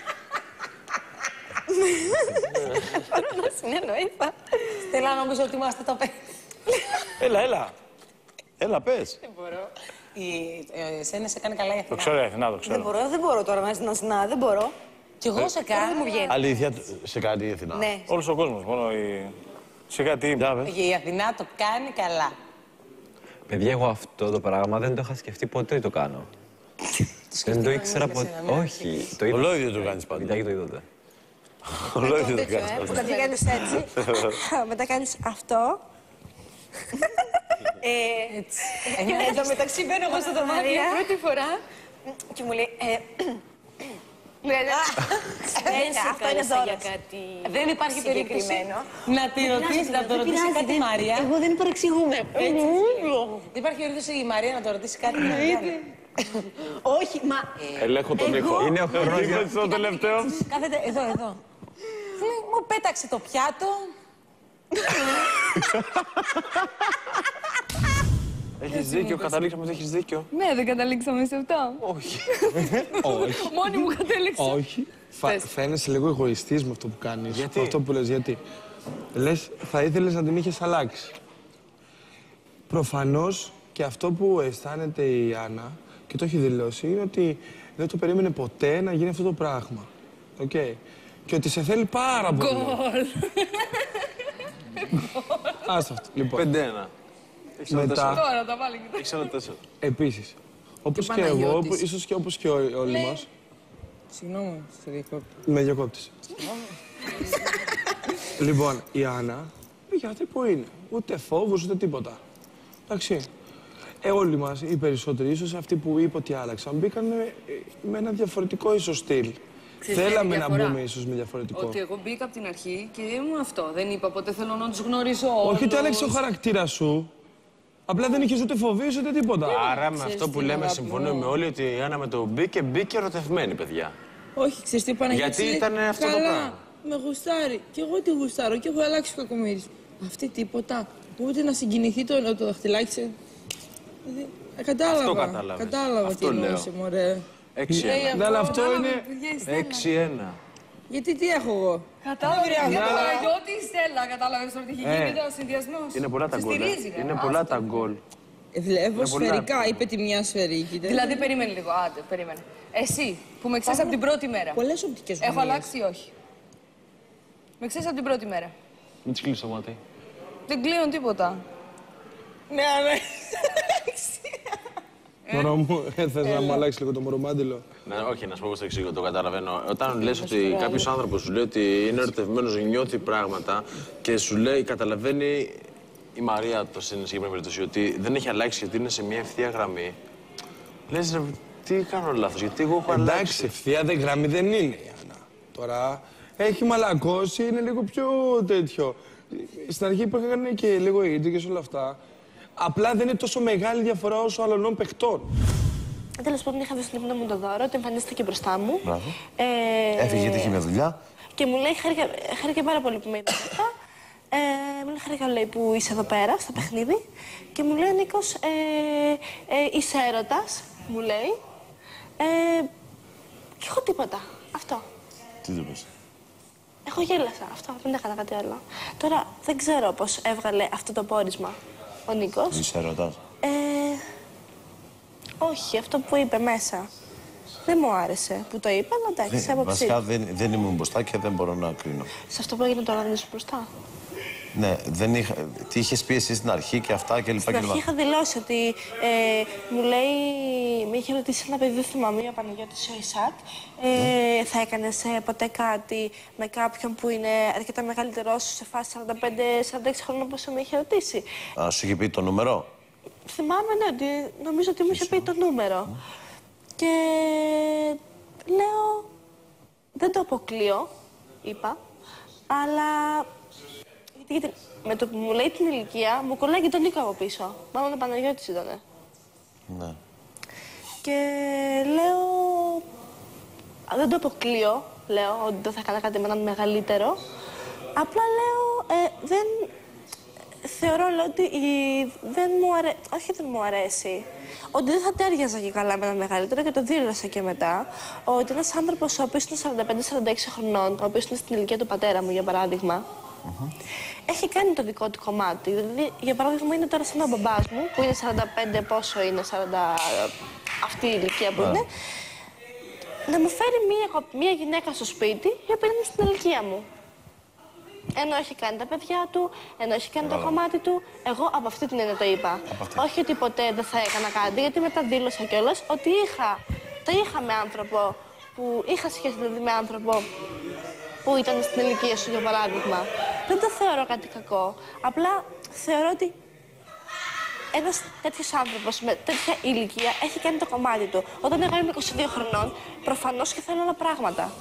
Speaker 15: Μπορώ να συνεννοήθα.
Speaker 2: Στέλλα, νομίζω ότι είμαστε τα πέντε.
Speaker 17: Έλα, έλα. Έλα, πες.
Speaker 2: Δεν μπορώ. Η ε, εσένα σε κάνει καλά η Αθηνά.
Speaker 17: Το ξέρω, η Αθηνά, το
Speaker 15: Δεν
Speaker 17: ξέρω.
Speaker 15: μπορώ, δεν μπορώ τώρα να, να, να δεν μπορώ.
Speaker 2: Κι εγώ σε
Speaker 15: Τώρα δεν
Speaker 2: κάνω.
Speaker 15: μου βγαίνει.
Speaker 17: Αλήθεια, σε κάνει η Αθηνά.
Speaker 15: Ναι.
Speaker 14: Όλος ο κόσμος, μόνο η... Σε κάτι...
Speaker 2: Και η Αθηνά το κάνει καλά.
Speaker 21: Παιδιά, εγώ αυτό το πράγμα δεν το είχα σκεφτεί ποτέ το κάνω. Δεν το ήξερα ποτέ. Όχι. Το είδα.
Speaker 17: Ολόιδιο το κάνεις πάντα.
Speaker 21: Βιντεάκι το είδατε.
Speaker 17: Ολόιδιο το
Speaker 15: Τέτοιο,
Speaker 17: κάνεις
Speaker 15: ε, που
Speaker 17: πάντα.
Speaker 15: τα κάνεις έτσι. Μετά κάνεις αυτό. Ε, και εν τω μεταξύ μπαίνω εγώ στο δωμάτιο πρώτη φορά και μου λέει. ε, Λέει, αυτό είναι δώρο.
Speaker 2: Δεν υπάρχει περίπτωση
Speaker 15: συγκεκριμένο.
Speaker 2: να τη ρωτήσει, να το ρωτήσει κάτι η Μαρία.
Speaker 15: Εγώ δεν παρεξηγούμε.
Speaker 2: Δεν υπάρχει περίπτωση η Μαρία να το ρωτήσει κάτι η Μαρία.
Speaker 15: Όχι, μα.
Speaker 10: Ελέγχω τον Νίκο.
Speaker 21: Είναι ο χρόνος για...
Speaker 17: Στο τελευταίο.
Speaker 2: Κάθεται εδώ, εδώ. Μου πέταξε το πιάτο.
Speaker 5: Έχεις δίκιο, καταλήξαμε ότι έχεις δίκιο.
Speaker 12: Ναι, δεν καταλήξαμε σε αυτά.
Speaker 5: Όχι.
Speaker 4: Όχι.
Speaker 12: Μόνη μου κατέληξα.
Speaker 4: Όχι. Φα... Φαίνεσαι λίγο εγωιστής με αυτό που κάνεις.
Speaker 5: Γιατί?
Speaker 4: Με αυτό που λες, γιατί. Λες, θα ήθελες να την είχες αλλάξει. Προφανώς και αυτό που αισθάνεται η Άννα και το έχει δηλώσει είναι ότι δεν το περίμενε ποτέ να γίνει αυτό το πράγμα. Οκ. Okay. Και ότι σε θέλει πάρα πολύ.
Speaker 12: Γκολ.
Speaker 4: Άστα αυτό. Λοιπόν.
Speaker 5: πέντε ένα.
Speaker 4: Μετά.
Speaker 12: Τώρα τα βάλει και
Speaker 5: Έχεις ένα τέσσερα.
Speaker 4: Επίσης, όπως και, εγώ, ίσως και όπως και ό- όλοι μας.
Speaker 9: Συγγνώμη, σε διακόπτω.
Speaker 4: Με διακόπτεις. Λοιπόν, η Άννα πήγε αυτή που είναι. Ούτε φόβος, ούτε τίποτα. Εντάξει. Ε, όλοι μας, οι περισσότεροι, ίσως αυτοί που είπε ότι άλλαξαν, μπήκαν με, με ένα διαφορετικό ίσως στυλ.
Speaker 12: Ξέρεις,
Speaker 4: Θέλαμε
Speaker 12: είναι
Speaker 4: να
Speaker 12: διαφορά.
Speaker 4: μπούμε ίσως με διαφορετικό.
Speaker 12: Ότι εγώ μπήκα από την αρχή και ήμουν αυτό. Δεν είπα ποτέ θέλω να τους γνωρίσω όλους.
Speaker 4: Όχι ότι άλλαξε ο χαρακτήρας σου. Απλά δεν είχες ούτε φοβίες ούτε τίποτα.
Speaker 5: Άρα με αυτό που λέμε συμφωνούμε όλοι ότι η Άννα με το μπήκε, μπήκε ερωτευμένη, παιδιά.
Speaker 9: Όχι, ξέρεις τι, Παναγιώτη.
Speaker 5: Γιατί
Speaker 9: λέει,
Speaker 5: ήταν αυτό το
Speaker 9: καλά,
Speaker 5: πράγμα.
Speaker 9: με γουστάρει. Κι εγώ τη γουστάρω. Κι έχω αλλάξει ο κακομοίρης. Αυτή τίποτα. Ούτε να συγκινηθεί το, το δαχτυλάκι σε. Δηλαδή, ε, κατάλαβα.
Speaker 5: Αυτό κατάλαβες.
Speaker 9: Κατάλαβα
Speaker 5: Αυτό
Speaker 9: τι
Speaker 5: λέω.
Speaker 9: εννοούσε, μωρέ.
Speaker 5: έξι
Speaker 9: Λέει,
Speaker 5: ένα.
Speaker 9: αυτό,
Speaker 4: Ναι, αλλά αυτό
Speaker 9: κατάλαβα,
Speaker 4: είναι-
Speaker 9: παιδιά, η Στέλλα.
Speaker 5: έξι ένα.
Speaker 9: Γιατί τι έχω εγώ.
Speaker 12: Κατάλαβε
Speaker 9: βρει
Speaker 12: για
Speaker 9: άνθρωπο.
Speaker 12: το Παναγιώτη η Στέλλα. Κατάλαβες ότι έχει
Speaker 5: Ε,
Speaker 12: γίνει ο συνδυασμός.
Speaker 5: Είναι πολλά τα
Speaker 12: Σε
Speaker 5: γκολ. ε.
Speaker 12: στηρίζει, ρε.
Speaker 5: Είναι πολλά τα γκολ.
Speaker 9: Ε, Βλέπω
Speaker 5: Είναι πολλά.
Speaker 9: σφαιρικά, είπε τη μια σφαιρική. δεν-
Speaker 12: Δηλαδή, περίμενε λίγο. Άντε, περίμενε. Εσύ που με ξέρεις από την πρώτη μέρα.
Speaker 9: Πολλές οπτικές
Speaker 12: Έχω
Speaker 9: γωνίες.
Speaker 12: αλλάξει ή όχι. Με ξέρεις από την πρώτη μέρα.
Speaker 5: Μην της κλείσεις το μάτι.
Speaker 12: Δεν κλείνω τίποτα.
Speaker 9: Ναι, ναι.
Speaker 4: Μωρό μου, ε, θες να μου αλλάξει λίγο το μορομάντιλο.
Speaker 5: Ναι, όχι, να σου πω πώς το εξηγώ, το καταλαβαίνω. Όταν λες ότι κάποιος άνθρωπος σου λέει ότι είναι ερωτευμένος, νιώθει πράγματα και σου λέει, καταλαβαίνει η Μαρία το στην συγκεκριμένη περίπτωση ότι δεν έχει αλλάξει γιατί είναι σε μια ευθεία γραμμή. Λες, ρε, τι κάνω λάθος, γιατί εγώ έχω αλλάξει.
Speaker 4: Εντάξει, ευθεία δε γραμμή δεν είναι η Άννα. Τώρα έχει μαλακώσει, είναι λίγο πιο τέτοιο. Στην αρχή υπήρχαν και λίγο ίντρικες όλα αυτά. Απλά δεν είναι τόσο μεγάλη διαφορά όσο άλλων παιχτών.
Speaker 18: Τέλος πάντων, είχα δώσει την ύπνο μου το δώρο, το εμφανίστηκε μπροστά μου.
Speaker 14: Μπράβο.
Speaker 18: Ε,
Speaker 14: Έφυγε γιατί είχε μια δουλειά.
Speaker 18: Και μου λέει, χάρηκα, χάρηκα πάρα πολύ που με είδες αυτά. Ε, μου λέει, χάρηκα λέει, που είσαι εδώ πέρα, στο παιχνίδι. Και μου λέει ο Νίκος, ε, ε, είσαι έρωτας, μου λέει. Ε, και εγώ τίποτα. Αυτό.
Speaker 14: Τι δεν πες.
Speaker 18: Εγώ γέλασα. Αυτό, δεν έκανα κάτι άλλο. Τώρα δεν ξέρω πώς έβγαλε αυτό το πόρισμα ο Νίκος.
Speaker 14: Είσαι έρωτας.
Speaker 18: Ε, όχι, αυτό που είπε μέσα. Δεν μου άρεσε που το είπα, αλλά εντάξει, σε
Speaker 14: Δεν-
Speaker 18: άποψή
Speaker 14: Βασικά
Speaker 18: του.
Speaker 14: δεν, δεν ήμουν μπροστά και δεν μπορώ να κρίνω.
Speaker 18: Σε αυτό που έγινε τώρα δεν ήσουν μπροστά.
Speaker 14: Ναι, δεν είχα, τι είχες πει εσύ στην αρχή και αυτά και λοιπά
Speaker 18: Στην
Speaker 14: και
Speaker 18: αρχή
Speaker 14: λοιπά.
Speaker 18: είχα δηλώσει ότι ε, μου λέει, με είχε ρωτήσει ένα παιδί, δεν θυμάμαι, ο Παναγιώτης ο Ισάκ, ε, θα έκανες ε, ποτέ κάτι με κάποιον που είναι αρκετά μεγαλύτερός σου σε φάση σαράντα πέντε σαράντα έξι χρόνων όπως με είχε ρωτήσει.
Speaker 14: Α, σου είχε πει το νούμερο.
Speaker 18: Θυμάμαι, ναι, ότι νομίζω ότι μου είχε πει το νούμερο. Και λέω, δεν το αποκλείω, είπα, αλλά γιατί, γιατί με το που μου λέει την ηλικία, μου κολλάει και τον Νίκο από πίσω. Μάλλον ο Παναγιώτης ήτανε.
Speaker 14: Ναι.
Speaker 18: Και λέω, «Α, δεν το αποκλείω, λέω, ότι δεν θα έκανα κάτι με έναν μεγαλύτερο. Απλά λέω, ε, δεν... Θεωρώ, λέω, ότι η- δεν μου αρέσει, όχι δεν μου αρέσει, ότι δεν θα τέριαζα και καλά με έναν μεγαλύτερο και το δήλωσα και μετά, ότι ένας άνθρωπος ο οποίος είναι σαράντα πέντε σαράντα έξι χρονών, ο οποίος είναι στην ηλικία του πατέρα μου, για παράδειγμα, έχει κάνει το δικό του κομμάτι. Δηλαδή, για παράδειγμα, είναι τώρα σαν ο μπαμπάς μου, που είναι σαράντα πέντε, πόσο είναι, σαράντα, αυτή η ηλικία που
Speaker 14: Ναι.
Speaker 18: είναι, να μου φέρει μία, μία γυναίκα στο σπίτι, η οποία είναι στην ηλικία μου. Ενώ έχει κάνει τα παιδιά του, ενώ έχει κάνει το κομμάτι του. Εγώ από αυτή την έννοια το είπα. Όχι ότι ποτέ δεν θα έκανα κάτι, γιατί μετά δήλωσα κιόλας ότι είχα, το είχα με άνθρωπο, που είχα σχέση δηλαδή με άνθρωπο που ήταν στην ηλικία σου, για παράδειγμα. Δεν το θεωρώ κάτι κακό. Απλά θεωρώ ότι ένας τέτοιος άνθρωπος με τέτοια ηλικία έχει κάνει το κομμάτι του. Όταν εγώ είμαι είκοσι δύο χρονών, προφανώς και θέλω άλλα πράγματα.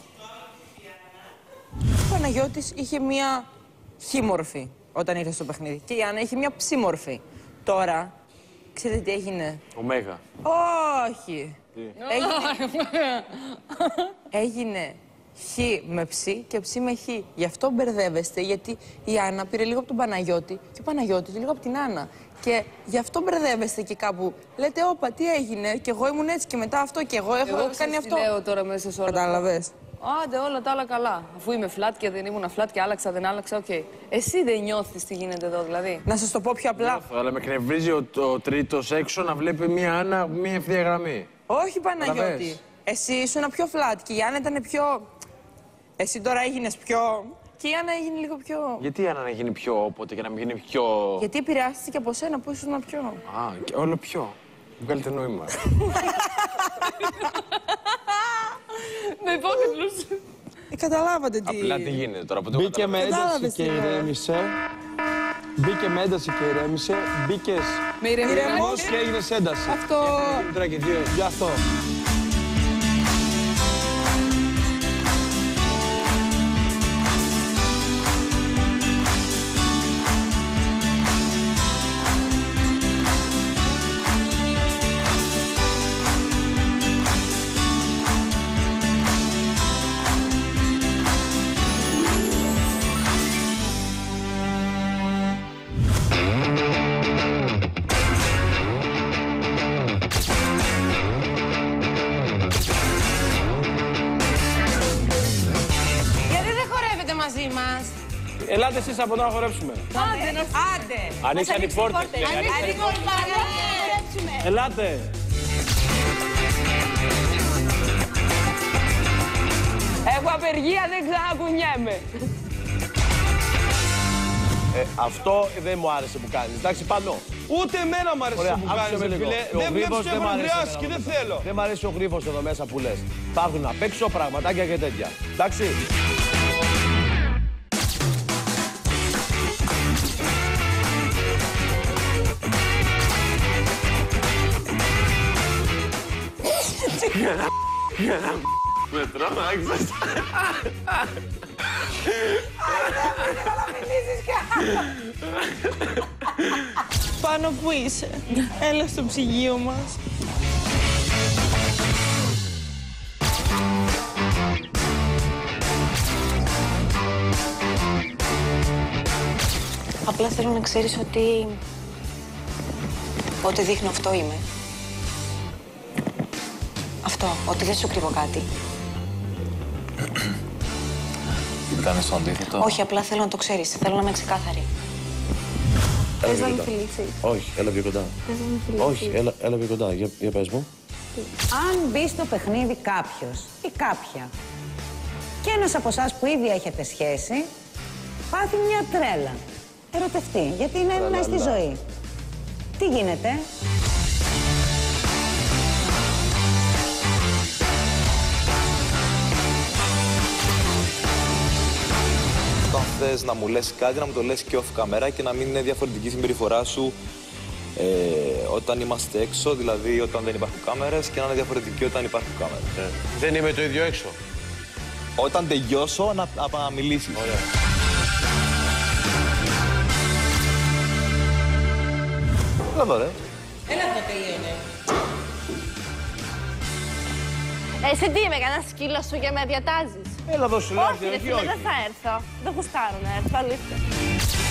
Speaker 9: Ο Παναγιώτης είχε μία χ-μορφή όταν ήρθε στο παιχνίδι και η Άννα είχε μία ψ-μορφή. Τώρα, ξέρετε τι έγινε?
Speaker 5: Ωμέγα.
Speaker 9: Όχι. Έγινε... έγινε Χ με ψ και ψ με χ. Γι' αυτό μπερδεύεστε, γιατί η Άννα πήρε λίγο από τον Παναγιώτη και ο Παναγιώτης λίγο από την Άννα. Και γι' αυτό μπερδεύεστε και κάπου. Λέτε, όπα, τι έγινε, και εγώ ήμουν έτσι και μετά αυτό και εγώ έχω
Speaker 12: εγώ
Speaker 9: κάνει αυτό.
Speaker 12: Εγώ λέω τώρα μέσα σε όλα.
Speaker 9: Κατάλαβες.
Speaker 12: Άντε, όλα τα άλλα καλά. Αφού είμαι flat και δεν ήμουν flat και άλλαξα, δεν άλλαξα, οκ. Okay. Εσύ δεν νιώθεις τι γίνεται εδώ, δηλαδή.
Speaker 9: Να σας το πω πιο απλά.
Speaker 5: Νιώθω, αλλά με εκνευρίζει ο, ο τρίτος έξω να βλέπει μία Άννα, μία ευθεία γραμμή.
Speaker 9: Όχι, Παναγιώτη. Εσύ ήσουν πιο flat και η Άννα ήταν πιο. Εσύ τώρα έγινες πιο. Και η Άννα έγινε λίγο πιο.
Speaker 5: Γιατί η Άννα να γίνει πιο όποτε και να μην γίνει πιο.
Speaker 9: Γιατί επηρεάστηκε από σένα που ήσουν πιο.
Speaker 5: Α, και όλο πιο. Βγάλετε νόημα.
Speaker 12: Με υπόκριπλους.
Speaker 9: Ε, καταλάβατε τι.
Speaker 5: Απλά τι γίνεται τώρα. Από το
Speaker 4: Μπήκε με ένταση και ηρέμησε. Μπήκε με ένταση και ηρέμησε. Μπήκες
Speaker 12: με ηρεμός
Speaker 4: και έγινες ένταση.
Speaker 12: Αυτό.
Speaker 5: Τώρα και δύο.
Speaker 4: Γι' αυτό. Ελάτε εσείς από εδώ να χορέψουμε.
Speaker 2: Άντε, άντε.
Speaker 3: Ανοίξαν οι πόρτες.
Speaker 2: Ανοίξαν οι πόρτες.
Speaker 3: Ελάτε.
Speaker 12: Έχω απεργία, δεν ξανακουνιέμαι.
Speaker 17: Ε, αυτό δεν μου άρεσε που κάνεις. Εντάξει, πάνω.
Speaker 4: Ούτε εμένα μου άρεσε που κάνεις, φίλε. Δεν βλέπεις και έχω εμπλιάσει και δεν θέλω.
Speaker 17: Δεν μου αρέσει ο γρίφος εδώ μέσα που λες. Υπάρχουν απ' έξω πραγματάκια και τέτοια. Εντάξει.
Speaker 5: Με τρόμαξες.
Speaker 9: Πάνω που είσαι. Έλα στο ψυγείο μας.
Speaker 15: Απλά θέλω να ξέρεις ότι ό,τι δείχνω αυτό είμαι. Αυτό, ότι δεν σου κρύβω κάτι.
Speaker 21: Δεν κάνεις το αντίθετο.
Speaker 15: Όχι, απλά θέλω να το ξέρεις. Θέλω να είμαι ξεκάθαρη.
Speaker 18: Θες να με φιλήσεις?
Speaker 17: Όχι, έλα πιο κοντά.
Speaker 18: Θες να με φιλήσεις?
Speaker 17: Όχι, έλα, έλα πιο κοντά. Για, για πες μου.
Speaker 8: Αν μπει στο παιχνίδι κάποιος ή κάποια και ένας από εσάς που ήδη έχετε σχέση, πάθει μια τρέλα. Ερωτευτεί, γιατί είναι ένα στη ζωή. Τι γίνεται?
Speaker 6: Όταν θες να μου λες κάτι, να μου το λες και off camera και να μην είναι διαφορετική η συμπεριφορά σου ε, όταν είμαστε έξω, δηλαδή όταν δεν υπάρχουν κάμερες, και να είναι διαφορετική όταν υπάρχουν κάμερες.
Speaker 17: Ε, δεν είμαι το ίδιο έξω.
Speaker 6: Όταν τελειώσω, να, να μιλήσεις.
Speaker 17: Ωραία.
Speaker 6: Έλα εδώ, ρε.
Speaker 2: Έλα εδώ, τελείωνε.
Speaker 18: Εσύ τι είμαι, κανένα σκύλο σου και με διατάζεις?
Speaker 6: Έλα εδώ, σου λέω.
Speaker 18: Όχι, ρε φίλε, δεν θα έρθω. Δεν γουστάρω να έρθω, αλήθεια.